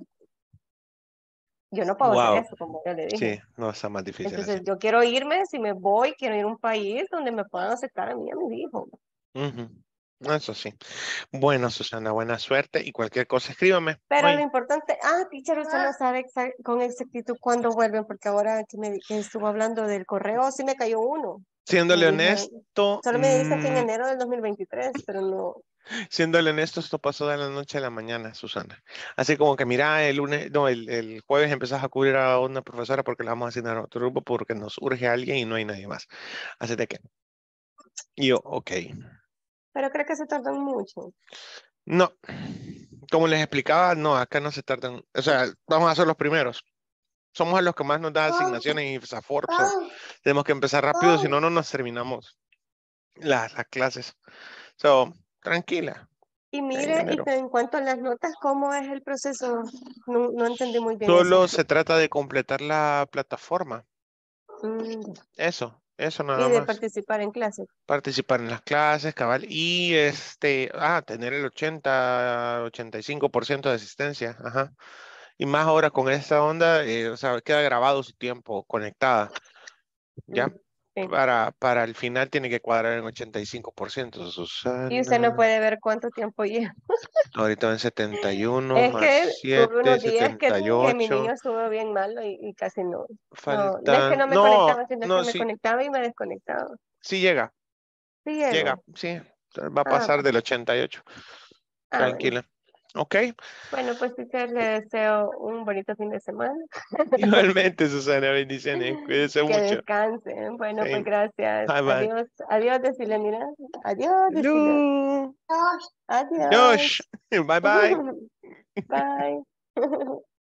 yo no puedo hacer Wow, eso, como yo le dije. sí, no está más difícil así. Entonces, yo quiero irme, si me voy, quiero ir a un país donde me puedan aceptar a mí y a mis hijos. Ujú. Eso sí. Bueno, Susana, buena suerte y cualquier cosa escríbame. Pero lo Oye, importante, teacher, usted no sabe con exactitud cuándo vuelven, porque ahora que estuvo hablando del correo, sí me cayó uno. siéndole Me dijeron, honesto, solo me dicen que en enero del 2023, pero no. siéndole honesto, esto pasó de la noche a la mañana, Susana. Así como que mira, el lunes, no, el jueves empezás a cubrir a una profesora porque la vamos a asignar a otro grupo porque nos urge alguien y no hay nadie más. Así de que, y yo, ok. Pero creo que se tardan mucho. No, como les explicaba, no, acá no se tardan, o sea, vamos a ser los primeros. Somos a los que más nos da asignaciones y Safor, tenemos que empezar rápido, si no, no nos terminamos las clases. So, tranquila, Y en mire, y enero. que en cuanto a las notas, ¿cómo es el proceso? No, no entendí muy bien eso. Solo se trata de completar la plataforma. Mm, Eso Y nada de más. participar en clases. Participar en las clases, cabal, y tener el 85% de asistencia, ajá. Y más ahora con esta onda, o sea, queda grabado su tiempo conectada, ¿ya? Sí. Para el final tiene que cuadrar en 85%, Y usted no Susana. puede ver cuánto tiempo lleva. Ahorita en 71 Es más que tuve 7, unos días que mi 78. niño estuvo bien malo y casi no. No es que Faltan, no me no, conectaba, sino que no, me sí, conectaba y me desconectaba. sí llega, Sí llego. sí, va a Ah, pasar del 88. bueno. Tranquila. Ok. Bueno, pues sí que le deseo un bonito fin de semana. Igualmente, Susana, bendiciones. Cuídese Que mucho. descansen. Bueno, pues Thanks. gracias. Bye bye. Adiós. Adiós, decirle, mira. Adiós, decirle. Hello. Adiós. Josh. Bye bye. Bye.